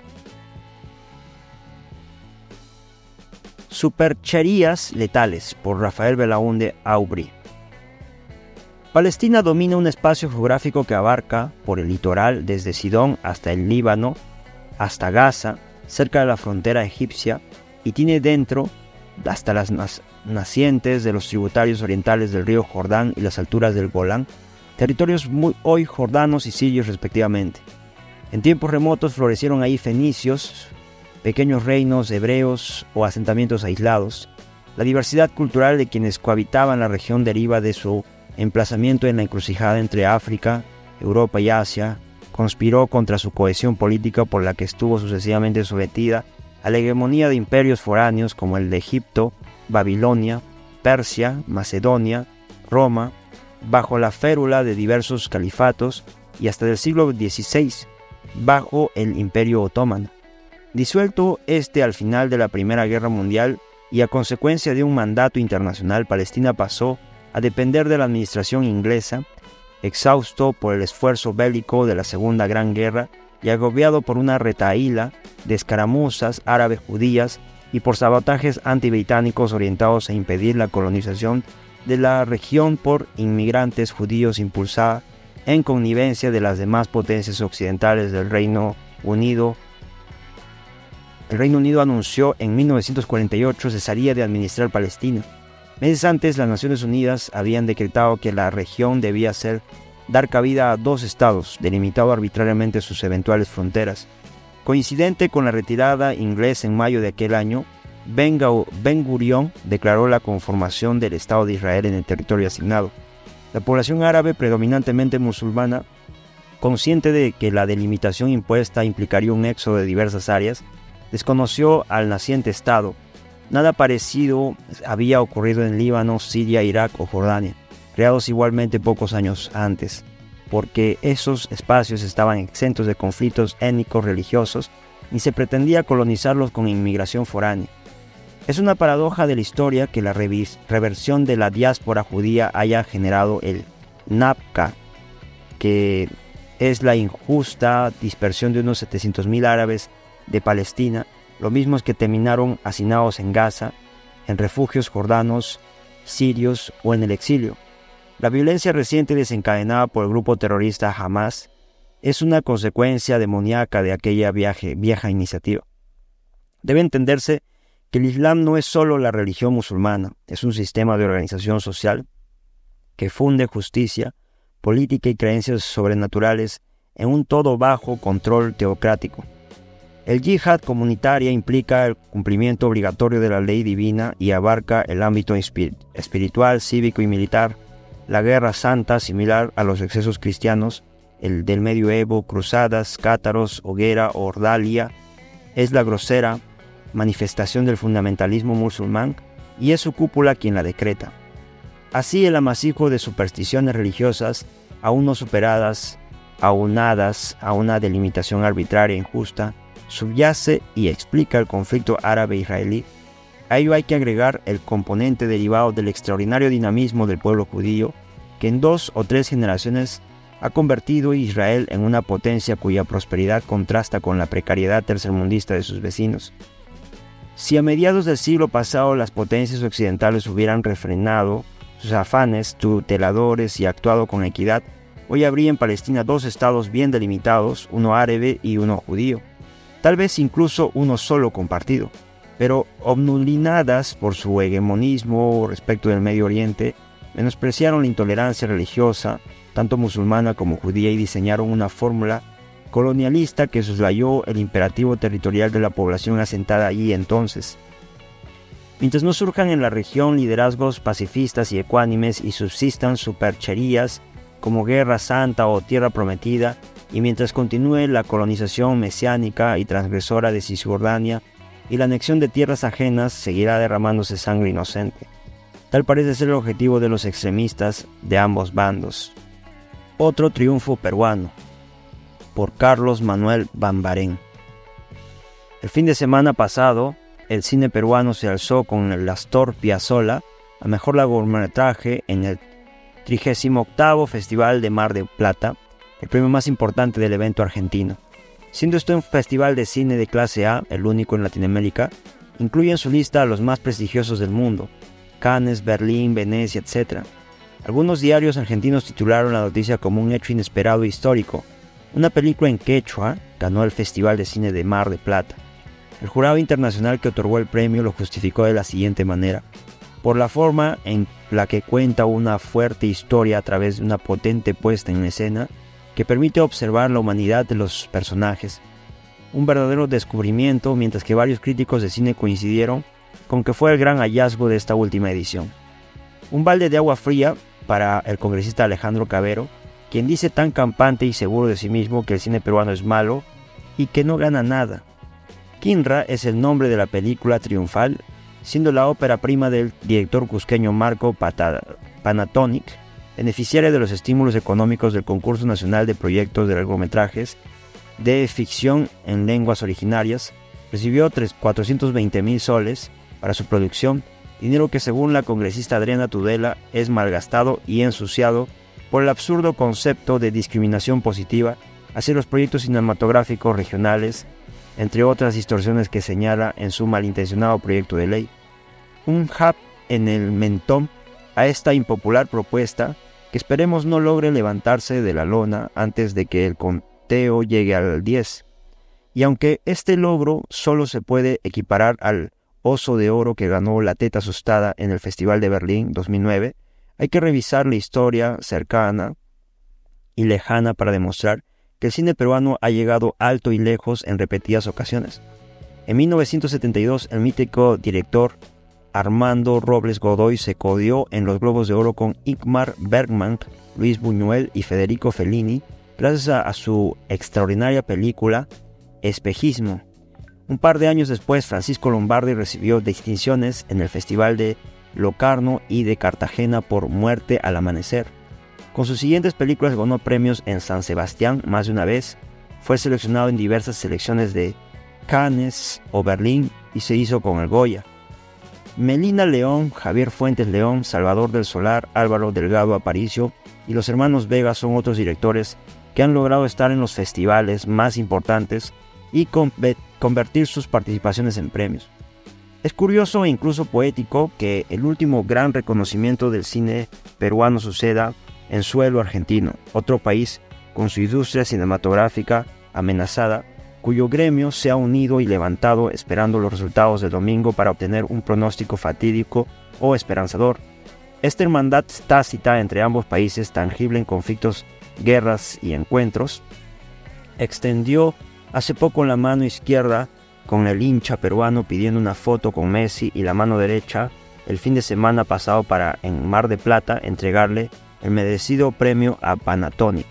Supercherías letales, por Rafael Belaúnde Aubry. Palestina domina un espacio geográfico que abarca por el litoral desde Sidón hasta el Líbano, hasta Gaza, cerca de la frontera egipcia, y tiene dentro hasta las nacientes de los tributarios orientales del río Jordán y las alturas del Golán, territorios hoy jordanos y sirios respectivamente. En tiempos remotos florecieron ahí fenicios, pequeños reinos hebreos o asentamientos aislados. La diversidad cultural de quienes cohabitaban la región deriva de su emplazamiento en la encrucijada entre África, Europa y Asia, conspiró contra su cohesión política por la que estuvo sucesivamente sometida a la hegemonía de imperios foráneos como el de Egipto, Babilonia, Persia, Macedonia, Roma, bajo la férula de diversos califatos y hasta del siglo XVI, bajo el Imperio Otomano. Disuelto al final de la Primera Guerra Mundial y a consecuencia de un mandato internacional, Palestina pasó a depender de la administración inglesa, exhausto por el esfuerzo bélico de la Segunda Gran Guerra y agobiado por una retahíla de escaramuzas árabes judías y por sabotajes antibritánicos orientados a impedir la colonización de la región por inmigrantes judíos impulsada en connivencia de las demás potencias occidentales del Reino Unido. El Reino Unido anunció en 1948 cesaría de administrar Palestina. Meses antes, las Naciones Unidas habían decretado que la región debía dar cabida a dos estados, delimitado arbitrariamente sus eventuales fronteras. Coincidente con la retirada inglesa en mayo de aquel año, Ben-Gurión declaró la conformación del Estado de Israel en el territorio asignado. La población árabe, predominantemente musulmana, consciente de que la delimitación impuesta implicaría un éxodo de diversas áreas, desconoció al naciente Estado. Nada parecido había ocurrido en Líbano, Siria, Irak o Jordania, creados igualmente pocos años antes, porque esos espacios estaban exentos de conflictos étnicos religiosos y se pretendía colonizarlos con inmigración foránea. Es una paradoja de la historia que la reversión de la diáspora judía haya generado el Nakba, que es la injusta dispersión de unos 700.000 árabes de Palestina, lo mismos que terminaron hacinados en Gaza, en refugios jordanos, sirios o en el exilio. La violencia reciente desencadenada por el grupo terrorista Hamas es una consecuencia demoníaca de aquella vieja iniciativa. Debe entenderse que el Islam no es solo la religión musulmana, es un sistema de organización social que funde justicia, política y creencias sobrenaturales en un todo bajo control teocrático. El yihad comunitaria implica el cumplimiento obligatorio de la ley divina y abarca el ámbito espiritual, cívico y militar. La guerra santa, similar a los excesos cristianos, el del medioevo, cruzadas, cátaros, hoguera o ordalia, es la grosera manifestación del fundamentalismo musulmán y es su cúpula quien la decreta. Así el amasijo de supersticiones religiosas, aún no superadas, aunadas a una delimitación arbitraria e injusta, subyace y explica el conflicto árabe-israelí. A ello hay que agregar el componente derivado del extraordinario dinamismo del pueblo judío, que en 2 o 3 generaciones ha convertido a Israel en una potencia cuya prosperidad contrasta con la precariedad tercermundista de sus vecinos. Si a mediados del siglo pasado las potencias occidentales hubieran refrenado sus afanes tuteladores y actuado con equidad, hoy habría en Palestina 2 estados bien delimitados, uno árabe y uno judío, tal vez incluso uno solo compartido, pero obnubiladas por su hegemonismo respecto del Medio Oriente, menospreciaron la intolerancia religiosa, tanto musulmana como judía, y diseñaron una fórmula colonialista que soslayó el imperativo territorial de la población asentada allí entonces. Mientras no surjan en la región liderazgos pacifistas y ecuánimes y subsistan supercherías como Guerra Santa o Tierra Prometida, y mientras continúe la colonización mesiánica y transgresora de Cisjordania y la anexión de tierras ajenas, seguirá derramándose sangre inocente. Tal parece ser el objetivo de los extremistas de ambos bandos. Otro triunfo peruano, por Carlos Manuel Bambarén. El fin de semana pasado, el cine peruano se alzó con el Astor Piazzolla a mejor largometraje en el 38º Festival de Mar del Plata, el premio más importante del evento argentino. Siendo este un festival de cine de clase A, el único en Latinoamérica, incluye en su lista a los más prestigiosos del mundo: Cannes, Berlín, Venecia, etc. Algunos diarios argentinos titularon la noticia como un hecho inesperado e histórico. Una película en quechua ganó el Festival de Cine de Mar del Plata. El jurado internacional que otorgó el premio lo justificó de la siguiente manera: por la forma en la que cuenta una fuerte historia a través de una potente puesta en escena que permite observar la humanidad de los personajes. Un verdadero descubrimiento, mientras que varios críticos de cine coincidieron con que fue el gran hallazgo de esta última edición. Un balde de agua fría para el congresista Alejandro Cabero, quien dice tan campante y seguro de sí mismo que el cine peruano es malo y que no gana nada. Quinra es el nombre de la película triunfal, siendo la ópera prima del director cusqueño Marco Panatonic, beneficiaria de los estímulos económicos del Concurso Nacional de Proyectos de Largometrajes de Ficción en Lenguas Originarias. Recibió 420.000 soles para su producción, dinero que según la congresista Adriana Tudela es malgastado y ensuciado por el absurdo concepto de discriminación positiva hacia los proyectos cinematográficos regionales, entre otras distorsiones que señala en su malintencionado proyecto de ley. Un jab en el mentón a esta impopular propuesta que esperemos no logre levantarse de la lona antes de que el conteo llegue al 10. Y aunque este logro solo se puede equiparar al Oso de Oro que ganó La Teta Asustada en el Festival de Berlín 2009, hay que revisar la historia cercana y lejana para demostrar que el cine peruano ha llegado alto y lejos en repetidas ocasiones. En 1972, el mítico director Armando Robles Godoy se codió en los Globos de Oro con Ingmar Bergman, Luis Buñuel y Federico Fellini, gracias a su extraordinaria película Espejismo. Un par de años después, Francisco Lombardi recibió distinciones en el Festival de Locarno y de Cartagena por Muerte al Amanecer. Con sus siguientes películas ganó premios en San Sebastián más de una vez, fue seleccionado en diversas selecciones de Cannes o Berlín y se hizo con el Goya. Melina León, Javier Fuentes León, Salvador del Solar, Álvaro Delgado Aparicio y los hermanos Vega son otros directores que han logrado estar en los festivales más importantes y convertir sus participaciones en premios. Es curioso e incluso poético que el último gran reconocimiento del cine peruano suceda en suelo argentino, otro país con su industria cinematográfica amenazada, cuyo gremio se ha unido y levantado esperando los resultados del domingo para obtener un pronóstico fatídico o esperanzador. Esta hermandad tácita entre ambos países, tangible en conflictos, guerras y encuentros, extendió hace poco la mano izquierda con el hincha peruano pidiendo una foto con Messi y la mano derecha el fin de semana pasado para en Mar del Plata entregarle el merecido premio a Panatonic.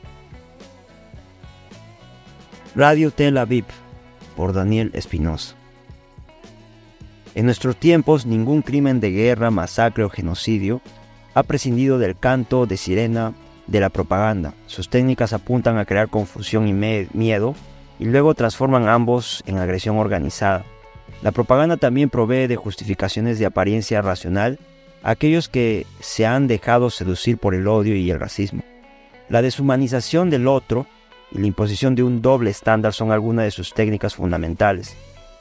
Radio Tel Aviv, por Daniel Espinosa. En nuestros tiempos, ningún crimen de guerra, masacre o genocidio ha prescindido del canto de sirena de la propaganda. Sus técnicas apuntan a crear confusión y miedo y luego transforman ambos en agresión organizada. La propaganda también provee de justificaciones de apariencia racional a aquellos que se han dejado seducir por el odio y el racismo. La deshumanización del otro y la imposición de un doble estándar son algunas de sus técnicas fundamentales.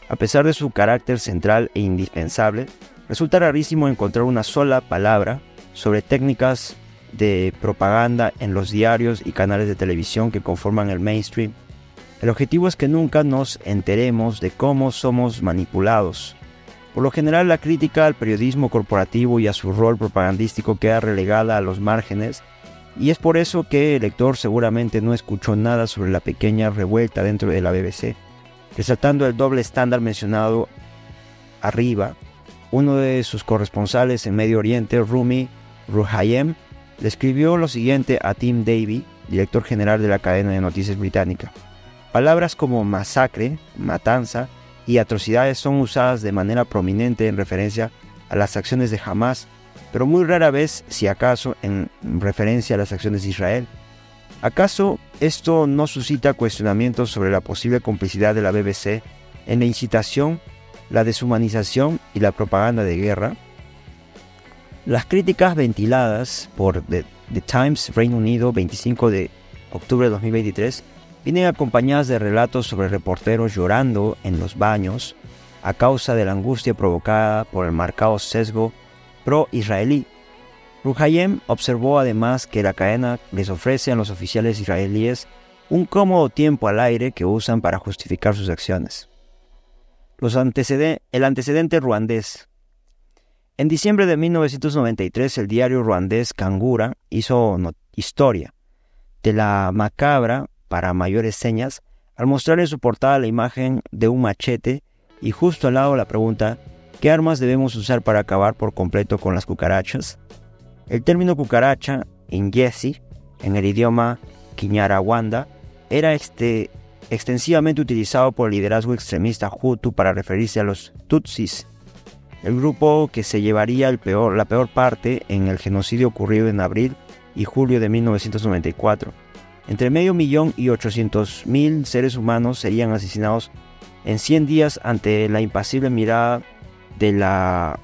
A pesar de su carácter central e indispensable, resulta rarísimo encontrar una sola palabra sobre técnicas de propaganda en los diarios y canales de televisión que conforman el mainstream. El objetivo es que nunca nos enteremos de cómo somos manipulados. Por lo general, la crítica al periodismo corporativo y a su rol propagandístico queda relegada a los márgenes, y es por eso que el lector seguramente no escuchó nada sobre la pequeña revuelta dentro de la BBC. Resaltando el doble estándar mencionado arriba, uno de sus corresponsales en Medio Oriente, Rumi Ruhayem, le escribió lo siguiente a Tim Davie, director general de la cadena de noticias británica. Palabras como masacre, matanza y atrocidades son usadas de manera prominente en referencia a las acciones de Hamás, pero muy rara vez, si acaso, en referencia a las acciones de Israel. ¿Acaso esto no suscita cuestionamientos sobre la posible complicidad de la BBC en la incitación, la deshumanización y la propaganda de guerra? Las críticas ventiladas por The Times Reino Unido 25 de octubre de 2023 vienen acompañadas de relatos sobre reporteros llorando en los baños a causa de la angustia provocada por el marcado sesgo pro-israelí. Ruhayem observó además que la cadena les ofrece a los oficiales israelíes un cómodo tiempo al aire que usan para justificar sus acciones. El antecedente ruandés. En diciembre de 1993, el diario ruandés Kangura hizo historia de la macabra para mayores señas al mostrar en su portada la imagen de un machete y justo al lado la pregunta: ¿qué armas debemos usar para acabar por completo con las cucarachas? El término cucaracha, ingesi, en el idioma kinyarwanda, era extensivamente utilizado por el liderazgo extremista Hutu para referirse a los Tutsis, el grupo que se llevaría la peor parte en el genocidio ocurrido en abril y julio de 1994. Entre 500,000 y 800,000 seres humanos serían asesinados en 100 días ante la impasible mirada de la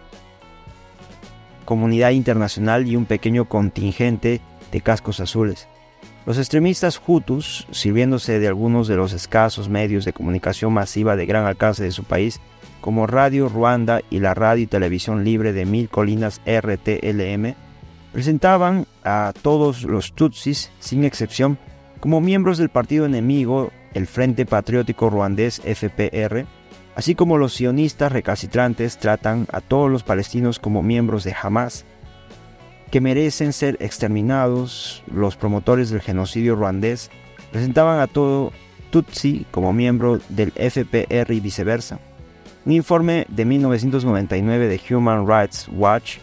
comunidad internacional y un pequeño contingente de cascos azules. Los extremistas Hutus, sirviéndose de algunos de los escasos medios de comunicación masiva de gran alcance de su país, como Radio Ruanda y la radio y televisión libre de Mil Colinas RTLM, presentaban a todos los Tutsis, sin excepción, como miembros del partido enemigo, el Frente Patriótico Ruandés FPR, así como los sionistas recalcitrantes tratan a todos los palestinos como miembros de Hamás, que merecen ser exterminados. Los promotores del genocidio ruandés presentaban a todo Tutsi como miembro del FPR y viceversa. Un informe de 1999 de Human Rights Watch,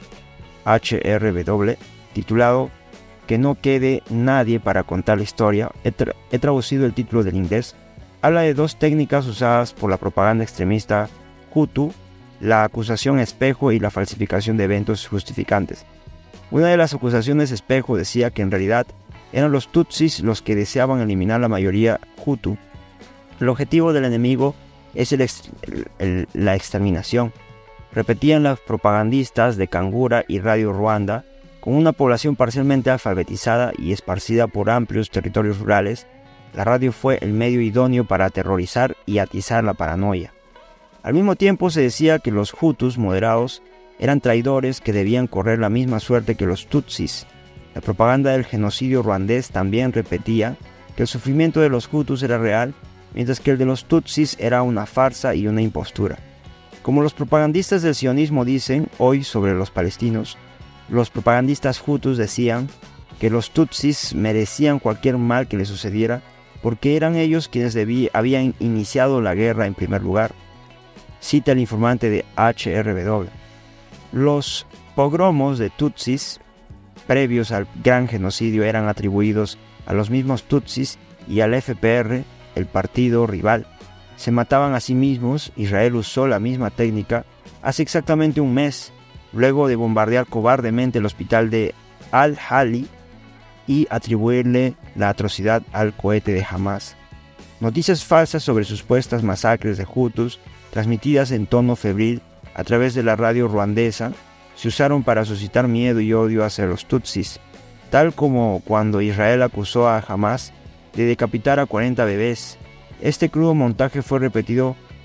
HRW, titulado "Que no quede nadie para contar la historia", he traducido el título del inglés, habla de dos técnicas usadas por la propaganda extremista Hutu: la acusación espejo y la falsificación de eventos justificantes. Una de las acusaciones espejo decía que en realidad eran los Tutsis los que deseaban eliminar la mayoría Hutu. El objetivo del enemigo es la exterminación, repetían las propagandistas de Kangura y Radio Ruanda. Con una población parcialmente alfabetizada y esparcida por amplios territorios rurales, la radio fue el medio idóneo para aterrorizar y atizar la paranoia. Al mismo tiempo se decía que los Hutus moderados eran traidores que debían correr la misma suerte que los Tutsis. La propaganda del genocidio ruandés también repetía que el sufrimiento de los Hutus era real, mientras que el de los Tutsis era una farsa y una impostura. Como los propagandistas del sionismo dicen hoy sobre los palestinos, los propagandistas Hutus decían que los Tutsis merecían cualquier mal que les sucediera porque eran ellos quienes habían iniciado la guerra en primer lugar. Cita el informante de HRW. Los pogromos de Tutsis previos al gran genocidio eran atribuidos a los mismos Tutsis y al FPR, el partido rival. Se mataban a sí mismos. Israel usó la misma técnica hace exactamente un mes, luego de bombardear cobardemente el hospital de Al-Hali y atribuirle la atrocidad al cohete de Hamás. Noticias falsas sobre supuestas masacres de Hutus, transmitidas en tono febril a través de la radio ruandesa, se usaron para suscitar miedo y odio hacia los Tutsis, tal como cuando Israel acusó a Hamás de decapitar a 40 bebés. Este crudo montaje fue repetido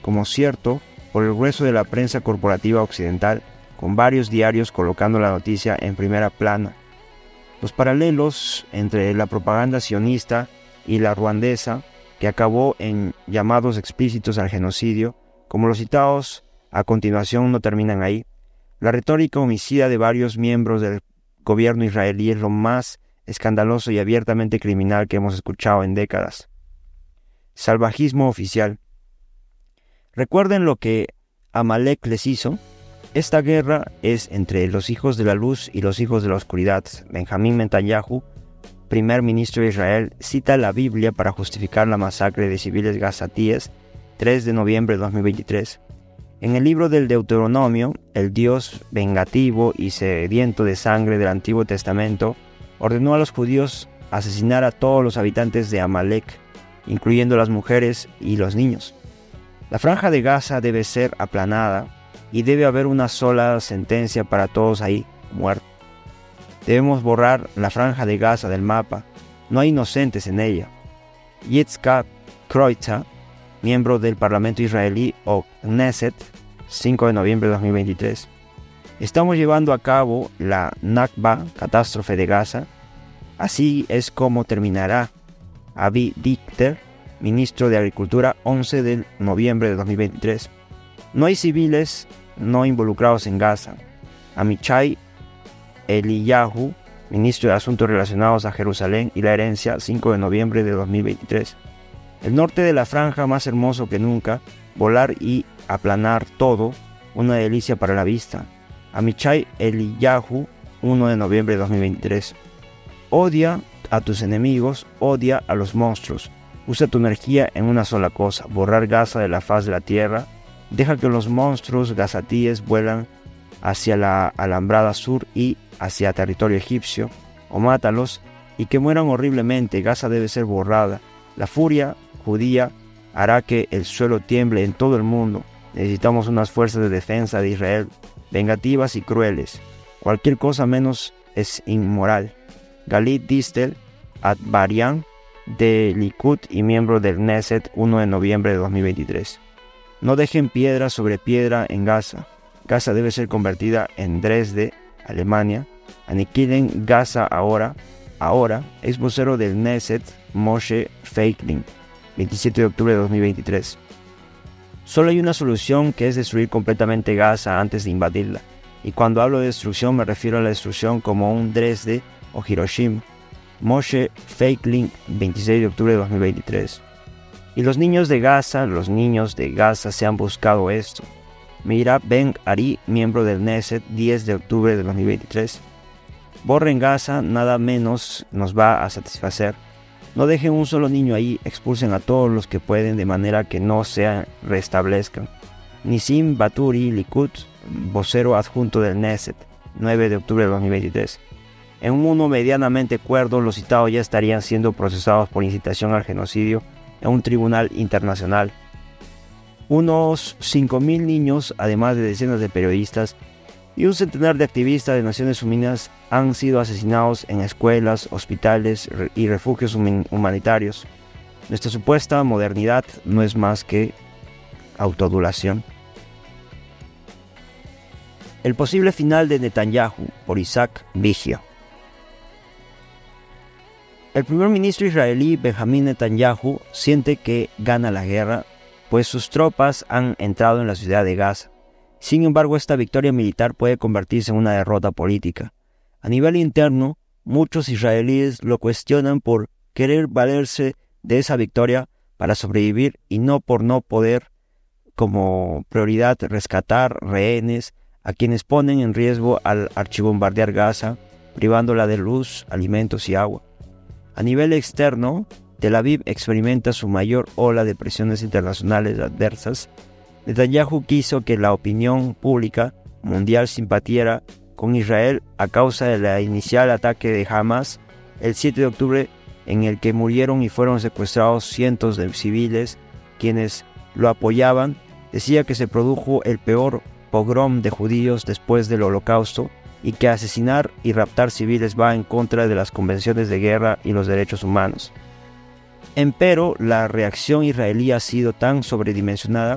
como cierto por el grueso de la prensa corporativa occidental, con varios diarios colocando la noticia en primera plana. Los paralelos entre la propaganda sionista y la ruandesa, que acabó en llamados explícitos al genocidio, como los citados a continuación, no terminan ahí. La retórica homicida de varios miembros del gobierno israelí es lo más escandaloso y abiertamente criminal que hemos escuchado en décadas. Salvajismo oficial. ¿Recuerden lo que Amalek les hizo? Esta guerra es entre los hijos de la luz y los hijos de la oscuridad. Benjamín Netanyahu, primer ministro de Israel, cita la Biblia para justificar la masacre de civiles gazatíes 3 de noviembre de 2023. En el libro del Deuteronomio, el Dios vengativo y sediento de sangre del Antiguo Testamento ordenó a los judíos asesinar a todos los habitantes de Amalek, incluyendo las mujeres y los niños. La franja de Gaza debe ser aplanada y debe haber una sola sentencia para todos ahí, muertos. Debemos borrar la franja de Gaza del mapa, no hay inocentes en ella. Yitzhak Kreutzer, miembro del Parlamento israelí o Knesset, 5 de noviembre de 2023. Estamos llevando a cabo la Nakba, catástrofe de Gaza. Así es como terminará. Avi Dichter, ministro de Agricultura, 11 de noviembre de 2023. No hay civiles no involucrados en Gaza. Amichai Eliyahu, ministro de Asuntos Relacionados a Jerusalén y la Herencia, 5 de noviembre de 2023. El norte de la franja más hermoso que nunca, volar y aplanar todo, una delicia para la vista. Amichai Eliyahu, 1 de noviembre de 2023. Odia a tus enemigos, odia a los monstruos. Usa tu energía en una sola cosa, borrar Gaza de la faz de la tierra. Deja que los monstruos gazatíes vuelan hacia la alambrada sur y hacia territorio egipcio, o mátalos y que mueran horriblemente. Gaza debe ser borrada. La furia judía hará que el suelo tiemble en todo el mundo. Necesitamos unas fuerzas de defensa de Israel, vengativas y crueles. Cualquier cosa menos es inmoral. Galit Distel Atbarian, de Likud y miembro del Knesset, 1 de noviembre de 2023. No dejen piedra sobre piedra en Gaza. Gaza debe ser convertida en Dresde, Alemania. Aniquilen Gaza ahora. Ahora es vocero del Knesset, Moshe Feiglin, 27 de octubre de 2023. Solo hay una solución, que es destruir completamente Gaza antes de invadirla. Y cuando hablo de destrucción me refiero a la destrucción como un Dresde o Hiroshima. Moshe Feiglin, 26 de octubre de 2023. Y los niños de Gaza se han buscado esto. Mira Ben Ari, miembro del Knesset, 10 de octubre de 2023. Borren Gaza, nada menos nos va a satisfacer. No dejen un solo niño ahí, expulsen a todos los que pueden de manera que no se restablezcan. Nissim Baturi Likud, vocero adjunto del Knesset, 9 de octubre de 2023. En un mundo medianamente cuerdo, los citados ya estarían siendo procesados por incitación al genocidio en un tribunal internacional. Unos 5.000 niños, además de decenas de periodistas y un centenar de activistas de Naciones Unidas, han sido asesinados en escuelas, hospitales y refugios humanitarios. Nuestra supuesta modernidad no es más que autoadulación. El posible final de Netanyahu, por Isaac Vigio. El primer ministro israelí Benjamín Netanyahu siente que gana la guerra, pues sus tropas han entrado en la ciudad de Gaza. Sin embargo, esta victoria militar puede convertirse en una derrota política. A nivel interno, muchos israelíes lo cuestionan por querer valerse de esa victoria para sobrevivir y no por no poder como prioridad rescatar rehenes a quienes ponen en riesgo al archibombardear Gaza, privándola de luz, alimentos y agua. A nivel externo, Tel Aviv experimenta su mayor ola de presiones internacionales adversas. Netanyahu quiso que la opinión pública mundial simpatiera con Israel a causa del inicial ataque de Hamas el 7 de octubre, en el que murieron y fueron secuestrados cientos de civiles. Quienes lo apoyaban decía que se produjo el peor pogrom de judíos después del Holocausto y que asesinar y raptar civiles va en contra de las convenciones de guerra y los derechos humanos. Empero, la reacción israelí ha sido tan sobredimensionada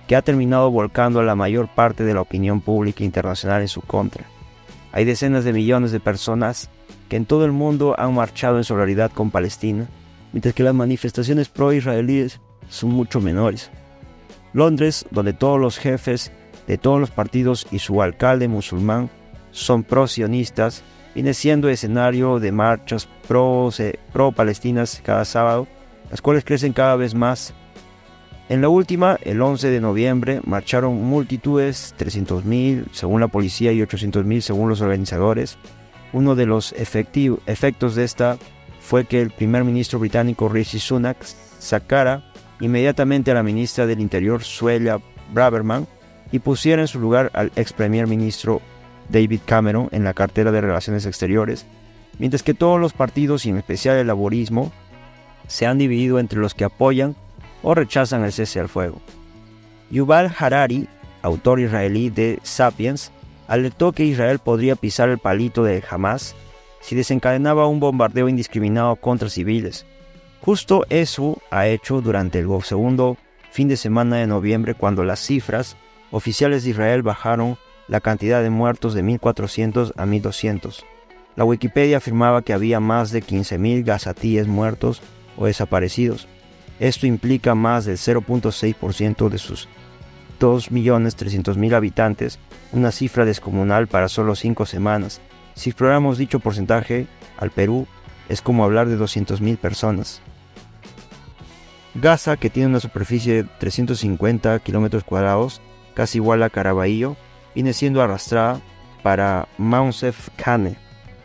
que ha terminado volcando a la mayor parte de la opinión pública internacional en su contra. Hay decenas de millones de personas que en todo el mundo han marchado en solidaridad con Palestina, mientras que las manifestaciones pro-israelíes son mucho menores. Londres, donde todos los jefes de todos los partidos y su alcalde musulmán son pro-sionistas, viene siendo escenario de marchas pro-palestinas cada sábado, las cuales crecen cada vez más. En la última, el 11 de noviembre, marcharon multitudes, 300.000 según la policía y 800.000 según los organizadores. Uno de los efectos de esta fue que el primer ministro británico Rishi Sunak sacara inmediatamente a la ministra del Interior Suella Braverman y pusiera en su lugar al ex primer ministro David Cameron en la cartera de Relaciones Exteriores, mientras que todos los partidos y en especial el laborismo se han dividido entre los que apoyan o rechazan el cese al fuego. Yuval Harari, autor israelí de Sapiens, alertó que Israel podría pisar el palito de Hamas si desencadenaba un bombardeo indiscriminado contra civiles. Justo eso ha hecho durante el segundo fin de semana de noviembre, cuando las cifras oficiales de Israel bajaron la cantidad de muertos de 1.400 a 1.200. La Wikipedia afirmaba que había más de 15.000 gazatíes muertos o desaparecidos. Esto implica más del 0.6% de sus 2.300.000 habitantes, una cifra descomunal para solo 5 semanas. Si exploramos dicho porcentaje al Perú, es como hablar de 200.000 personas. Gaza, que tiene una superficie de 350 km², casi igual a Caraballo, viene siendo arrastrada para Mounsef Kane,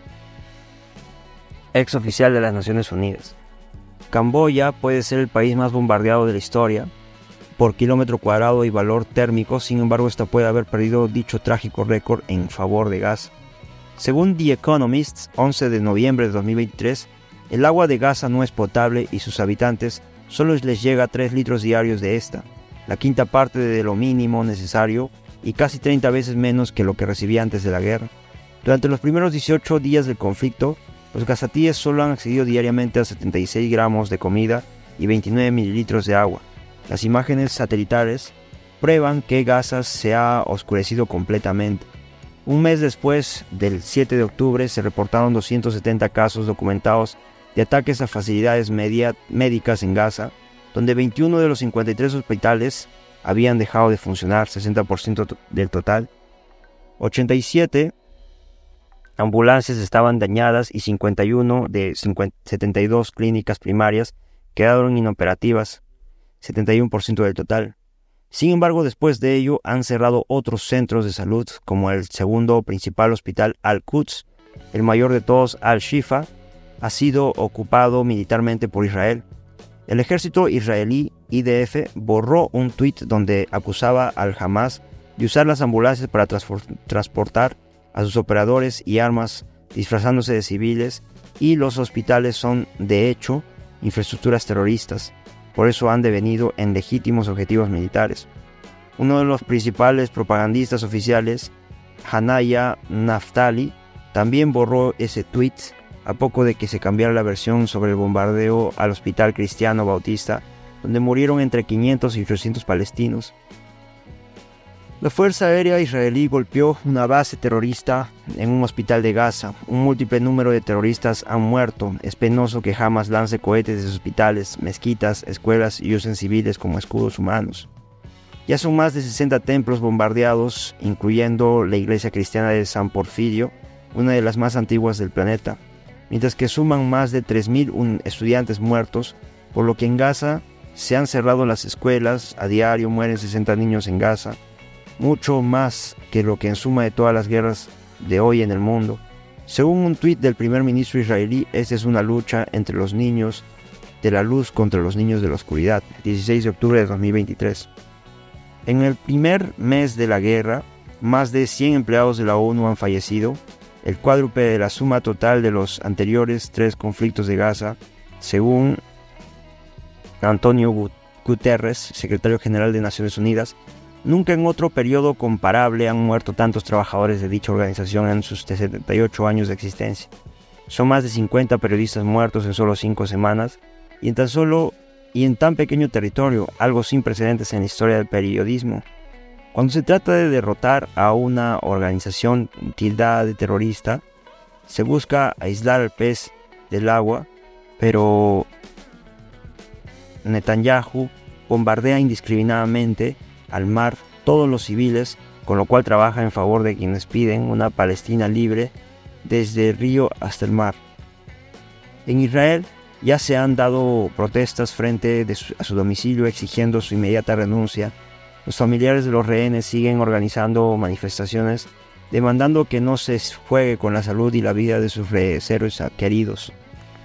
ex oficial de las Naciones Unidas. Camboya puede ser el país más bombardeado de la historia por kilómetro cuadrado y valor térmico, sin embargo esta puede haber perdido dicho trágico récord en favor de Gaza. Según The Economist, 11 de noviembre de 2023, el agua de Gaza no es potable y sus habitantes solo les llega 3 litros diarios de esta, la quinta parte de lo mínimo necesario y casi 30 veces menos que lo que recibía antes de la guerra. Durante los primeros 18 días del conflicto, los gazatíes solo han accedido diariamente a 76 gramos de comida y 29 mililitros de agua. Las imágenes satelitales prueban que Gaza se ha oscurecido completamente. Un mes después del 7 de octubre se reportaron 270 casos documentados de ataques a facilidades médicas en Gaza, donde 21 de los 53 hospitales habían dejado de funcionar, 60% del total. 87 ambulancias estaban dañadas y 51 de 72 clínicas primarias quedaron inoperativas, 71% del total. Sin embargo, después de ello han cerrado otros centros de salud, como el segundo principal hospital Al-Quds. El mayor de todos, Al-Shifa, ha sido ocupado militarmente por Israel. El ejército israelí IDF borró un tuit donde acusaba al Hamas de usar las ambulancias para transportar a sus operadores y armas disfrazándose de civiles, y los hospitales son, de hecho, infraestructuras terroristas. Por eso han devenido en legítimos objetivos militares. Uno de los principales propagandistas oficiales, Hanaya Naftali, también borró ese tweet a poco de que se cambiara la versión sobre el bombardeo al Hospital Cristiano Bautista, donde murieron entre 500 y 800 palestinos. La Fuerza Aérea israelí golpeó una base terrorista en un hospital de Gaza. Un múltiple número de terroristas han muerto. Es penoso que Hamas lance cohetes desde hospitales, mezquitas, escuelas y usen civiles como escudos humanos. Ya son más de 60 templos bombardeados, incluyendo la iglesia cristiana de San Porfirio, una de las más antiguas del planeta, mientras que suman más de 3.000 estudiantes muertos, por lo que en Gaza se han cerrado las escuelas. A diario mueren 60 niños en Gaza, mucho más que lo que en suma de todas las guerras de hoy en el mundo. Según un tuit del primer ministro israelí, esta es una lucha entre los niños de la luz contra los niños de la oscuridad. 16 de octubre de 2023. En el primer mes de la guerra, más de 100 empleados de la ONU han fallecido, el cuádruple de la suma total de los anteriores 3 conflictos de Gaza, según Antonio Guterres, secretario general de Naciones Unidas. Nunca en otro periodo comparable han muerto tantos trabajadores de dicha organización en sus 78 años de existencia. Son más de 50 periodistas muertos en solo 5 semanas, y en tan solo y en tan pequeño territorio, algo sin precedentes en la historia del periodismo. Cuando se trata de derrotar a una organización tildada de terrorista, se busca aislar al pez del agua, pero Netanyahu bombardea indiscriminadamente al mar todos los civiles, con lo cual trabaja en favor de quienes piden una Palestina libre desde el río hasta el mar. En Israel ya se han dado protestas frente a su domicilio exigiendo su inmediata renuncia. Los familiares de los rehenes siguen organizando manifestaciones demandando que no se juegue con la salud y la vida de sus seres queridos.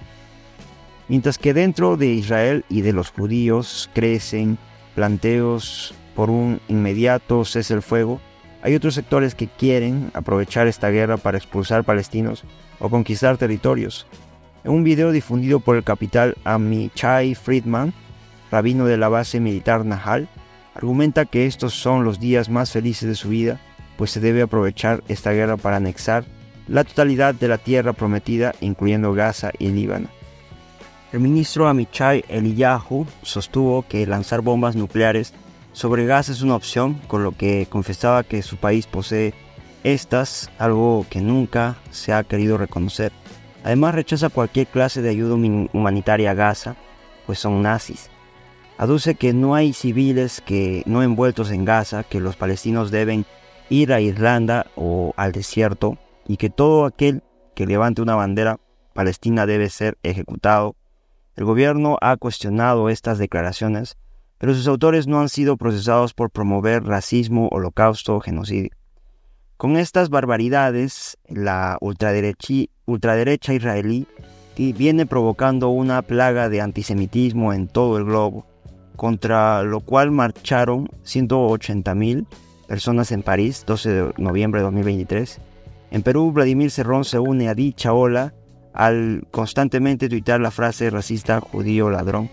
Mientras que dentro de Israel y de los judíos crecen planteos por un inmediato cese el fuego, hay otros sectores que quieren aprovechar esta guerra para expulsar palestinos o conquistar territorios. En un video difundido por el capitán Amichai Friedman, rabino de la base militar Nahal, argumenta que estos son los días más felices de su vida, pues se debe aprovechar esta guerra para anexar la totalidad de la tierra prometida, incluyendo Gaza y Líbano. El ministro Amichai Eliyahu sostuvo que lanzar bombas nucleares sobre Gaza es una opción, con lo que confesaba que su país posee estas, algo que nunca se ha querido reconocer. Además rechaza cualquier clase de ayuda humanitaria a Gaza, pues son nazis. Aduce que no hay civiles que no envueltos en Gaza, que los palestinos deben ir a Irlanda o al desierto, y que todo aquel que levante una bandera palestina debe ser ejecutado. El gobierno ha cuestionado estas declaraciones, pero sus autores no han sido procesados por promover racismo, holocausto o genocidio. Con estas barbaridades, la ultraderecha israelí viene provocando una plaga de antisemitismo en todo el globo, contra lo cual marcharon 180,000 personas en París, 12 de noviembre de 2023. En Perú, Vladimir Cerrón se une a dicha ola al constantemente tuitear la frase racista judío ladrón.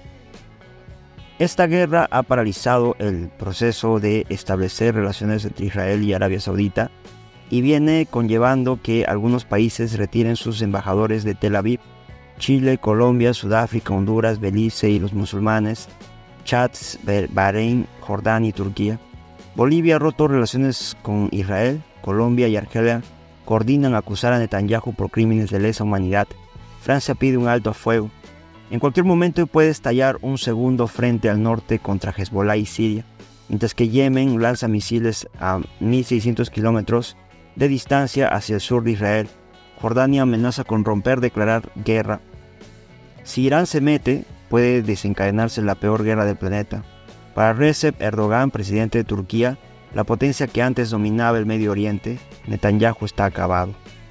Esta guerra ha paralizado el proceso de establecer relaciones entre Israel y Arabia Saudita y viene conllevando que algunos países retiren sus embajadores de Tel Aviv. Chile, Colombia, Sudáfrica, Honduras, Belice y los musulmanes, Chad, Bahrein, Jordania y Turquía. Bolivia ha roto relaciones con Israel. Colombia y Argelia coordinan acusar a Netanyahu por crímenes de lesa humanidad. Francia pide un alto a fuego. En cualquier momento puede estallar un segundo frente al norte contra Hezbollah y Siria, mientras que Yemen lanza misiles a 1.600 kilómetros de distancia hacia el sur de Israel. Jordania amenaza con declarar guerra. Si Irán se mete, puede desencadenarse la peor guerra del planeta. Para Recep Erdogan, presidente de Turquía, la potencia que antes dominaba el Medio Oriente, Netanyahu está acabado.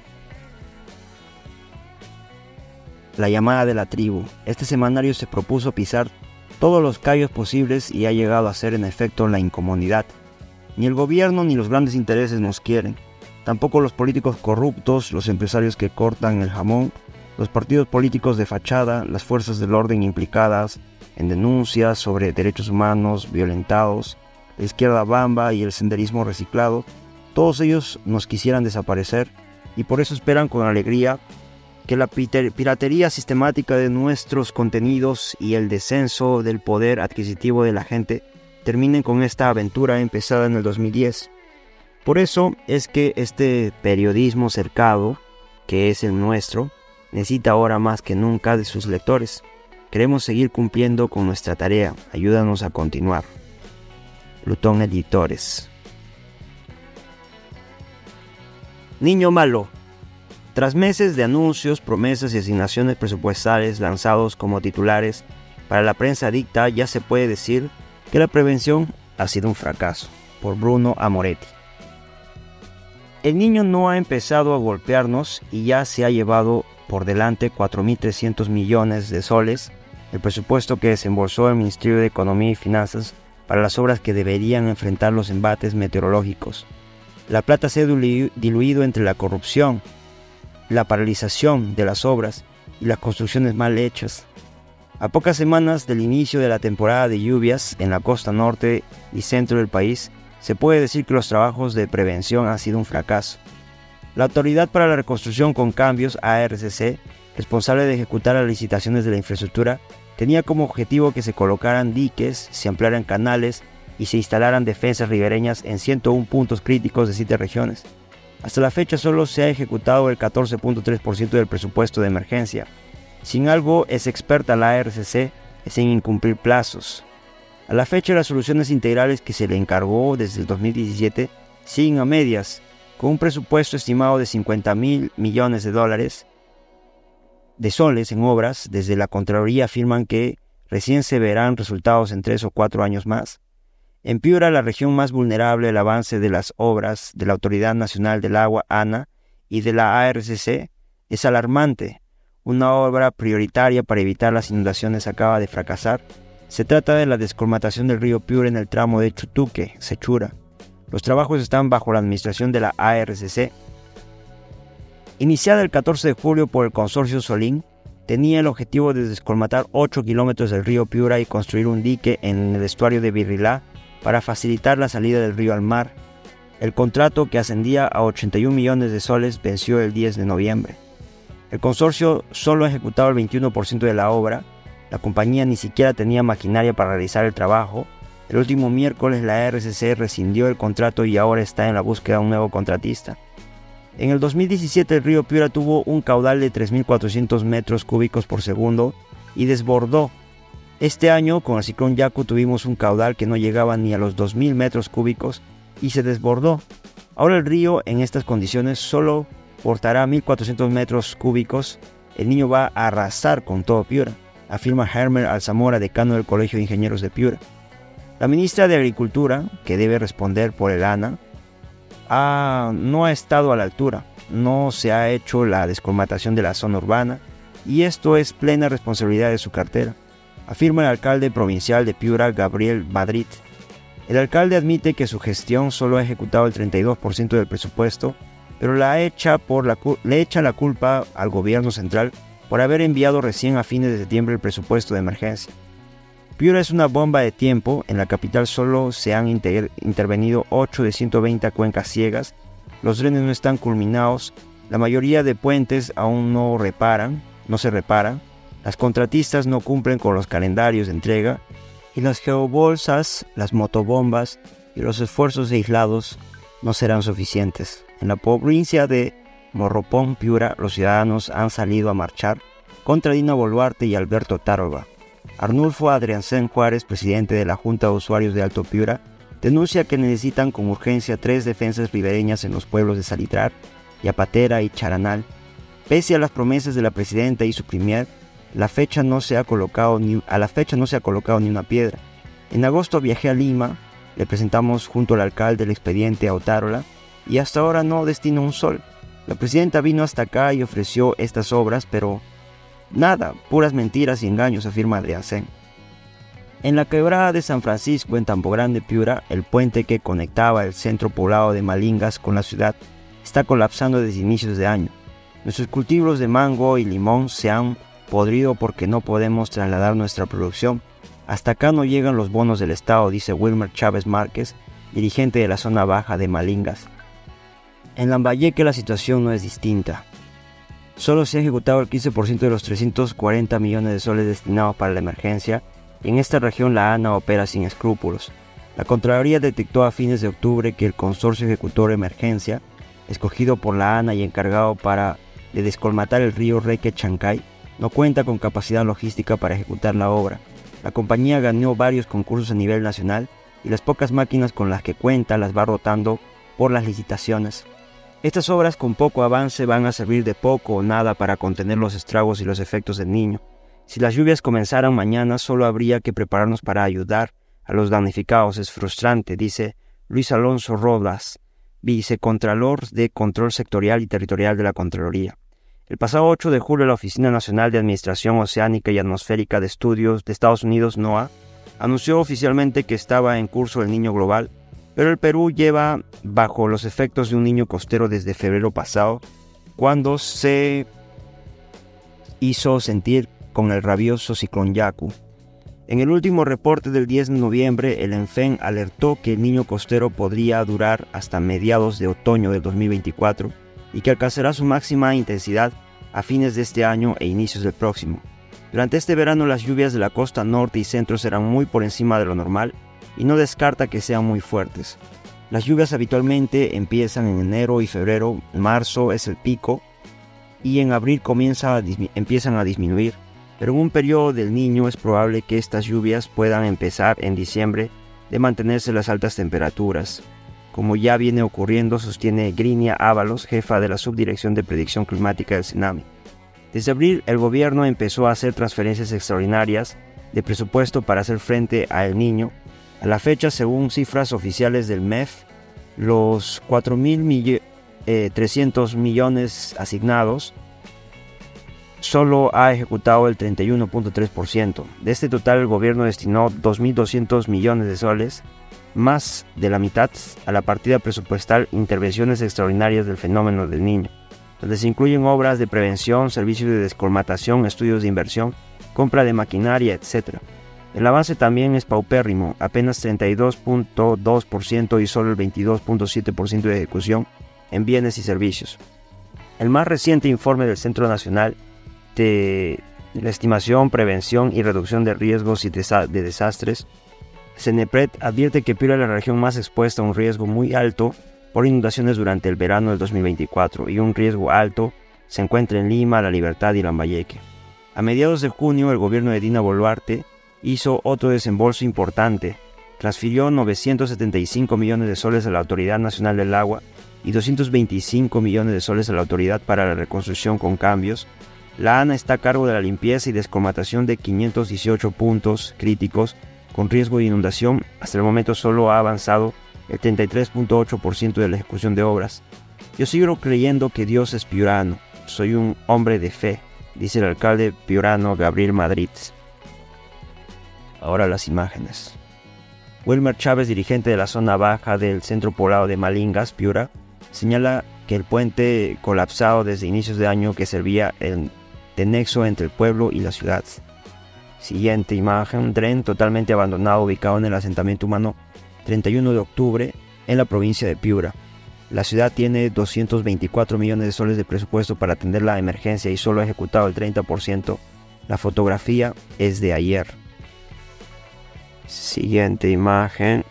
La llamada de la tribu. Este semanario se propuso pisar todos los callos posibles y ha llegado a ser en efecto la incomodidad. Ni el gobierno ni los grandes intereses nos quieren. Tampoco los políticos corruptos, los empresarios que cortan el jamón, los partidos políticos de fachada, las fuerzas del orden implicadas en denuncias sobre derechos humanos violentados, la izquierda bamba y el senderismo reciclado. Todos ellos nos quisieran desaparecer y por eso esperan con alegría que la piratería sistemática de nuestros contenidos y el descenso del poder adquisitivo de la gente terminen con esta aventura empezada en el 2010. Por eso es que este periodismo cercado, que es el nuestro, necesita ahora más que nunca de sus lectores. Queremos seguir cumpliendo con nuestra tarea. Ayúdanos a continuar. Plutón Editores. Niño malo. Tras meses de anuncios, promesas y asignaciones presupuestales lanzados como titulares para la prensa dicta, ya se puede decir que la prevención ha sido un fracaso. Por Bruno Amoretti. El niño no ha empezado a golpearnos y ya se ha llevado por delante 4.300 millones de soles, el presupuesto que desembolsó el Ministerio de Economía y Finanzas para las obras que deberían enfrentar los embates meteorológicos. La plata se ha diluido entre la corrupción, la paralización de las obras y las construcciones mal hechas. A pocas semanas del inicio de la temporada de lluvias en la costa norte y centro del país, se puede decir que los trabajos de prevención han sido un fracaso. La Autoridad para la Reconstrucción con Cambios, ARCC, responsable de ejecutar las licitaciones de la infraestructura, Tenía como objetivo que se colocaran diques, se ampliaran canales y se instalaran defensas ribereñas en 101 puntos críticos de 7 regiones. Hasta la fecha solo se ha ejecutado el 14.3% del presupuesto de emergencia. Si en algo es experta la ARCC es en incumplir plazos. A la fecha las soluciones integrales que se le encargó desde el 2017 siguen a medias, con un presupuesto estimado de 50.000 millones de soles en obras. Desde la Contraloría afirman que recién se verán resultados en 3 o 4 años más. En Piura, la región más vulnerable al avance de las obras de la Autoridad Nacional del Agua, ANA, y de la ARCC, es alarmante. Una obra prioritaria para evitar las inundaciones acaba de fracasar. Se trata de la descolmatación del río Piura en el tramo de Chutuque, Sechura. Los trabajos están bajo la administración de la ARCC. Iniciada el 14 de julio por el consorcio Solín, tenía el objetivo de descolmatar 8 kilómetros del río Piura y construir un dique en el estuario de Birrilá para facilitar la salida del río al mar. El contrato, que ascendía a 81 millones de soles, venció el 10 de noviembre. El consorcio solo ha ejecutado el 21% de la obra. La compañía ni siquiera tenía maquinaria para realizar el trabajo. El último miércoles la RCC rescindió el contrato y ahora está en la búsqueda de un nuevo contratista. En el 2017 el río Piura tuvo un caudal de 3.400 metros cúbicos por segundo y desbordó. Este año con el ciclón Yaku tuvimos un caudal que no llegaba ni a los 2.000 metros cúbicos y se desbordó. Ahora el río en estas condiciones solo portará 1.400 metros cúbicos. El Niño va a arrasar con todo Piura, afirma Hermer Alzamora, decano del Colegio de Ingenieros de Piura. La ministra de Agricultura, que debe responder por el ANA, no ha estado a la altura. No se ha hecho la descolmatación de la zona urbana y esto es plena responsabilidad de su cartera, afirma el alcalde provincial de Piura, Gabriel Madrid. El alcalde admite que su gestión solo ha ejecutado el 32% del presupuesto, pero le echa la culpa al gobierno central por haber enviado recién a fines de septiembre el presupuesto de emergencia. Piura es una bomba de tiempo. En la capital solo se han intervenido 8 de 120 cuencas ciegas, los drenes no están culminados, la mayoría de puentes aún no se reparan, las contratistas no cumplen con los calendarios de entrega y las geobolsas, las motobombas y los esfuerzos aislados no serán suficientes. En la provincia de Morropón, Piura, los ciudadanos han salido a marchar contra Dina Boluarte y Alberto Taroba. Arnulfo Adriancén Juárez, presidente de la Junta de Usuarios de Alto Piura, denuncia que necesitan con urgencia 3 defensas ribereñas en los pueblos de Salitrar, Yapatera y Charanal. Pese a las promesas de la presidenta y su premier, a la fecha no se ha colocado ni una piedra. En agosto viajé a Lima, le presentamos junto al alcalde el expediente a Otárola y hasta ahora no destina un sol. La presidenta vino hasta acá y ofreció estas obras, pero nada, puras mentiras y engaños, afirma Adriancén. En la quebrada de San Francisco, en Tambo Grande, Piura, el puente que conectaba el centro poblado de Malingas con la ciudad está colapsando desde inicios de año. Nuestros cultivos de mango y limón se han podrido porque no podemos trasladar nuestra producción. Hasta acá no llegan los bonos del Estado, dice Wilmer Chávez Márquez, dirigente de la zona baja de Malingas. En Lambayeque la situación no es distinta. Solo se ha ejecutado el 15% de los 340 millones de soles destinados para la emergencia y en esta región la ANA opera sin escrúpulos. La Contraloría detectó a fines de octubre que el consorcio ejecutor de emergencia, escogido por la ANA y encargado de descolmatar el río Reque Chancay, no cuenta con capacidad logística para ejecutar la obra. La compañía ganó varios concursos a nivel nacional y las pocas máquinas con las que cuenta las va rotando por las licitaciones. Estas obras con poco avance van a servir de poco o nada para contener los estragos y los efectos del Niño. Si las lluvias comenzaran mañana, solo habría que prepararnos para ayudar a los damnificados. Es frustrante, dice Luis Alonso Rodas, vicecontralor de Control Sectorial y Territorial de la Contraloría. El pasado 8 de julio, la Oficina Nacional de Administración Oceánica y Atmosférica de Estudios de Estados Unidos, NOAA, anunció oficialmente que estaba en curso el Niño global, pero el Perú lleva bajo los efectos de un niño costero desde febrero pasado, cuando se hizo sentir con el rabioso ciclón Yaku. En el último reporte del 10 de noviembre, el ENFEN alertó que el niño costero podría durar hasta mediados de otoño del 2024 y que alcanzará su máxima intensidad a fines de este año e inicios del próximo. Durante este verano las lluvias de la costa norte y centro serán muy por encima de lo normal y no descarta que sean muy fuertes. Las lluvias habitualmente empiezan en enero y febrero, marzo es el pico y en abril empiezan a disminuir, pero en un periodo del Niño es probable que estas lluvias puedan empezar en diciembre de mantenerse las altas temperaturas, como ya viene ocurriendo, sostiene Grinia Ábalos, jefa de la Subdirección de Predicción Climática del CENAMI. Desde abril, el gobierno empezó a hacer transferencias extraordinarias de presupuesto para hacer frente a El Niño. A la fecha, según cifras oficiales del MEF, los 4.300 millones asignados solo ha ejecutado el 31.3%. De este total, el gobierno destinó 2.200 millones de soles, más de la mitad, a la partida presupuestal Intervenciones Extraordinarias del Fenómeno del Niño, donde se incluyen obras de prevención, servicios de descolmatación, estudios de inversión, compra de maquinaria, etc. El avance también es paupérrimo, apenas 32.2% y solo el 22.7% de ejecución en bienes y servicios. El más reciente informe del Centro Nacional de la Estimación, Prevención y Reducción de Riesgos y de Desastres, CENEPRED, advierte que Piura es la región más expuesta a un riesgo muy alto por inundaciones durante el verano del 2024 y un riesgo alto se encuentra en Lima, La Libertad y Lambayeque. A mediados de junio, el gobierno de Dina Boluarte hizo otro desembolso importante, transfirió 975 millones de soles a la Autoridad Nacional del Agua y 225 millones de soles a la Autoridad para la Reconstrucción con Cambios. La ANA está a cargo de la limpieza y descolmatación de 518 puntos críticos con riesgo de inundación. Hasta el momento solo ha avanzado el 33.8% de la ejecución de obras. Yo sigo creyendo que Dios es piurano. Soy un hombre de fe, dice el alcalde piurano Gabriel Madrid. Ahora las imágenes. Wilmer Chávez, dirigente de la zona baja del centro poblado de Malingas, Piura, señala que el puente colapsado desde inicios de año que servía de nexo entre el pueblo y la ciudad. Siguiente imagen, tren totalmente abandonado ubicado en el asentamiento humano 31 de octubre en la provincia de Piura. La ciudad tiene 224 millones de soles de presupuesto para atender la emergencia y solo ha ejecutado el 30%. La fotografía es de ayer. Siguiente imagen.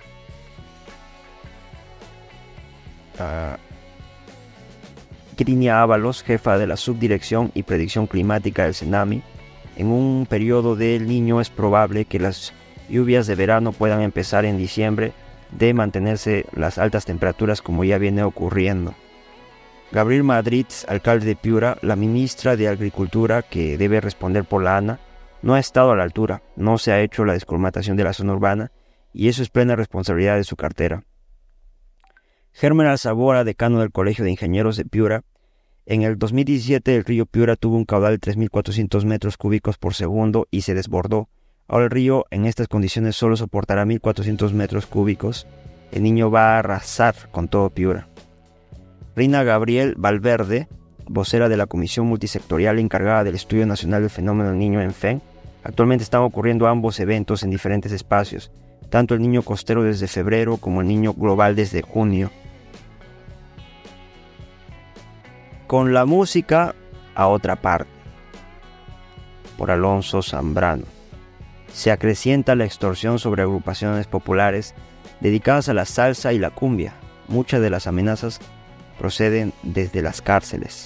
Grinia Ábalos, jefa de la Subdirección y Predicción Climática del CENAMI. En un periodo del Niño es probable que las lluvias de verano puedan empezar en diciembre de mantenerse las altas temperaturas como ya viene ocurriendo. Gabriel Madrid, alcalde de Piura, la ministra de Agricultura que debe responder por la ANA, no ha estado a la altura, no se ha hecho la descolmatación de la zona urbana y eso es plena responsabilidad de su cartera. Germán Alzabora, decano del Colegio de Ingenieros de Piura, en el 2017 el río Piura tuvo un caudal de 3.400 metros cúbicos por segundo y se desbordó. Ahora el río en estas condiciones solo soportará 1.400 metros cúbicos. El Niño va a arrasar con todo Piura. Rina Gabriel Valverde, vocera de la Comisión Multisectorial encargada del Estudio Nacional del Fenómeno del Niño en FEN, actualmente están ocurriendo ambos eventos en diferentes espacios, tanto el Niño costero desde febrero como el Niño global desde junio. Con la música a otra parte, por Alonso Zambrano. Se acrecienta la extorsión sobre agrupaciones populares dedicadas a la salsa y la cumbia. Muchas de las amenazas proceden desde las cárceles.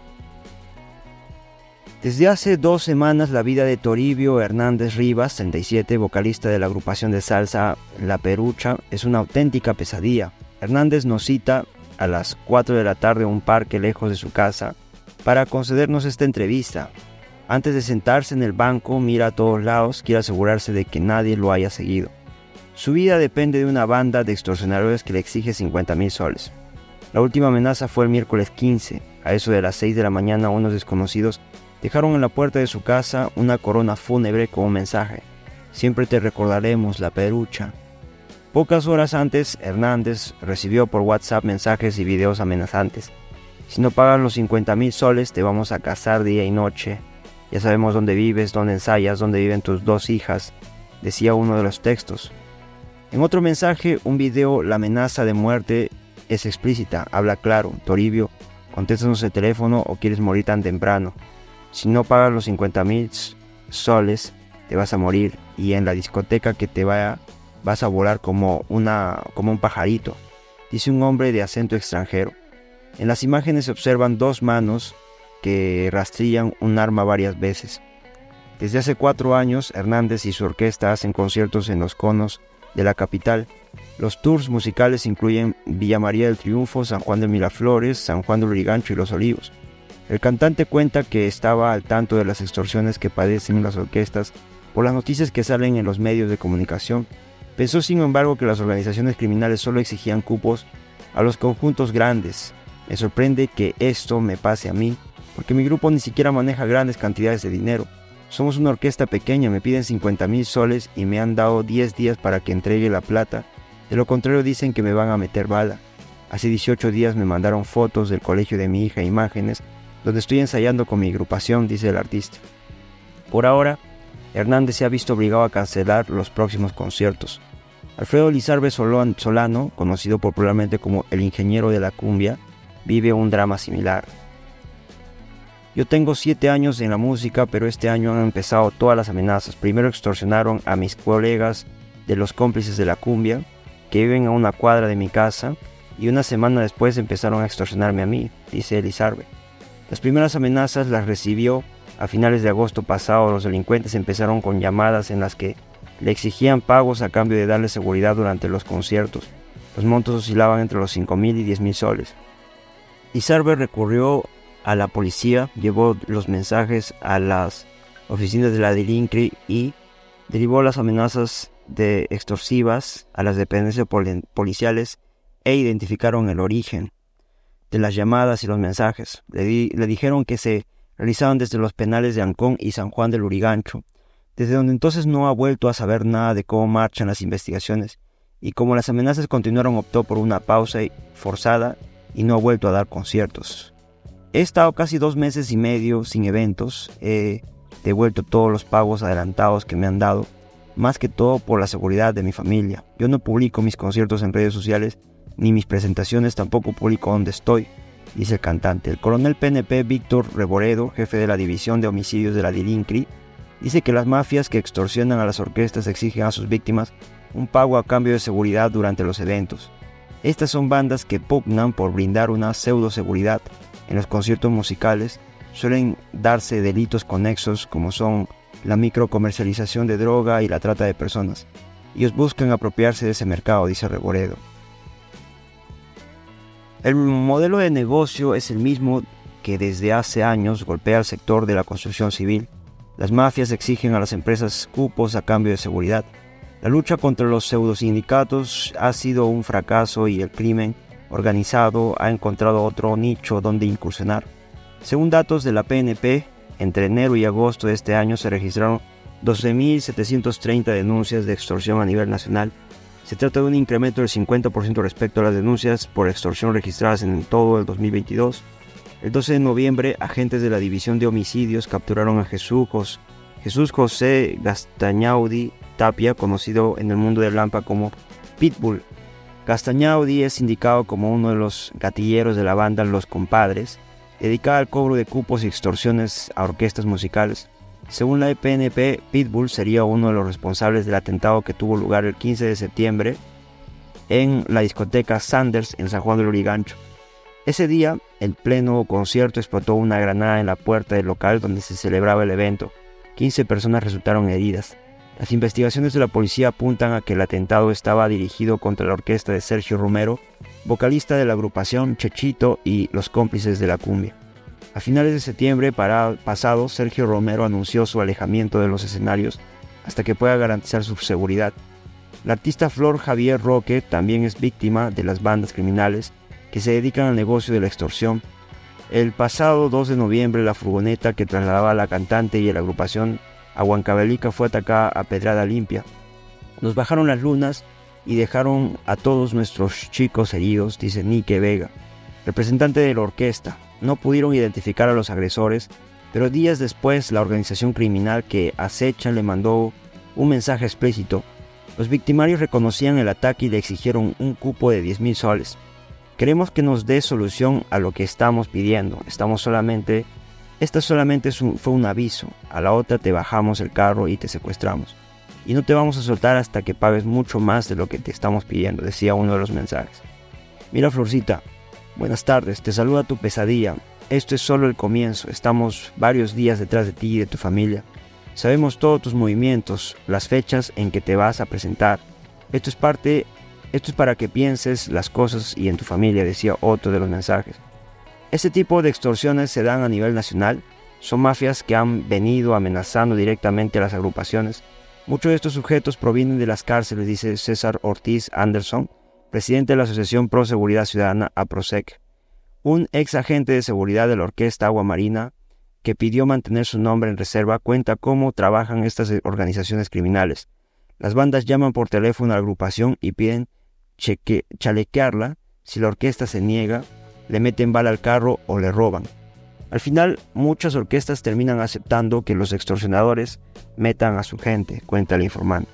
Desde hace 2 semanas la vida de Toribio Hernández Rivas, 37, vocalista de la agrupación de salsa La Perucha, es una auténtica pesadilla. Hernández nos cita a las 4 de la tarde en un parque lejos de su casa para concedernos esta entrevista. Antes de sentarse en el banco, mira a todos lados, quiere asegurarse de que nadie lo haya seguido. Su vida depende de una banda de extorsionadores que le exige 50.000 soles. La última amenaza fue el miércoles 15. A eso de las 6 de la mañana, unos desconocidos dejaron en la puerta de su casa una corona fúnebre con un mensaje: siempre te recordaremos, La Perucha. Pocas horas antes, Hernández recibió por WhatsApp mensajes y videos amenazantes. Si no pagas los 50.000 soles, te vamos a cazar día y noche. Ya sabemos dónde vives, dónde ensayas, dónde viven tus 2 hijas, decía uno de los textos. En otro mensaje, un video, la amenaza de muerte es explícita, habla claro: Toribio, contéstanos el teléfono o quieres morir tan temprano. Si no pagas los 50.000, soles te vas a morir, y en la discoteca que vas a volar como un pajarito, dice un hombre de acento extranjero. En las imágenes se observan dos manos que rastrillan un arma varias veces. Desde hace 4 años, Hernández y su orquesta hacen conciertos en los conos de la capital. Los tours musicales incluyen Villa María del Triunfo, San Juan de Miraflores, San Juan de Lurigancho y Los Olivos. El cantante cuenta que estaba al tanto de las extorsiones que padecen las orquestas por las noticias que salen en los medios de comunicación. Pensó, sin embargo, que las organizaciones criminales solo exigían cupos a los conjuntos grandes. Me sorprende que esto me pase a mí, porque mi grupo ni siquiera maneja grandes cantidades de dinero. Somos una orquesta pequeña, me piden 50,000 soles y me han dado 10 días para que entregue la plata. De lo contrario dicen que me van a meter bala. Hace 18 días me mandaron fotos del colegio de mi hija e imágenes, donde estoy ensayando con mi agrupación, dice el artista. Por ahora, Hernández se ha visto obligado a cancelar los próximos conciertos. Alfredo Lizarbe Solano, conocido popularmente como el ingeniero de la cumbia, vive un drama similar. Yo tengo 7 años en la música, pero este año han empezado todas las amenazas. Primero extorsionaron a mis colegas de los cómplices de la cumbia, que viven a una cuadra de mi casa, y una semana después empezaron a extorsionarme a mí, dice Lizarbe. Las primeras amenazas las recibió a finales de agosto pasado. Los delincuentes empezaron con llamadas en las que le exigían pagos a cambio de darle seguridad durante los conciertos. Los montos oscilaban entre los 5,000 y 10,000 soles. Lizarbe recurrió a la policía, llevó los mensajes a las oficinas de la DILINCRI y derivó las amenazas de extorsivas a las dependencias policiales e identificaron el origen de las llamadas y los mensajes. Le dijeron que se realizaban desde los penales de Ancón y San Juan de Lurigancho, desde donde entonces no ha vuelto a saber nada de cómo marchan las investigaciones, y como las amenazas continuaron optó por una pausa forzada y no ha vuelto a dar conciertos. He estado casi 2 meses y medio sin eventos, he devuelto todos los pagos adelantados que me han dado, más que todo por la seguridad de mi familia. Yo no publico mis conciertos en redes sociales, ni mis presentaciones, tampoco publico dónde estoy, dice el cantante. El coronel PNP Víctor Reboredo, jefe de la división de homicidios de la DILINCRI, dice que las mafias que extorsionan a las orquestas exigen a sus víctimas un pago a cambio de seguridad durante los eventos. Estas son bandas que pugnan por brindar una pseudo seguridad. En los conciertos musicales suelen darse delitos conexos como son la microcomercialización de droga y la trata de personas. Ellos buscan apropiarse de ese mercado, dice Reboredo. El modelo de negocio es el mismo que desde hace años golpea al sector de la construcción civil. Las mafias exigen a las empresas cupos a cambio de seguridad. La lucha contra los pseudosindicatos ha sido un fracaso y el crimen organizado ha encontrado otro nicho donde incursionar. Según datos de la PNP, entre enero y agosto de este año se registraron 12.730 denuncias de extorsión a nivel nacional. Se trata de un incremento del 50% respecto a las denuncias por extorsión registradas en todo el 2022. El 12 de noviembre, agentes de la División de Homicidios capturaron a Jesús José Gastañaudi Tapia, conocido en el mundo del Lampa como Pitbull. Gastañaudi es indicado como uno de los gatilleros de la banda Los Compadres, dedicada al cobro de cupos y extorsiones a orquestas musicales. Según la PNP, Pitbull sería uno de los responsables del atentado que tuvo lugar el 15 de septiembre en la discoteca Sanders en San Juan de Lurigancho. Ese día, en pleno concierto, explotó una granada en la puerta del local donde se celebraba el evento. 15 personas resultaron heridas. Las investigaciones de la policía apuntan a que el atentado estaba dirigido contra la orquesta de Sergio Romero, vocalista de la agrupación Chechito y los cómplices de la cumbia. A finales de septiembre pasado, Sergio Romero anunció su alejamiento de los escenarios hasta que pueda garantizar su seguridad. La artista Flor Javier Roque también es víctima de las bandas criminales que se dedican al negocio de la extorsión. El pasado 2 de noviembre, la furgoneta que trasladaba a la cantante y a la agrupación a Huancavelica fue atacada a pedrada limpia. Nos bajaron las lunas y dejaron a todos nuestros chicos heridos, dice Nike Vega, representante de la orquesta. No pudieron identificar a los agresores, pero días después la organización criminal que acecha le mandó un mensaje explícito. Los victimarios reconocían el ataque y le exigieron un cupo de 10,000 soles. Queremos que nos dé solución a lo que estamos pidiendo. Estamos solamente Esta solamente fue un aviso, a la otra te bajamos el carro y te secuestramos. Y no te vamos a soltar hasta que pagues mucho más de lo que te estamos pidiendo, decía uno de los mensajes. Mira, Florcita, buenas tardes, te saluda tu pesadilla. Esto es solo el comienzo, estamos varios días detrás de ti y de tu familia. Sabemos todos tus movimientos, las fechas en que te vas a presentar. Esto es para que pienses las cosas y en tu familia, decía otro de los mensajes. Este tipo de extorsiones se dan a nivel nacional. Son mafias que han venido amenazando directamente a las agrupaciones. Muchos de estos sujetos provienen de las cárceles, dice César Ortiz Anderson, presidente de la Asociación Pro Seguridad Ciudadana, APROSEC. Un ex agente de seguridad de la Orquesta Agua Marina, que pidió mantener su nombre en reserva, cuenta cómo trabajan estas organizaciones criminales. Las bandas llaman por teléfono a la agrupación y piden chalequearla. Si la orquesta se niega, le meten bala al carro o le roban. Al final, muchas orquestas terminan aceptando que los extorsionadores metan a su gente, cuenta el informante.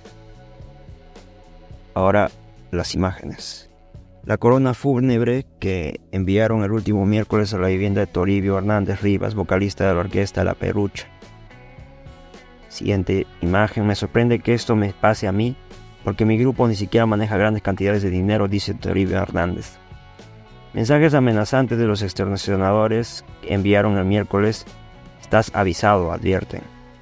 Ahora, las imágenes. La corona fúnebre que enviaron el último miércoles a la vivienda de Toribio Hernández Rivas, vocalista de la orquesta La Perrucha. Siguiente imagen. Me sorprende que esto me pase a mí, porque mi grupo ni siquiera maneja grandes cantidades de dinero, dice Toribio Hernández. Mensajes amenazantes de los extorsionadores que enviaron el miércoles. Estás avisado, advierten.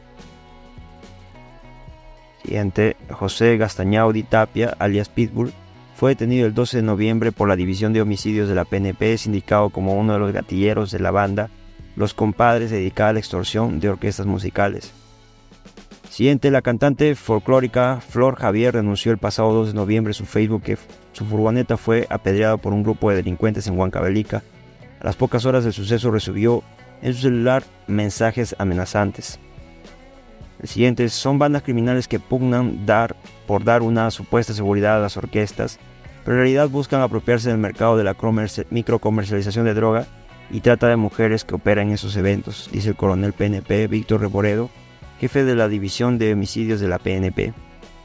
Siguiente. José Gastañaudi Tapia, alias Pitbull, fue detenido el 12 de noviembre por la División de Homicidios de la PNP, sindicado como uno de los gatilleros de la banda Los Compadres, dedicada a la extorsión de orquestas musicales. Siguiente. La cantante folclórica Flor Javier denunció el pasado 2 de noviembre en su Facebook que su furgoneta fue apedreada por un grupo de delincuentes en Huancavelica. A las pocas horas del suceso recibió en su celular mensajes amenazantes. El siguiente. Son bandas criminales que pugnan por dar una supuesta seguridad a las orquestas, pero en realidad buscan apropiarse del mercado de la microcomercialización de droga y trata de mujeres que operan en esos eventos, dice el coronel PNP Víctor Reboredo, jefe de la División de Homicidios de la PNP.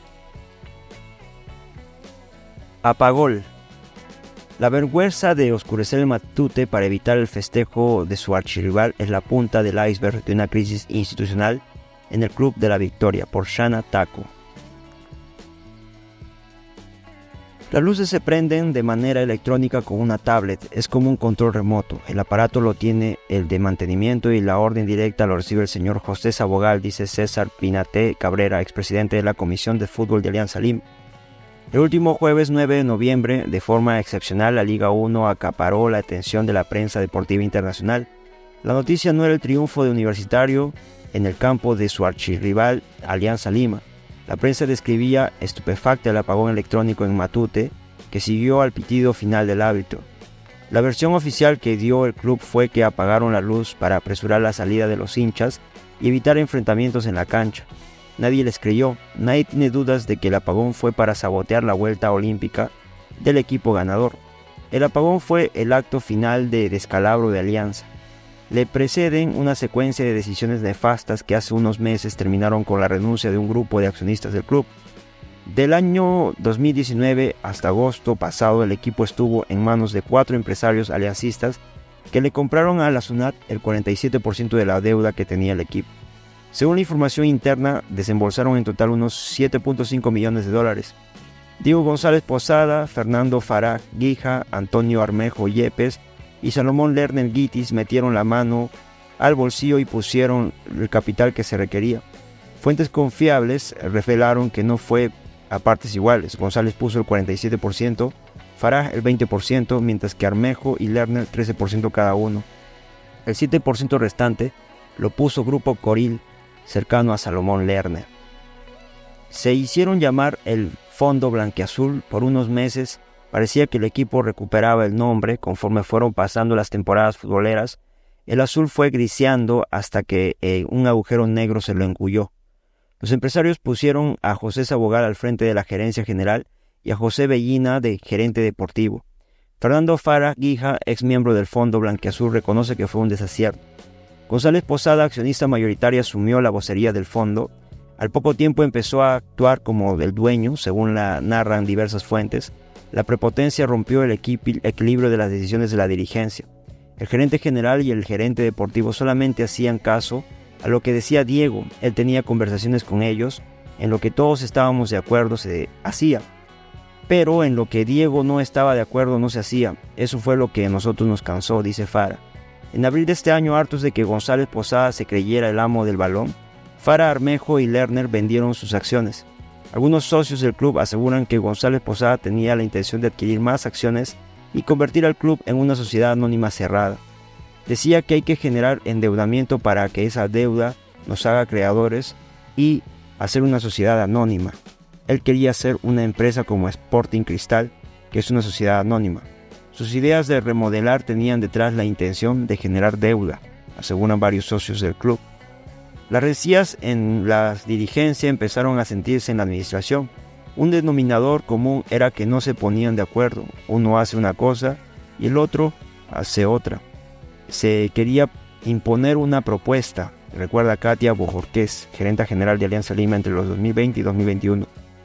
Apagol. La vergüenza de oscurecer el Matute para evitar el festejo de su archirrival es la punta del iceberg de una crisis institucional en el Club de la Victoria, por Shana Taco. Las luces se prenden de manera electrónica con una tablet, es como un control remoto. El aparato lo tiene el de mantenimiento y la orden directa lo recibe el señor José Sabogal, dice César Pinaté Cabrera, expresidente de la Comisión de Fútbol de Alianza Lima. El último jueves 9 de noviembre, de forma excepcional, la Liga 1 acaparó la atención de la prensa deportiva internacional. La noticia no era el triunfo de Universitario en el campo de su archirrival Alianza Lima. La prensa describía estupefacta el apagón electrónico en Matute, que siguió al pitido final del árbitro. La versión oficial que dio el club fue que apagaron la luz para apresurar la salida de los hinchas y evitar enfrentamientos en la cancha. Nadie les creyó. Nadie tiene dudas de que el apagón fue para sabotear la vuelta olímpica del equipo ganador. El apagón fue el acto final de descalabro de Alianza. Le preceden una secuencia de decisiones nefastas que hace unos meses terminaron con la renuncia de un grupo de accionistas del club. Del año 2019 hasta agosto pasado, el equipo estuvo en manos de 4 empresarios aliancistas que le compraron a la SUNAT el 47% de la deuda que tenía el equipo. Según la información interna, desembolsaron en total unos 7.5 millones de dólares. Diego González Posada, Fernando Faraj Guija, Antonio Armejo Yepes y Salomón Lerner Guitis metieron la mano al bolsillo y pusieron el capital que se requería. Fuentes confiables revelaron que no fue a partes iguales. González puso el 47%, Faraj el 20%, mientras que Armejo y Lerner 13% cada uno. El 7% restante lo puso Grupo Coril, cercano a Salomón Lerner. Se hicieron llamar el Fondo Blanquiazul por unos meses. Parecía que el equipo recuperaba el nombre conforme fueron pasando las temporadas futboleras. El azul fue griseando hasta que un agujero negro se lo engulló. Los empresarios pusieron a José Sabogal al frente de la gerencia general y a José Bellina de gerente deportivo. Fernando Faraj Guija, ex miembro del Fondo Blanquiazul, reconoce que fue un desacierto. González Posada, accionista mayoritaria, asumió la vocería del fondo. Al poco tiempo empezó a actuar como el dueño, según la narran diversas fuentes. La prepotencia rompió el equilibrio de las decisiones de la dirigencia. El gerente general y el gerente deportivo solamente hacían caso a lo que decía Diego. Él tenía conversaciones con ellos, en lo que todos estábamos de acuerdo se hacía. Pero en lo que Diego no estaba de acuerdo no se hacía. Eso fue lo que a nosotros nos cansó, dice Fara. En abril de este año, hartos de que González Posada se creyera el amo del balón, Fara, Armejo y Lerner vendieron sus acciones. Algunos socios del club aseguran que González Posada tenía la intención de adquirir más acciones y convertir al club en una sociedad anónima cerrada. Decía que hay que generar endeudamiento para que esa deuda nos haga creadores y hacer una sociedad anónima. Él quería hacer una empresa como Sporting Cristal, que es una sociedad anónima. Sus ideas de remodelar tenían detrás la intención de generar deuda, aseguran varios socios del club. Las rencillas en la dirigencia empezaron a sentirse en la administración. Un denominador común era que no se ponían de acuerdo. Uno hace una cosa y el otro hace otra. Se quería imponer una propuesta, recuerda Katia Bojorquez, gerenta general de Alianza Lima entre los 2020 y 2021.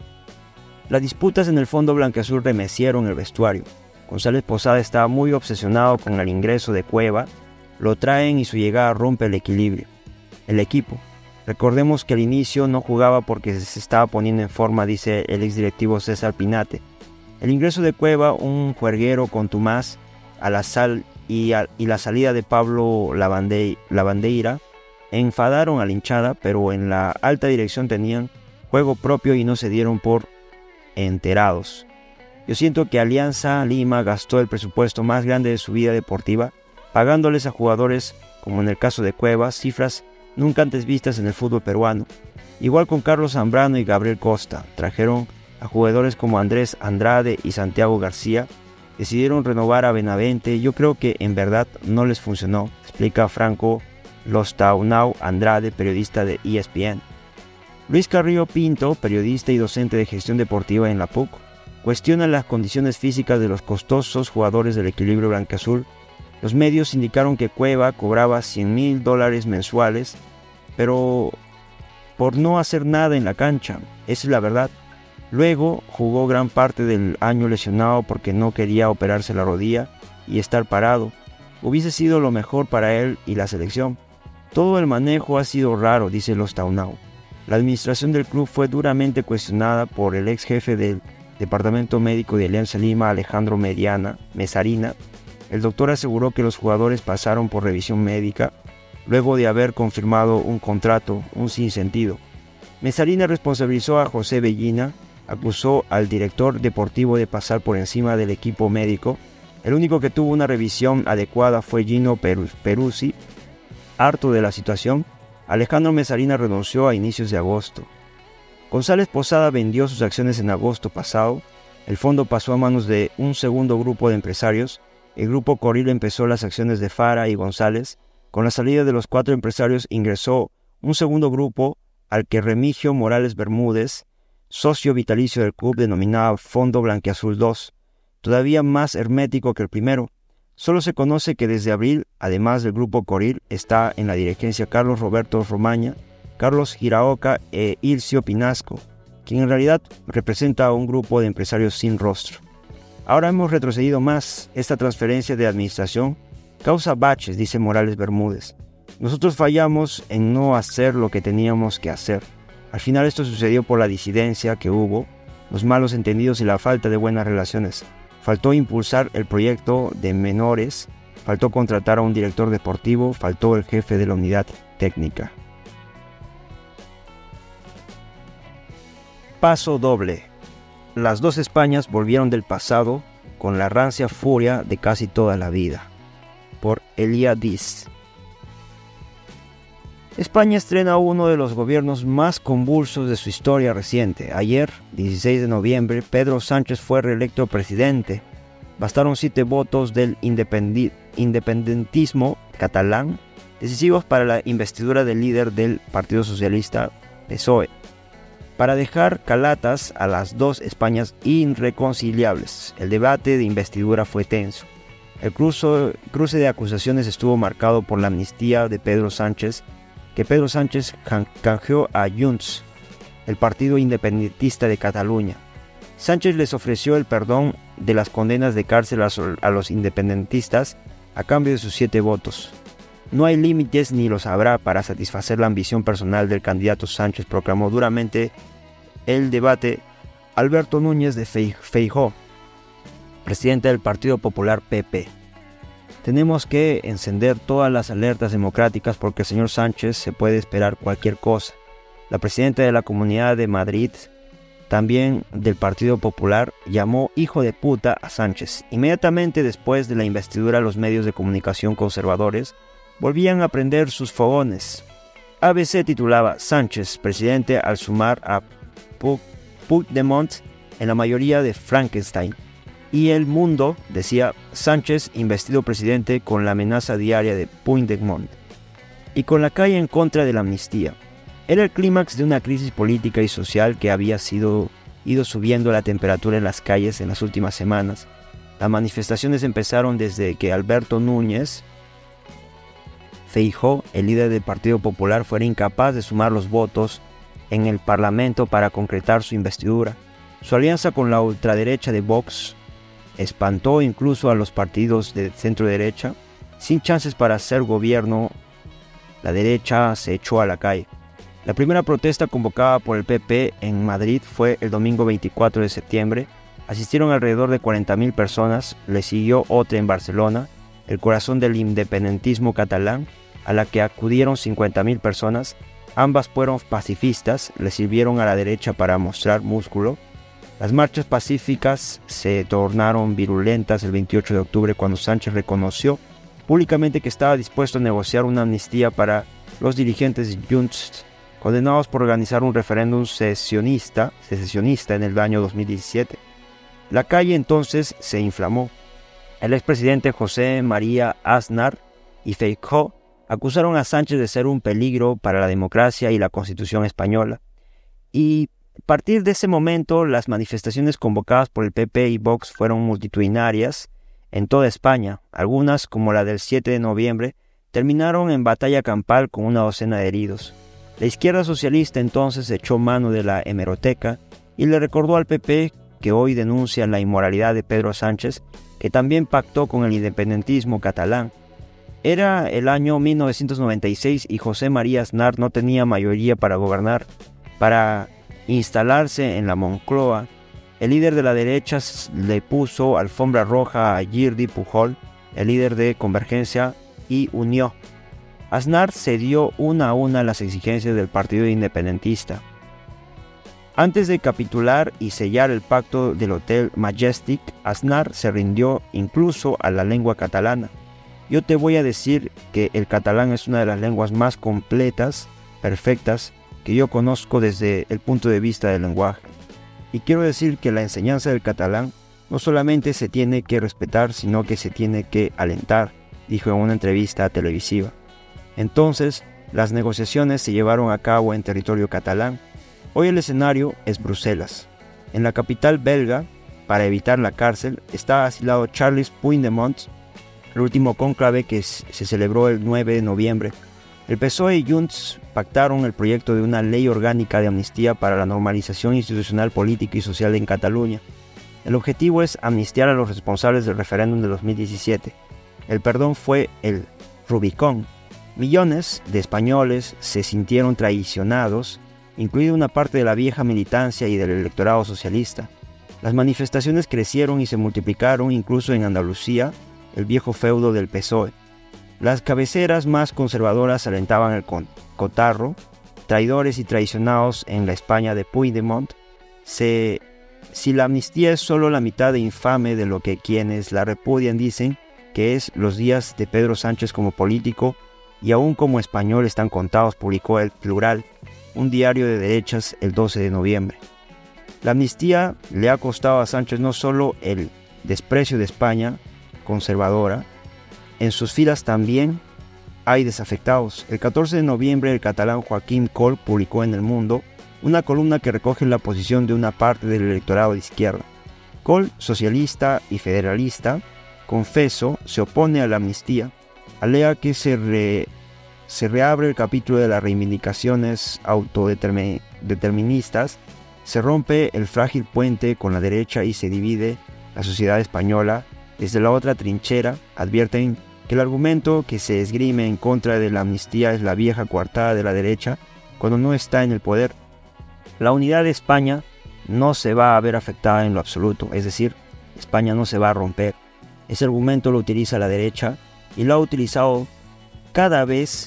Las disputas en el fondo blanquiazul remecieron el vestuario. González Posada estaba muy obsesionado con el ingreso de Cueva, lo traen y su llegada rompe el equilibrio. El equipo. Recordemos que al inicio no jugaba porque se estaba poniendo en forma, dice el exdirectivo César Pinate. El ingreso de Cueva, un juerguero contumaz, a la sal y la salida de Pablo Lavandeira enfadaron a la hinchada, pero en la alta dirección tenían juego propio y no se dieron por enterados. Yo siento que Alianza Lima gastó el presupuesto más grande de su vida deportiva, pagándoles a jugadores, como en el caso de Cuevas, cifras nunca antes vistas en el fútbol peruano. Igual con Carlos Zambrano y Gabriel Costa, trajeron a jugadores como Andrés Andrade y Santiago García, decidieron renovar a Benavente. Yo creo que en verdad no les funcionó, explica Franco Lostaunau Andrade, periodista de ESPN. Luis Carrillo Pinto, periodista y docente de gestión deportiva en la PUC, cuestiona las condiciones físicas de los costosos jugadores del equilibrio blanquiazul. Los medios indicaron que Cueva cobraba $100,000 mensuales, pero por no hacer nada en la cancha. Esa es la verdad. Luego jugó gran parte del año lesionado porque no quería operarse la rodilla y estar parado. Hubiese sido lo mejor para él y la selección. Todo el manejo ha sido raro, dice Lostaunau. La administración del club fue duramente cuestionada por el ex jefe del Departamento Médico de Alianza Lima, Alejandro Mesarina. El doctor aseguró que los jugadores pasaron por revisión médica luego de haber confirmado un contrato, un sinsentido. Mesarina responsabilizó a José Bellina, acusó al director deportivo de pasar por encima del equipo médico. El único que tuvo una revisión adecuada fue Gino Peruzzi. Harto de la situación, Alejandro Mesarina renunció a inicios de agosto. González Posada vendió sus acciones en agosto pasado. El fondo pasó a manos de un segundo grupo de empresarios. El grupo Coril empezó las acciones de Fara y González. Con la salida de los 4 empresarios ingresó un segundo grupo al que Remigio Morales Bermúdez, socio vitalicio del club, denominaba Fondo Blanquiazul II, todavía más hermético que el primero. Solo se conoce que desde abril, además del grupo Coril, está en la dirigencia Carlos Roberto Romaña, Carlos Giraoka e Ilcio Pinasco, quien en realidad representa a un grupo de empresarios sin rostro. Ahora hemos retrocedido más. Esta transferencia de administración causa baches, dice Morales Bermúdez. Nosotros fallamos en no hacer lo que teníamos que hacer. Al final esto sucedió por la disidencia que hubo, los malos entendidos y la falta de buenas relaciones. Faltó impulsar el proyecto de menores, faltó contratar a un director deportivo, faltó el jefe de la unidad técnica. Paso doble. Las dos Españas volvieron del pasado con la rancia furia de casi toda la vida. Por Elia Diz. España estrena uno de los gobiernos más convulsos de su historia reciente. Ayer, 16 de noviembre, Pedro Sánchez fue reelecto presidente. Bastaron 7 votos del independentismo catalán, decisivos para la investidura del líder del Partido Socialista, PSOE, para dejar calatas a las dos Españas irreconciliables. El debate de investidura fue tenso. El cruce de acusaciones estuvo marcado por la amnistía de Pedro Sánchez, que Pedro Sánchez canjeó a Junts, el partido independentista de Cataluña. Sánchez les ofreció el perdón de las condenas de cárcel a los independentistas a cambio de sus 7 votos. No hay límites ni los habrá para satisfacer la ambición personal del candidato Sánchez, proclamó duramente el debate Alberto Núñez de Feijóo, presidente del Partido Popular PP. Tenemos que encender todas las alertas democráticas porque el señor Sánchez se puede esperar cualquier cosa. La presidenta de la Comunidad de Madrid, también del Partido Popular, llamó hijo de puta a Sánchez. Inmediatamente después de la investidura, los medios de comunicación conservadores volvían a prender sus fogones. ABC titulaba Sánchez, presidente al sumar a Puigdemont en la mayoría de Frankenstein. Y El Mundo decía Sánchez investido presidente con la amenaza diaria de Puigdemont. Y con la calle en contra de la amnistía. Era el clímax de una crisis política y social que había ido subiendo la temperatura en las calles en las últimas semanas. Las manifestaciones empezaron desde que Alberto Núñez Feijóo, el líder del Partido Popular, fuera incapaz de sumar los votos en el Parlamento para concretar su investidura. Su alianza con la ultraderecha de Vox espantó incluso a los partidos de centro-derecha. Sin chances para hacer gobierno, la derecha se echó a la calle. La primera protesta convocada por el PP en Madrid fue el domingo 24 de septiembre. Asistieron alrededor de 40.000 personas. Le siguió otra en Barcelona, el corazón del independentismo catalán, a la que acudieron 50.000 personas. Ambas fueron pacifistas, le sirvieron a la derecha para mostrar músculo. Las marchas pacíficas se tornaron virulentas el 28 de octubre cuando Sánchez reconoció públicamente que estaba dispuesto a negociar una amnistía para los dirigentes de Junts, condenados por organizar un referéndum secesionista en el año 2017. La calle entonces se inflamó. El expresidente José María Aznar y Feijóo acusaron a Sánchez de ser un peligro para la democracia y la Constitución española. Y a partir de ese momento, las manifestaciones convocadas por el PP y Vox fueron multitudinarias en toda España. Algunas, como la del 7 de noviembre, terminaron en batalla campal con una docena de heridos. La izquierda socialista entonces echó mano de la hemeroteca y le recordó al PP, que hoy denuncia la inmoralidad de Pedro Sánchez, que también pactó con el independentismo catalán. Era el año 1996 y José María Aznar no tenía mayoría para gobernar. Para instalarse en la Moncloa, el líder de la derecha le puso alfombra roja a Jordi Pujol, el líder de Convergencia y Unió. Aznar cedió una a una las exigencias del partido independentista. Antes de capitular y sellar el pacto del Hotel Majestic, Aznar se rindió incluso a la lengua catalana. Yo te voy a decir que el catalán es una de las lenguas más completas, perfectas, que yo conozco desde el punto de vista del lenguaje. Y quiero decir que la enseñanza del catalán no solamente se tiene que respetar, sino que se tiene que alentar, dijo en una entrevista televisiva. Entonces, las negociaciones se llevaron a cabo en territorio catalán. Hoy el escenario es Bruselas. En la capital belga, para evitar la cárcel, está asilado Charles Puigdemont, el último cónclave que se celebró el 9 de noviembre. El PSOE y Junts pactaron el proyecto de una ley orgánica de amnistía para la normalización institucional, política y social en Cataluña. El objetivo es amnistiar a los responsables del referéndum de 2017. El perdón fue el Rubicón. Millones de españoles se sintieron traicionados, incluida una parte de la vieja militancia y del electorado socialista. Las manifestaciones crecieron y se multiplicaron incluso en Andalucía, el viejo feudo del PSOE. Las cabeceras más conservadoras alentaban el cotarro, traidores y traicionados en la España de Puigdemont. Si la amnistía es solo la mitad de infame de lo que quienes la repudian dicen que es, los días de Pedro Sánchez como político y aún como español están contados, publicó El Plural, un diario de derechas, el 12 de noviembre. La amnistía le ha costado a Sánchez no solo el desprecio de España conservadora, en sus filas también hay desafectados. El 14 de noviembre el catalán Joaquim Coll publicó en El Mundo una columna que recoge la posición de una parte del electorado de izquierda. Coll, socialista y federalista, confeso, se opone a la amnistía, alega que se reabre el capítulo de las reivindicaciones autodeterministas, se rompe el frágil puente con la derecha y se divide la sociedad española. Desde la otra trinchera advierten que el argumento que se esgrime en contra de la amnistía es la vieja coartada de la derecha cuando no está en el poder. La unidad de España no se va a ver afectada en lo absoluto, es decir, España no se va a romper. Ese argumento lo utiliza la derecha y lo ha utilizado cada vez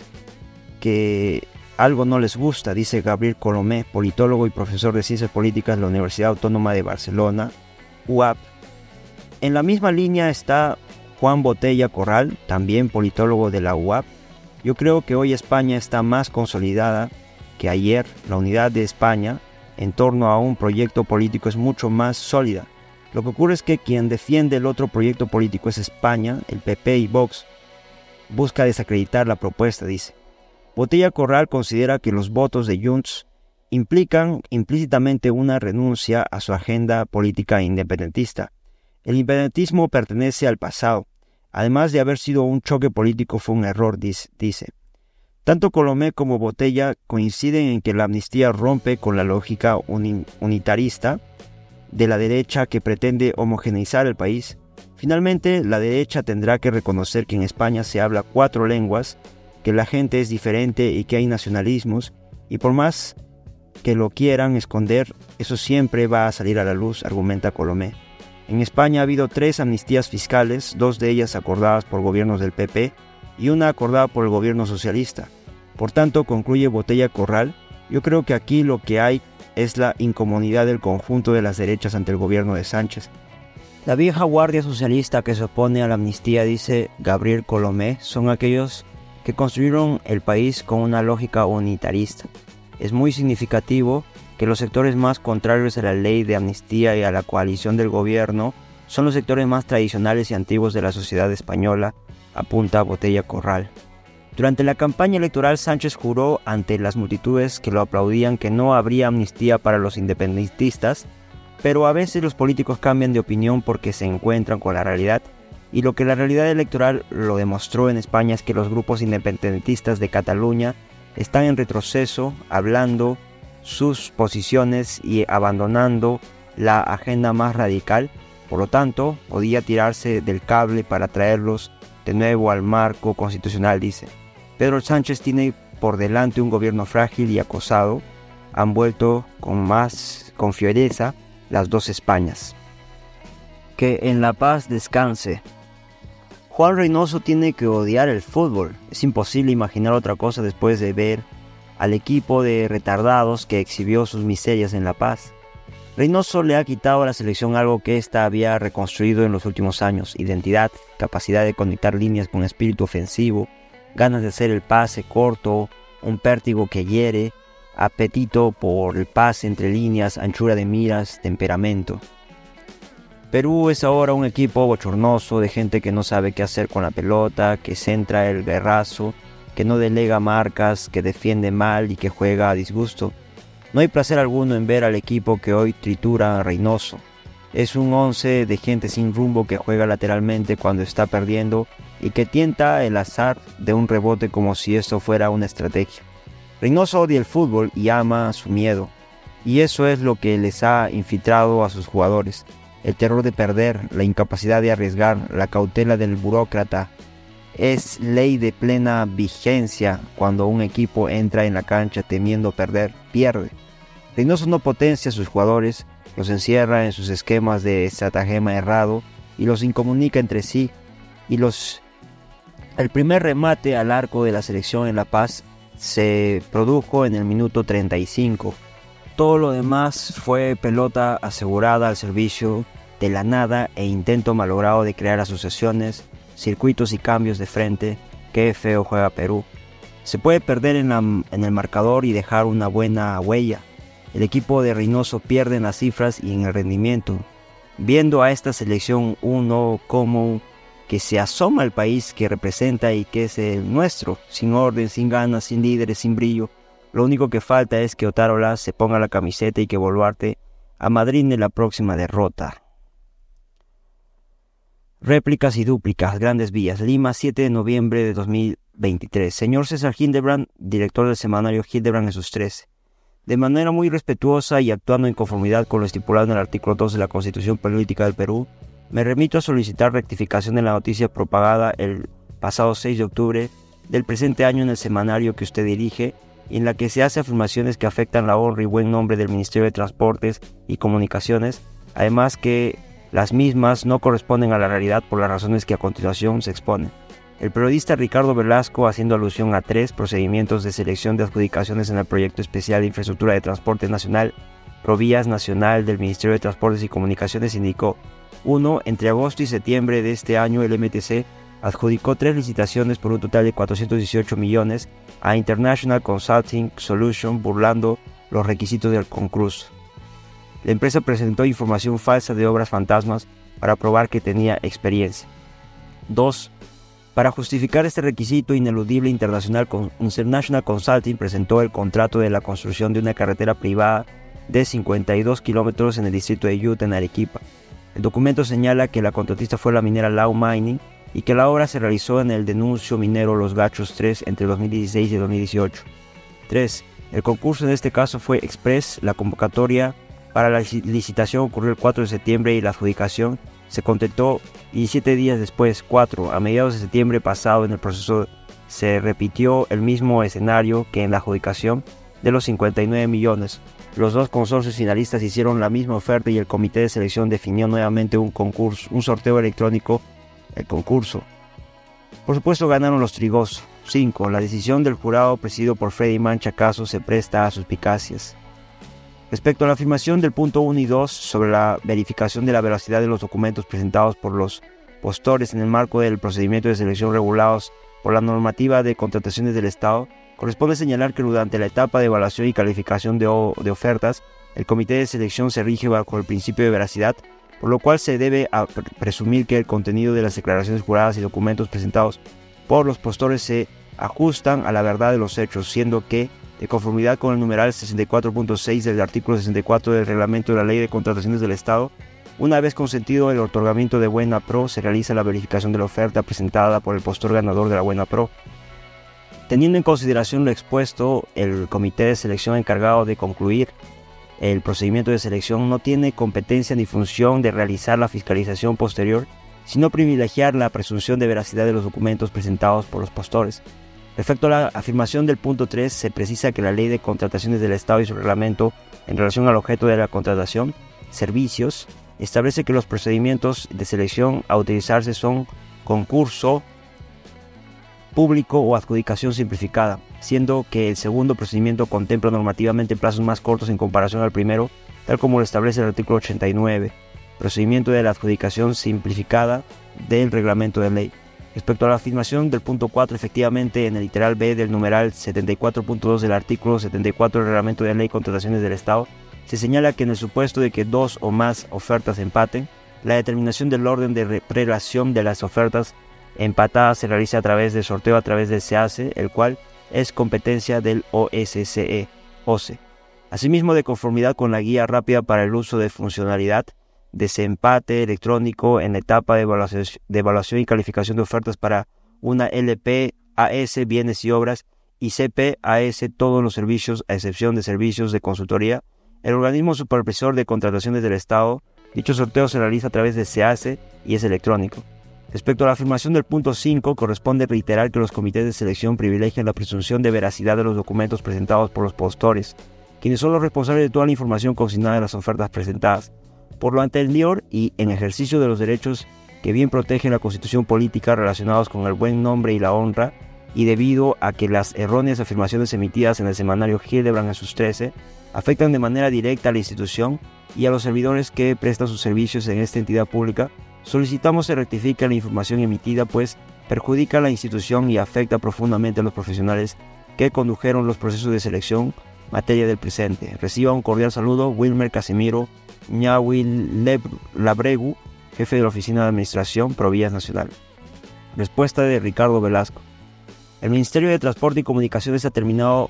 que algo no les gusta, dice Gabriel Colomé, politólogo y profesor de Ciencias Políticas de la Universidad Autónoma de Barcelona, UAB. En la misma línea está Juan Botella Corral, también politólogo de la UAB. Yo creo que hoy España está más consolidada que ayer. La unidad de España en torno a un proyecto político es mucho más sólida. Lo que ocurre es que quien defiende el otro proyecto político es España, el PP y Vox. Busca desacreditar la propuesta, dice. Botella Corral considera que los votos de Junts implican implícitamente una renuncia a su agenda política independentista. El independentismo pertenece al pasado. Además de haber sido un choque político, fue un error, dice. Tanto Colomé como Botella coinciden en que la amnistía rompe con la lógica unitarista de la derecha que pretende homogeneizar el país. Finalmente, la derecha tendrá que reconocer que en España se habla 4 lenguas, que la gente es diferente y que hay nacionalismos, y por más que lo quieran esconder, eso siempre va a salir a la luz, argumenta Colomé. En España ha habido 3 amnistías fiscales, 2 de ellas acordadas por gobiernos del PP y una acordada por el gobierno socialista. Por tanto, concluye Botella Corral, yo creo que aquí lo que hay es la incomodidad del conjunto de las derechas ante el gobierno de Sánchez. La vieja guardia socialista que se opone a la amnistía, dice Gabriel Colomé, son aquellos que construyeron el país con una lógica unitarista. Es muy significativo que los sectores más contrarios a la ley de amnistía y a la coalición del gobierno son los sectores más tradicionales y antiguos de la sociedad española, apunta Botella Corral. Durante la campaña electoral, Sánchez juró ante las multitudes que lo aplaudían que no habría amnistía para los independentistas, pero a veces los políticos cambian de opinión porque se encuentran con la realidad, y lo que la realidad electoral lo demostró en España es que los grupos independentistas de Cataluña están en retroceso, hablando sus posiciones y abandonando la agenda más radical. Por lo tanto, podía tirarse del cable para traerlos de nuevo al marco constitucional, dice. Pedro Sánchez tiene por delante un gobierno frágil y acosado. Han vuelto con fiereza las 2 Españas. Que en la paz descanse. Juan Reynoso tiene que odiar el fútbol. Es imposible imaginar otra cosa después de ver al equipo de retardados que exhibió sus miserias en La Paz. Reynoso le ha quitado a la selección algo que ésta había reconstruido en los últimos años: identidad, capacidad de conectar líneas con espíritu ofensivo, ganas de hacer el pase corto, un pértigo que hiere, apetito por el pase entre líneas, anchura de miras, temperamento. Perú es ahora un equipo bochornoso de gente que no sabe qué hacer con la pelota, que centra el guerrazo, que no delega marcas, que defiende mal y que juega a disgusto. No hay placer alguno en ver al equipo que hoy tritura a Reynoso. Es un 11 de gente sin rumbo que juega lateralmente cuando está perdiendo y que tienta el azar de un rebote como si esto fuera una estrategia. Reynoso odia el fútbol y ama su miedo, y eso es lo que les ha infiltrado a sus jugadores. El terror de perder, la incapacidad de arriesgar, la cautela del burócrata. Es ley de plena vigencia cuando un equipo entra en la cancha temiendo perder, pierde. Reynoso no potencia a sus jugadores, los encierra en sus esquemas de estratagema errado y los incomunica entre sí. El primer remate al arco de la selección en La Paz se produjo en el minuto 35. Todo lo demás fue pelota asegurada al servicio de la nada e intento malogrado de crear asociaciones, circuitos y cambios de frente. Qué feo juega Perú. Se puede perder en el marcador y dejar una buena huella. El equipo de Reynoso pierde en las cifras y en el rendimiento. Viendo a esta selección uno como que se asoma al país que representa y que es el nuestro, sin orden, sin ganas, sin líderes, sin brillo. Lo único que falta es que Otárola se ponga la camiseta y que Boluarte amadrine la próxima derrota. Réplicas y dúplicas, Grandes Vías, Lima, 7 de noviembre de 2023. Señor César Hildebrand, director del semanario Hildebrand en sus 13. De manera muy respetuosa y actuando en conformidad con lo estipulado en el artículo 2 de la Constitución Política del Perú, me remito a solicitar rectificación de la noticia propagada el pasado 6 de octubre del presente año en el semanario que usted dirige, y en la que se hace afirmaciones que afectan la honra y buen nombre del Ministerio de Transportes y Comunicaciones, además que las mismas no corresponden a la realidad por las razones que a continuación se exponen. El periodista Ricardo Velasco, haciendo alusión a 3 procedimientos de selección de adjudicaciones en el Proyecto Especial de Infraestructura de Transporte Nacional, Provías Nacional del Ministerio de Transportes y Comunicaciones, indicó: 1. Entre agosto y septiembre de este año, el MTC adjudicó 3 licitaciones por un total de 418 millones a International Consulting Solutions, burlando los requisitos del concurso. La empresa presentó información falsa de obras fantasmas para probar que tenía experiencia. 2. Para justificar este requisito ineludible, International Consulting presentó el contrato de la construcción de una carretera privada de 52 kilómetros en el distrito de Utah, en Arequipa. El documento señala que la contratista fue la minera Lau Mining y que la obra se realizó en el denuncio minero Los Gachos 3 entre 2016 y 2018. 3. El concurso en este caso fue express. La convocatoria para la licitación ocurrió el 4 de septiembre y la adjudicación se completó 17 días después. 4. A mediados de septiembre pasado, en el proceso se repitió el mismo escenario que en la adjudicación de los 59 millones. Los 2 consorcios finalistas hicieron la misma oferta y el comité de selección definió nuevamente un sorteo electrónico. El concurso. Por supuesto, ganaron los Trigoso. 5. La decisión del jurado, presidido por Freddy Mancha Caso, se presta a suspicacias. Respecto a la afirmación del punto 1 y 2 sobre la verificación de la veracidad de los documentos presentados por los postores en el marco del procedimiento de selección regulados por la normativa de contrataciones del Estado, corresponde señalar que durante la etapa de evaluación y calificación de ofertas, el comité de selección se rige bajo el principio de veracidad, por lo cual se debe presumir que el contenido de las declaraciones juradas y documentos presentados por los postores se ajustan a la verdad de los hechos, siendo que, de conformidad con el numeral 64.6 del artículo 64 del reglamento de la Ley de Contrataciones del Estado, una vez consentido el otorgamiento de buena pro, se realiza la verificación de la oferta presentada por el postor ganador de la buena pro. Teniendo en consideración lo expuesto, el comité de selección encargado de concluir el procedimiento de selección no tiene competencia ni función de realizar la fiscalización posterior, sino privilegiar la presunción de veracidad de los documentos presentados por los postores. Respecto a la afirmación del punto 3, se precisa que la Ley de Contrataciones del Estado y su reglamento, en relación al objeto de la contratación, servicios, establece que los procedimientos de selección a utilizarse son concurso público o adjudicación simplificada, siendo que el segundo procedimiento contempla normativamente plazos más cortos en comparación al primero, tal como lo establece el artículo 89, procedimiento de la adjudicación simplificada del reglamento de ley. Respecto a la afirmación del punto 4, efectivamente, en el literal B del numeral 74.2 del artículo 74 del reglamento de ley Contrataciones del Estado, se señala que en el supuesto de que 2 o más ofertas empaten, la determinación del orden de prelación de las ofertas empatadas se realiza a través de sorteo a través del SEACE, el cual es competencia del OSCE. Asimismo, de conformidad con la guía rápida para el uso de funcionalidad, desempate electrónico en la etapa de evaluación y calificación de ofertas para una LP, AS, bienes y obras, y CP, AS, todos los servicios, a excepción de servicios de consultoría, el organismo supervisor de contrataciones del Estado, dicho sorteo se realiza a través de SEACE y es electrónico. Respecto a la afirmación del punto 5, corresponde reiterar que los comités de selección privilegian la presunción de veracidad de los documentos presentados por los postores, quienes son los responsables de toda la información consignada en las ofertas presentadas. Por lo anterior y en ejercicio de los derechos que bien protegen la Constitución política relacionados con el buen nombre y la honra, y debido a que las erróneas afirmaciones emitidas en el semanario Hildebrand en sus 13 afectan de manera directa a la institución y a los servidores que prestan sus servicios en esta entidad pública, solicitamos se rectifique la información emitida, pues perjudica a la institución y afecta profundamente a los profesionales que condujeron los procesos de selección materia del presente. Reciba un cordial saludo, Wilmer Casimiro Ñahui Labregu, jefe de la Oficina de Administración Provías Nacional. Respuesta de Ricardo Velasco. El Ministerio de Transporte y Comunicaciones ha terminado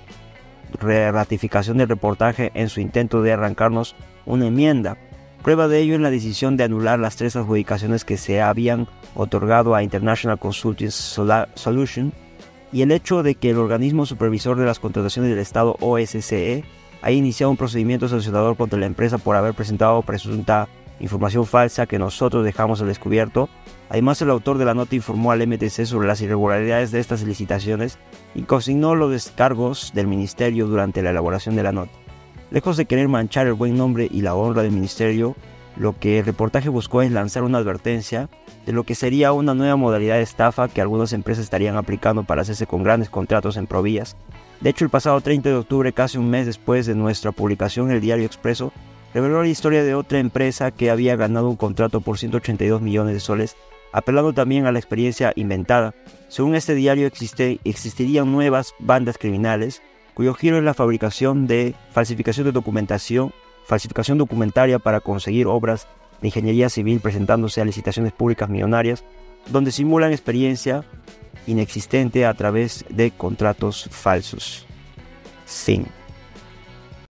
ratificación del reportaje en su intento de arrancarnos una enmienda. Prueba de ello en la decisión de anular las 3 adjudicaciones que se habían otorgado a International Consulting Solutions y el hecho de que el organismo supervisor de las contrataciones del Estado, OSCE, ha iniciado un procedimiento sancionador contra la empresa por haber presentado presunta información falsa que nosotros dejamos al descubierto. Además, el autor de la nota informó al MTC sobre las irregularidades de estas licitaciones y consignó los descargos del ministerio durante la elaboración de la nota. Lejos de querer manchar el buen nombre y la honra del ministerio, lo que el reportaje buscó es lanzar una advertencia de lo que sería una nueva modalidad de estafa que algunas empresas estarían aplicando para hacerse con grandes contratos en Provías. De hecho, el pasado 30 de octubre, casi un mes después de nuestra publicación, el diario Expreso reveló la historia de otra empresa que había ganado un contrato por 182 millones de soles, apelando también a la experiencia inventada. Según este diario, existirían nuevas bandas criminales cuyo giro es la falsificación de documentación, falsificación documentaria para conseguir obras de ingeniería civil presentándose a licitaciones públicas millonarias, donde simulan experiencia inexistente a través de contratos falsos. Fin.